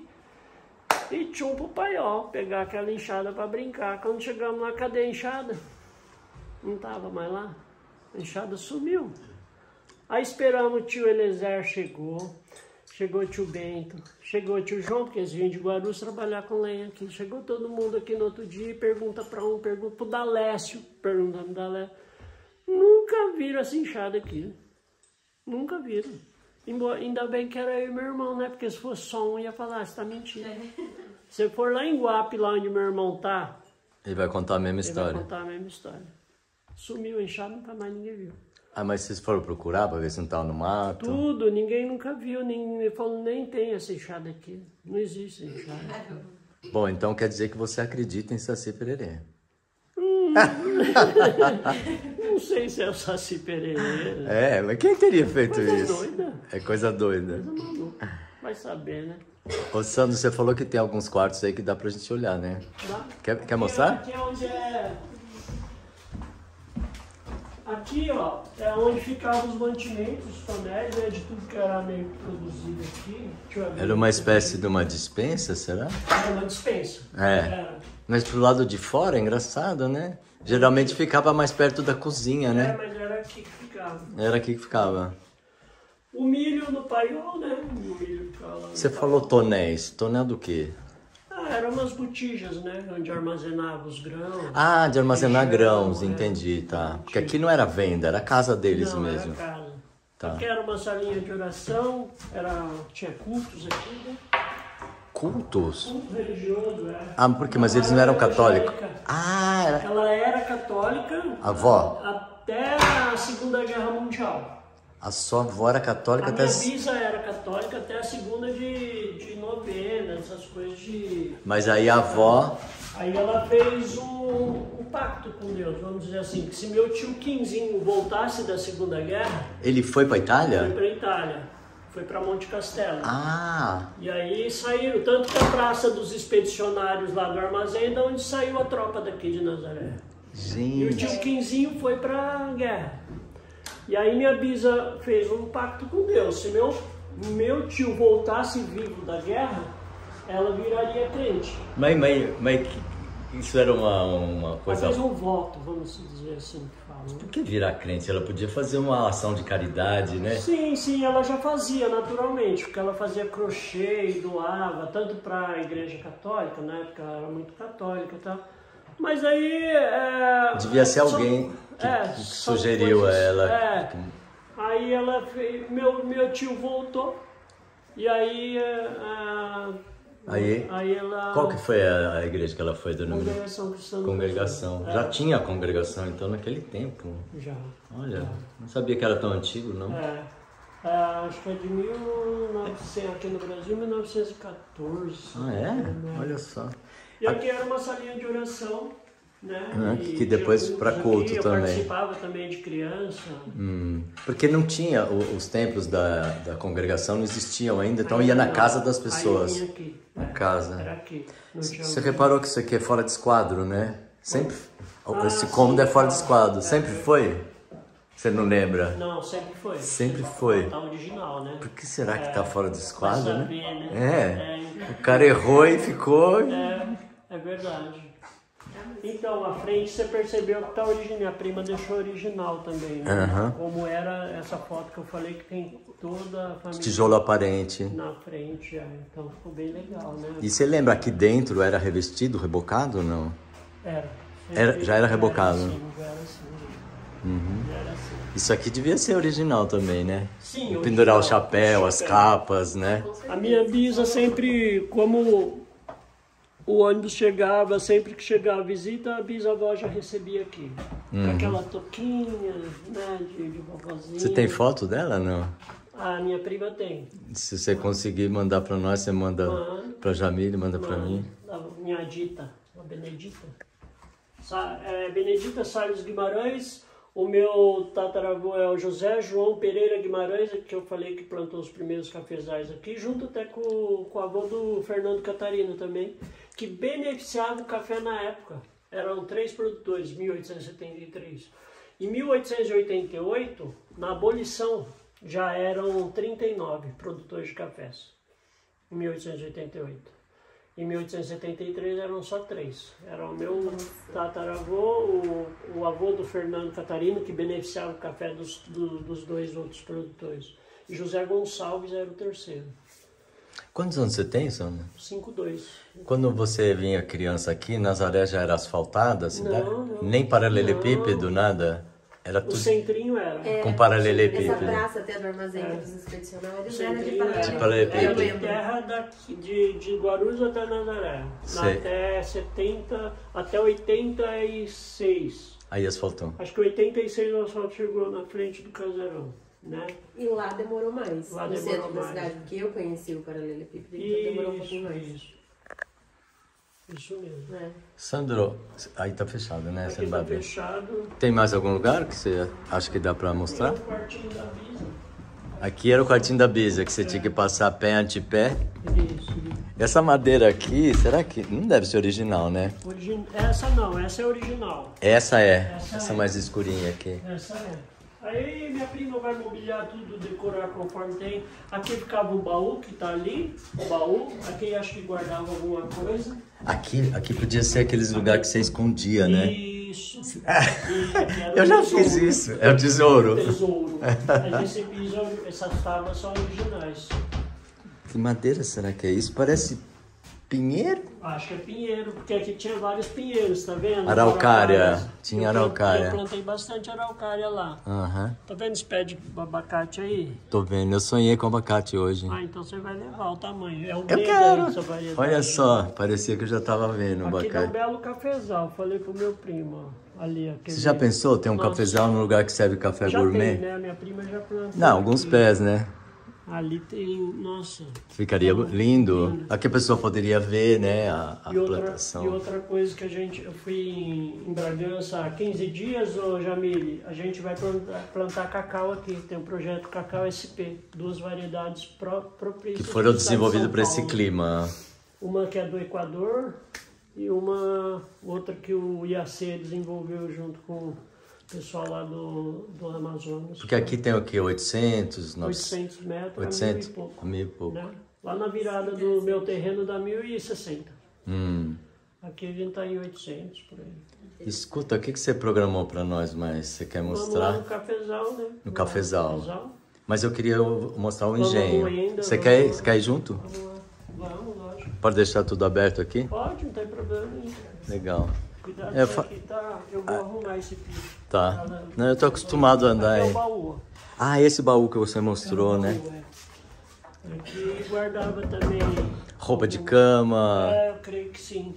E tchum pro paiol, pegar aquela enxada para brincar. Quando chegamos lá, cadê a enxada? Não tava mais lá. A enxada sumiu. Aí esperamos, o tio Eliezer chegou o tio Bento, chegou o tio João, porque eles vinham de Guarulhos trabalhar com lenha aqui. Chegou todo mundo aqui no outro dia e pergunta para um, pergunta pro Dalécio, perguntando Dalécio. Nunca viram essa enxada aqui. Nunca viram. Ainda bem que era eu e meu irmão, né? Porque se fosse só um, ia falar, você tá mentindo. Se for lá em Guape, lá onde meu irmão tá, ele vai contar a mesma história. Ele vai contar a mesma história. Sumiu a enxada, nunca mais ninguém viu. Mas vocês foram procurar para ver se não estava no mato? Tudo, ninguém nunca viu, ele falou, nem tem essa enxada aqui. Não existe essa enxada. Bom, então quer dizer que você acredita em Saci Pererê. Não sei se é o Saci Pererê. Mas quem teria feito coisa isso? Doida. É coisa doida. Coisa maluca. Vai saber, né? Ô Sandro, você falou que tem alguns quartos aí que dá pra gente olhar, né? Dá? Quer mostrar? Aqui é onde é... Aqui, ó, é onde ficavam os mantimentos, os tonéis, né, de tudo que era meio produzido aqui. Deixa eu ver. Era uma espécie de uma despensa, será? Era uma despensa. É. Era. Mas pro lado de fora é engraçado, né? Geralmente ficava mais perto da cozinha, É, né? mas era aqui que ficava. Era aqui que ficava. O milho no paiol, né? O milho ficava lá no Você paiol. falou tonéis. Tonel do quê? Ah, eram umas botijas, né? Onde armazenava os grãos. Ah, de armazenar feijão, grãos, é. entendi, tá. Porque aqui não era venda, era a casa deles Não, mesmo. era casa. Tá. Aqui era uma salinha de oração, tinha cultos aqui, né? Cultos? Culto religioso, é. Ah, por quê? Mas eles não eram católicos. Evangélica. Ah, era... Ela era católica Avó? até a Segunda Guerra Mundial. A sua avó era católica A até... minha bisa era católica até a segunda de novena, essas coisas de... Mas aí a avó... Aí ela fez um pacto com Deus, vamos dizer assim, que se meu tio Quinzinho voltasse da Segunda Guerra, Ele foi pra foi Itália? para Itália, foi para Monte Castelo. Ah, E aí saíram, tanto que a praça dos expedicionários lá do armazém é de onde saiu a tropa daqui de Nazaré. E o tio gente. Quinzinho foi pra guerra. E aí minha bisa fez um pacto com Deus. Se meu tio voltasse vivo da guerra, ela viraria crente. Mas isso era uma Ela coisa... fez um voto, vamos dizer assim que fala. Por que virar crente? Ela podia fazer uma ação de caridade, né? Sim, ela já fazia naturalmente, porque ela fazia crochê e doava, tanto para a igreja católica, na época ela era muito católica e tal. Mas aí... Devia ser alguém que são sugeriu a coisas- ela. Aí ela fez, meu tio voltou, e aí... Aí ela... qual que foi a igreja que ela foi do número? Congregação Cristã do Congregação. Brasil. Já tinha congregação então naquele tempo. Já. Olha, não sabia que era tão antigo, não. Acho que é de 1900, aqui no Brasil, 1914. Ah, é? né? Olha só. E aqui era uma salinha de oração, né? E que depois tinha pra cultos culto aqui, também. Eu participava também de criança. Porque não tinha, os templos da congregação não existiam ainda, então ia na casa das pessoas. Aí eu vinha aqui. Na casa. Era aqui. Não tinha Você lugar. reparou que isso aqui é fora de esquadro, né? Sempre. Esse sim, cômodo é fora de tá. esquadro. Sempre foi? Você não lembra? Não, sempre foi. Sempre foi. Tá original, né? Por que será que tá fora de Vai esquadro, saber, né? né? O cara errou e ficou. É verdade. Então, a frente você percebeu que tá original. Minha prima deixou original também, né? Aham. Como era essa foto que eu falei que tem toda a família Tijolo aparente. na frente. Então ficou bem legal, né? E você lembra aqui dentro era revestido, rebocado ou não? Já era rebocado. Sim, já era assim. Já era assim. Isso aqui devia ser original também, né? Sim, Pendurar o original. chapéu, as capas, né? A minha bisa sempre, como o ônibus chegava, sempre que chegava a visita, a bisavó já recebia aqui. Com aquela touquinha, né, de vovozinha. Você tem foto dela, não? A minha prima tem. Se você conseguir mandar pra nós, você manda Mando. pra Jamile, manda pra mim. A minha Dita, a Benedita. Benedita Salles Guimarães. O meu tataravô é o José João Pereira Guimarães, que eu falei que plantou os primeiros cafezais aqui, junto até com o avô do Fernando Catarino também, que beneficiava o café na época. Eram 3 produtores, 1873. Em 1888, na abolição, já eram 39 produtores de cafés. Em 1888. Em 1873 eram só 3. Era o meu tataravô, o avô do Fernando Catarino, que beneficiava o café dos 2 outros produtores. E José Gonçalves era o terceiro. Quantos anos você tem, Sandra? 5-2. Quando você vinha criança aqui, Nazaré já era asfaltada a cidade? Não. Nem paralelepípedo, nada? Era O tudo centrinho era. com Essa paralelepípedo. praça até do armazém dos expedicionários era de Centrinho era. De paralelepípedo. paralelepípedo. Eu De lembro. terra de Guarulhos até Nazaré. Sei. Até 70, até 86. Aí asfaltou. Acho que 86 o asfalto chegou na frente do Casarão, né? E lá demorou mais, Lá no demorou centro da mais. cidade, porque eu conheci o paralelepípedo, então demorou um pouquinho mais. Isso mesmo. Né? Sandro, aí tá fechado, né? Você Aqui não vai tá ver. fechado. Tem mais algum lugar que você acha que dá pra mostrar? É o quartinho da Bisa. Aqui era o quartinho da Bisa, que você tinha que passar pé ante pé. Isso. Essa madeira aqui, será que... Não deve ser original, né? Essa não, essa é original. Essa é. Essa mais escurinha aqui. Essa é. Aí minha prima vai mobiliar tudo, decorar conforme tem. Aqui ficava o baú que tá ali, o baú. Aqui acho que guardava alguma coisa. Aqui podia ser aqueles lugares que você escondia, né? Isso. Eu já fiz isso. É o tesouro. Tesouro. A gente sempre usa essas tábuas são originais. Que madeira será que é isso? Parece pinheiro? Acho que é pinheiro, porque aqui tinha vários pinheiros, tá vendo? Araucária. Tinha araucária. Eu plantei bastante araucária lá. Aham. Tá vendo esse pé de abacate aí? Tô vendo. Eu sonhei com abacate hoje. Ah, então você vai levar o tamanho. É um Eu grande quero. essa variedade. Olha só. Parecia que eu já tava vendo o Aqui dá um abacate. belo cafezal. Falei pro meu primo, ó. Ali, aquele... Você já pensou ter um Nossa. cafezal num lugar que serve café Já gourmet? tem, né? Minha prima já plantou. Não, alguns aqui. pés, né? Ali tem, nossa. Ficaria lindo. Aqui a pessoa poderia ver, né, a plantação. E outra coisa que eu fui em Bragança há 15 dias, ô Jamile, a gente vai plantar cacau aqui. Tem um projeto Cacau SP, 2 variedades propícias. Que foram do estado de desenvolvidos São para esse Paulo. clima. Uma que é do Equador e outra que o IAC desenvolveu junto com o pessoal lá do Amazonas. Porque aqui tem o quê? 800, 800 metros, 800, a 1.000 e pouco. 1.000 e pouco. Né? Lá na virada do meu terreno dá 1.060. Hum. Aqui a gente tá em 800 por aí. Escuta, o que você programou para nós mais? Você quer Vamos lá mostrar? no cafezal, né? No cafezal. cafezal. Mas eu queria mostrar o Vamos engenho. ainda, Você vamos quer ir junto? Vamos lá. Vamos, lógico. Pode deixar tudo aberto aqui? Pode, não tem problema nenhum. Legal. Cuidado Eu que fa- aqui tá... Eu vou arrumar esse piso. Tá. Não, eu tô acostumado a andar Aqui é aí. o baú. Ah, esse baú que você mostrou, É o né? baú, é. Aqui guardava também... Roupa de cama. É, eu creio que sim.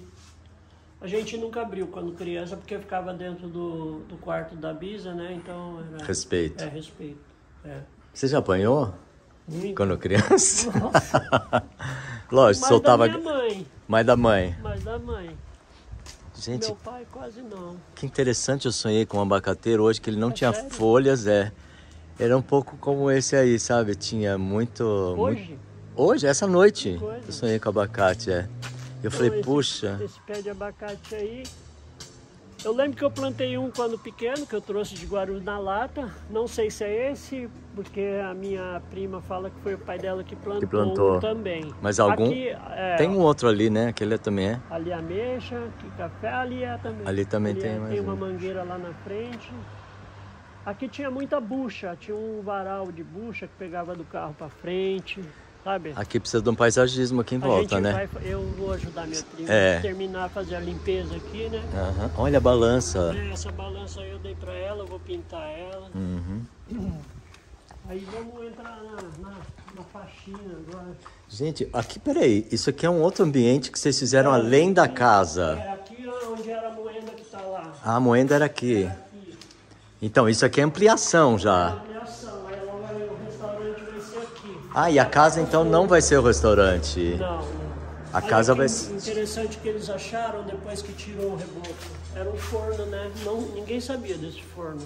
A gente nunca abriu quando criança, porque ficava dentro do quarto da Bisa, né? Então era... Respeito. É, respeito. É. Você já apanhou? Muito. Quando criança? Nossa. Lógico, Mas soltava... da minha mãe. Mais da mãe. Mas da mãe. Gente, Meu pai quase não. que interessante, eu sonhei com um abacateiro hoje, que ele não tinha sério? folhas, Era um pouco como esse aí, sabe? Tinha muito... Hoje? Hoje, essa noite, coisa. eu sonhei com abacate, Eu falei, Então, puxa... Esse pé de abacate aí. Eu lembro que eu plantei um quando pequeno, que eu trouxe de Guarulhos na lata. Não sei se é esse, porque a minha prima fala que foi o pai dela que plantou, um também. Mas algum... Aqui, Tem um outro ali, né? Aquele também é. Ali ameixa, aqui café, ali é também. Ali também Ali tem é, mais tem um. uma mangueira lá na frente. Aqui tinha muita bucha, tinha um varal de bucha que pegava do carro para frente, sabe? Aqui precisa de um paisagismo aqui em volta, né? Eu vou ajudar minha prima É. terminar, fazer a limpeza aqui, né? Aham. Olha a balança. Essa balança aí eu dei pra ela, eu vou pintar ela. Uhum. Aí vamos entrar na faxina agora. Gente, aqui, peraí. Isso aqui é um outro ambiente que vocês fizeram além da casa. É aqui onde era a moenda que tá lá. Ah, a moenda era aqui. Aqui. Então, isso aqui é ampliação já. Ampliação, aí o restaurante vai ser aqui. Ah, e a casa então não vai ser o restaurante. Não. A casa vai ser. ser... Interessante que eles acharam depois que tirou o reboco. Era um forno, né? Ninguém sabia desse forno.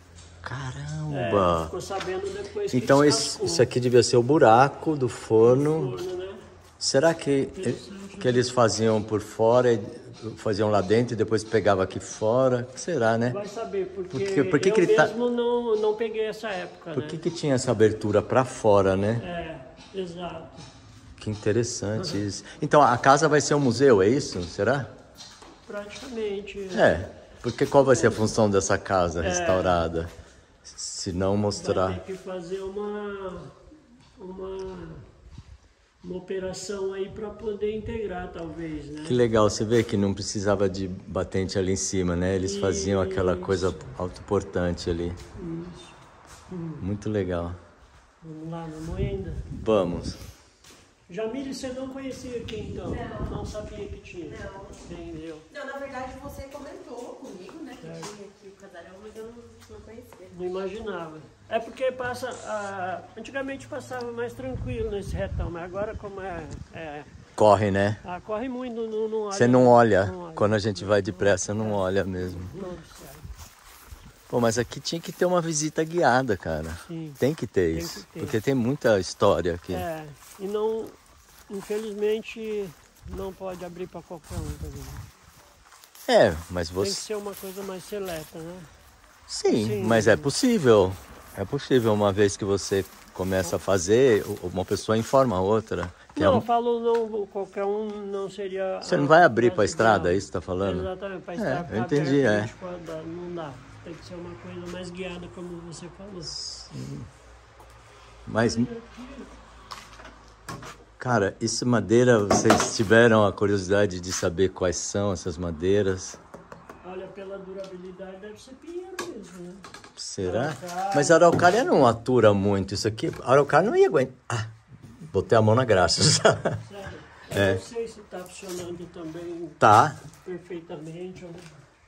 Caramba! Ficou sabendo depois Então que isso aqui devia ser o buraco do forno. né? Será que eles faziam por fora, e faziam lá dentro e depois pegava aqui fora? O que será, né? Vai saber, porque Por que eu que ele tá- mesmo não peguei essa época, Por né? que tinha essa abertura para fora, né? É, exato. Que interessante isso. Então a casa vai ser um museu, é isso? Será? Praticamente. É. Porque qual vai ser a função dessa casa restaurada? Se não Vai mostrar. ter que fazer uma operação aí para poder integrar, talvez, né? Que legal, você vê que não precisava de batente ali em cima, né? Eles faziam aquela coisa autoportante ali. Muito legal. Vamos lá na moenda. Vamos. Jamile, você não conhecia aqui então? Não sabia que tinha? Não. Entendeu? Não, na verdade você comentou comigo, né, que tinha aqui o casarão, mas eu não conhecia. Não imaginava. É porque antigamente passava mais tranquilo nesse retão, mas agora como Corre, né? corre muito, não olha. Você não olha. Não olha. Quando a gente vai depressa, não olha mesmo. Não observa. Pô, mas aqui tinha que ter uma visita guiada, cara. Sim. Tem que ter Tem isso. que ter. Porque tem muita história aqui. E não... Infelizmente, não pode abrir para qualquer um, tá vendo? Mas Tem que você... ser uma coisa mais seleta, né? Sim, mas é possível. É possível, uma vez que você começa a fazer, uma pessoa informa a outra. Que Não, eu falo não, qualquer um não seria... Você não vai abrir para a mais estrada, ideal. é isso que tá falando? Exatamente, para a estrada ficar eu entendi, aberta 24 horas, não dá. Tem que ser uma coisa mais guiada, como você falou. Mas, cara, isso madeira, vocês tiveram a curiosidade de saber quais são essas madeiras? Olha, pela durabilidade deve ser pinheiro mesmo, né? Será? Araucária. Mas a araucária não atura muito isso aqui. A araucária não ia aguentar. Ah, botei a mão na graça. Sério, eu não sei se está funcionando também Tá. perfeitamente. Ou...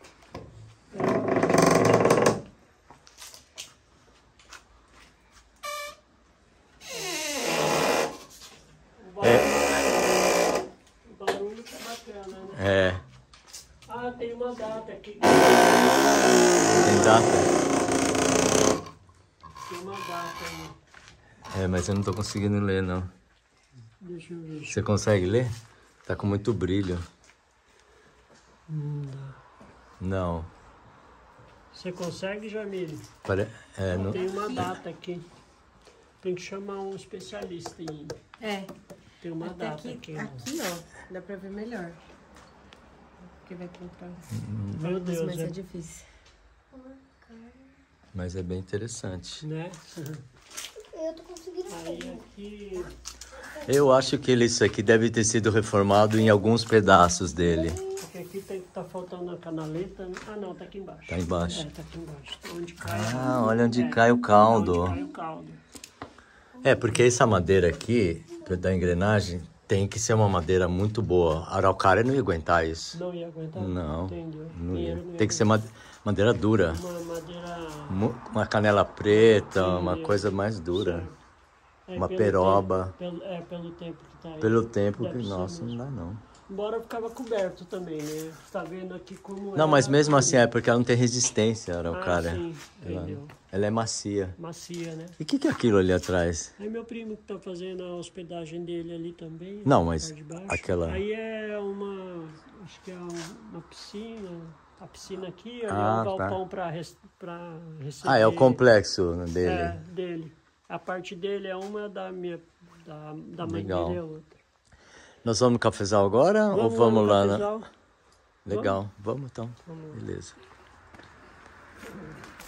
O barulho tá bacana, né? Ah, tem uma data aqui. Tem data? Tem uma data aí. Mas eu não tô conseguindo ler, não. Deixa eu ver. Você consegue ler? Tá com muito brilho. Não dá. Não. Você consegue, Jamile? Não... Tem uma data aqui. Tem que chamar um especialista em... Tem uma Até data aqui. Aqui, ó, dá pra ver melhor. Porque vai comprar. Meu Deus, Mas é difícil. Mas é bem interessante. né? Eu tô conseguindo Aí ver. aqui... Eu acho que isso aqui deve ter sido reformado em alguns pedaços dele. Porque aqui tem que tá faltando a canaleta. Ah, não, tá aqui embaixo. Tá embaixo. Tá aqui embaixo. Onde cai, Olha onde cai o caldo. onde cai o caldo. Porque essa madeira aqui, da engrenagem, tem que ser uma madeira muito boa. A araucária não ia aguentar isso. Não ia aguentar? Não. Entendeu? Não ia. Pinheiro não ia Tem que ser madeira dura. Uma madeira... Uma canela preta, uma Sim, coisa mais dura. É, Uma pelo peroba. Tempo, pelo tempo que tá aí. Pelo tempo Deve que, ser nossa, não mesmo. dá não. Embora ficava coberto também, né? Tá vendo aqui como Não, mas era mesmo assim tudo. é porque ela não tem resistência, a araucária. sim, entendeu. Ela é macia. Macia, né? E o que é aquilo ali atrás? Aí meu primo que tá fazendo a hospedagem dele ali também. Não, na mas parte de baixo. aquela- Aí é uma... Acho que é uma piscina. A piscina aqui, ali Ah, é o tá. galpão pra receber... É o complexo dele. É, dele. A parte dele é uma, da minha... Da mãe Legal. dele é outra. Nós vamos no cafezal agora ou vamos no lá? cafezal? Legal, vamos então. Beleza.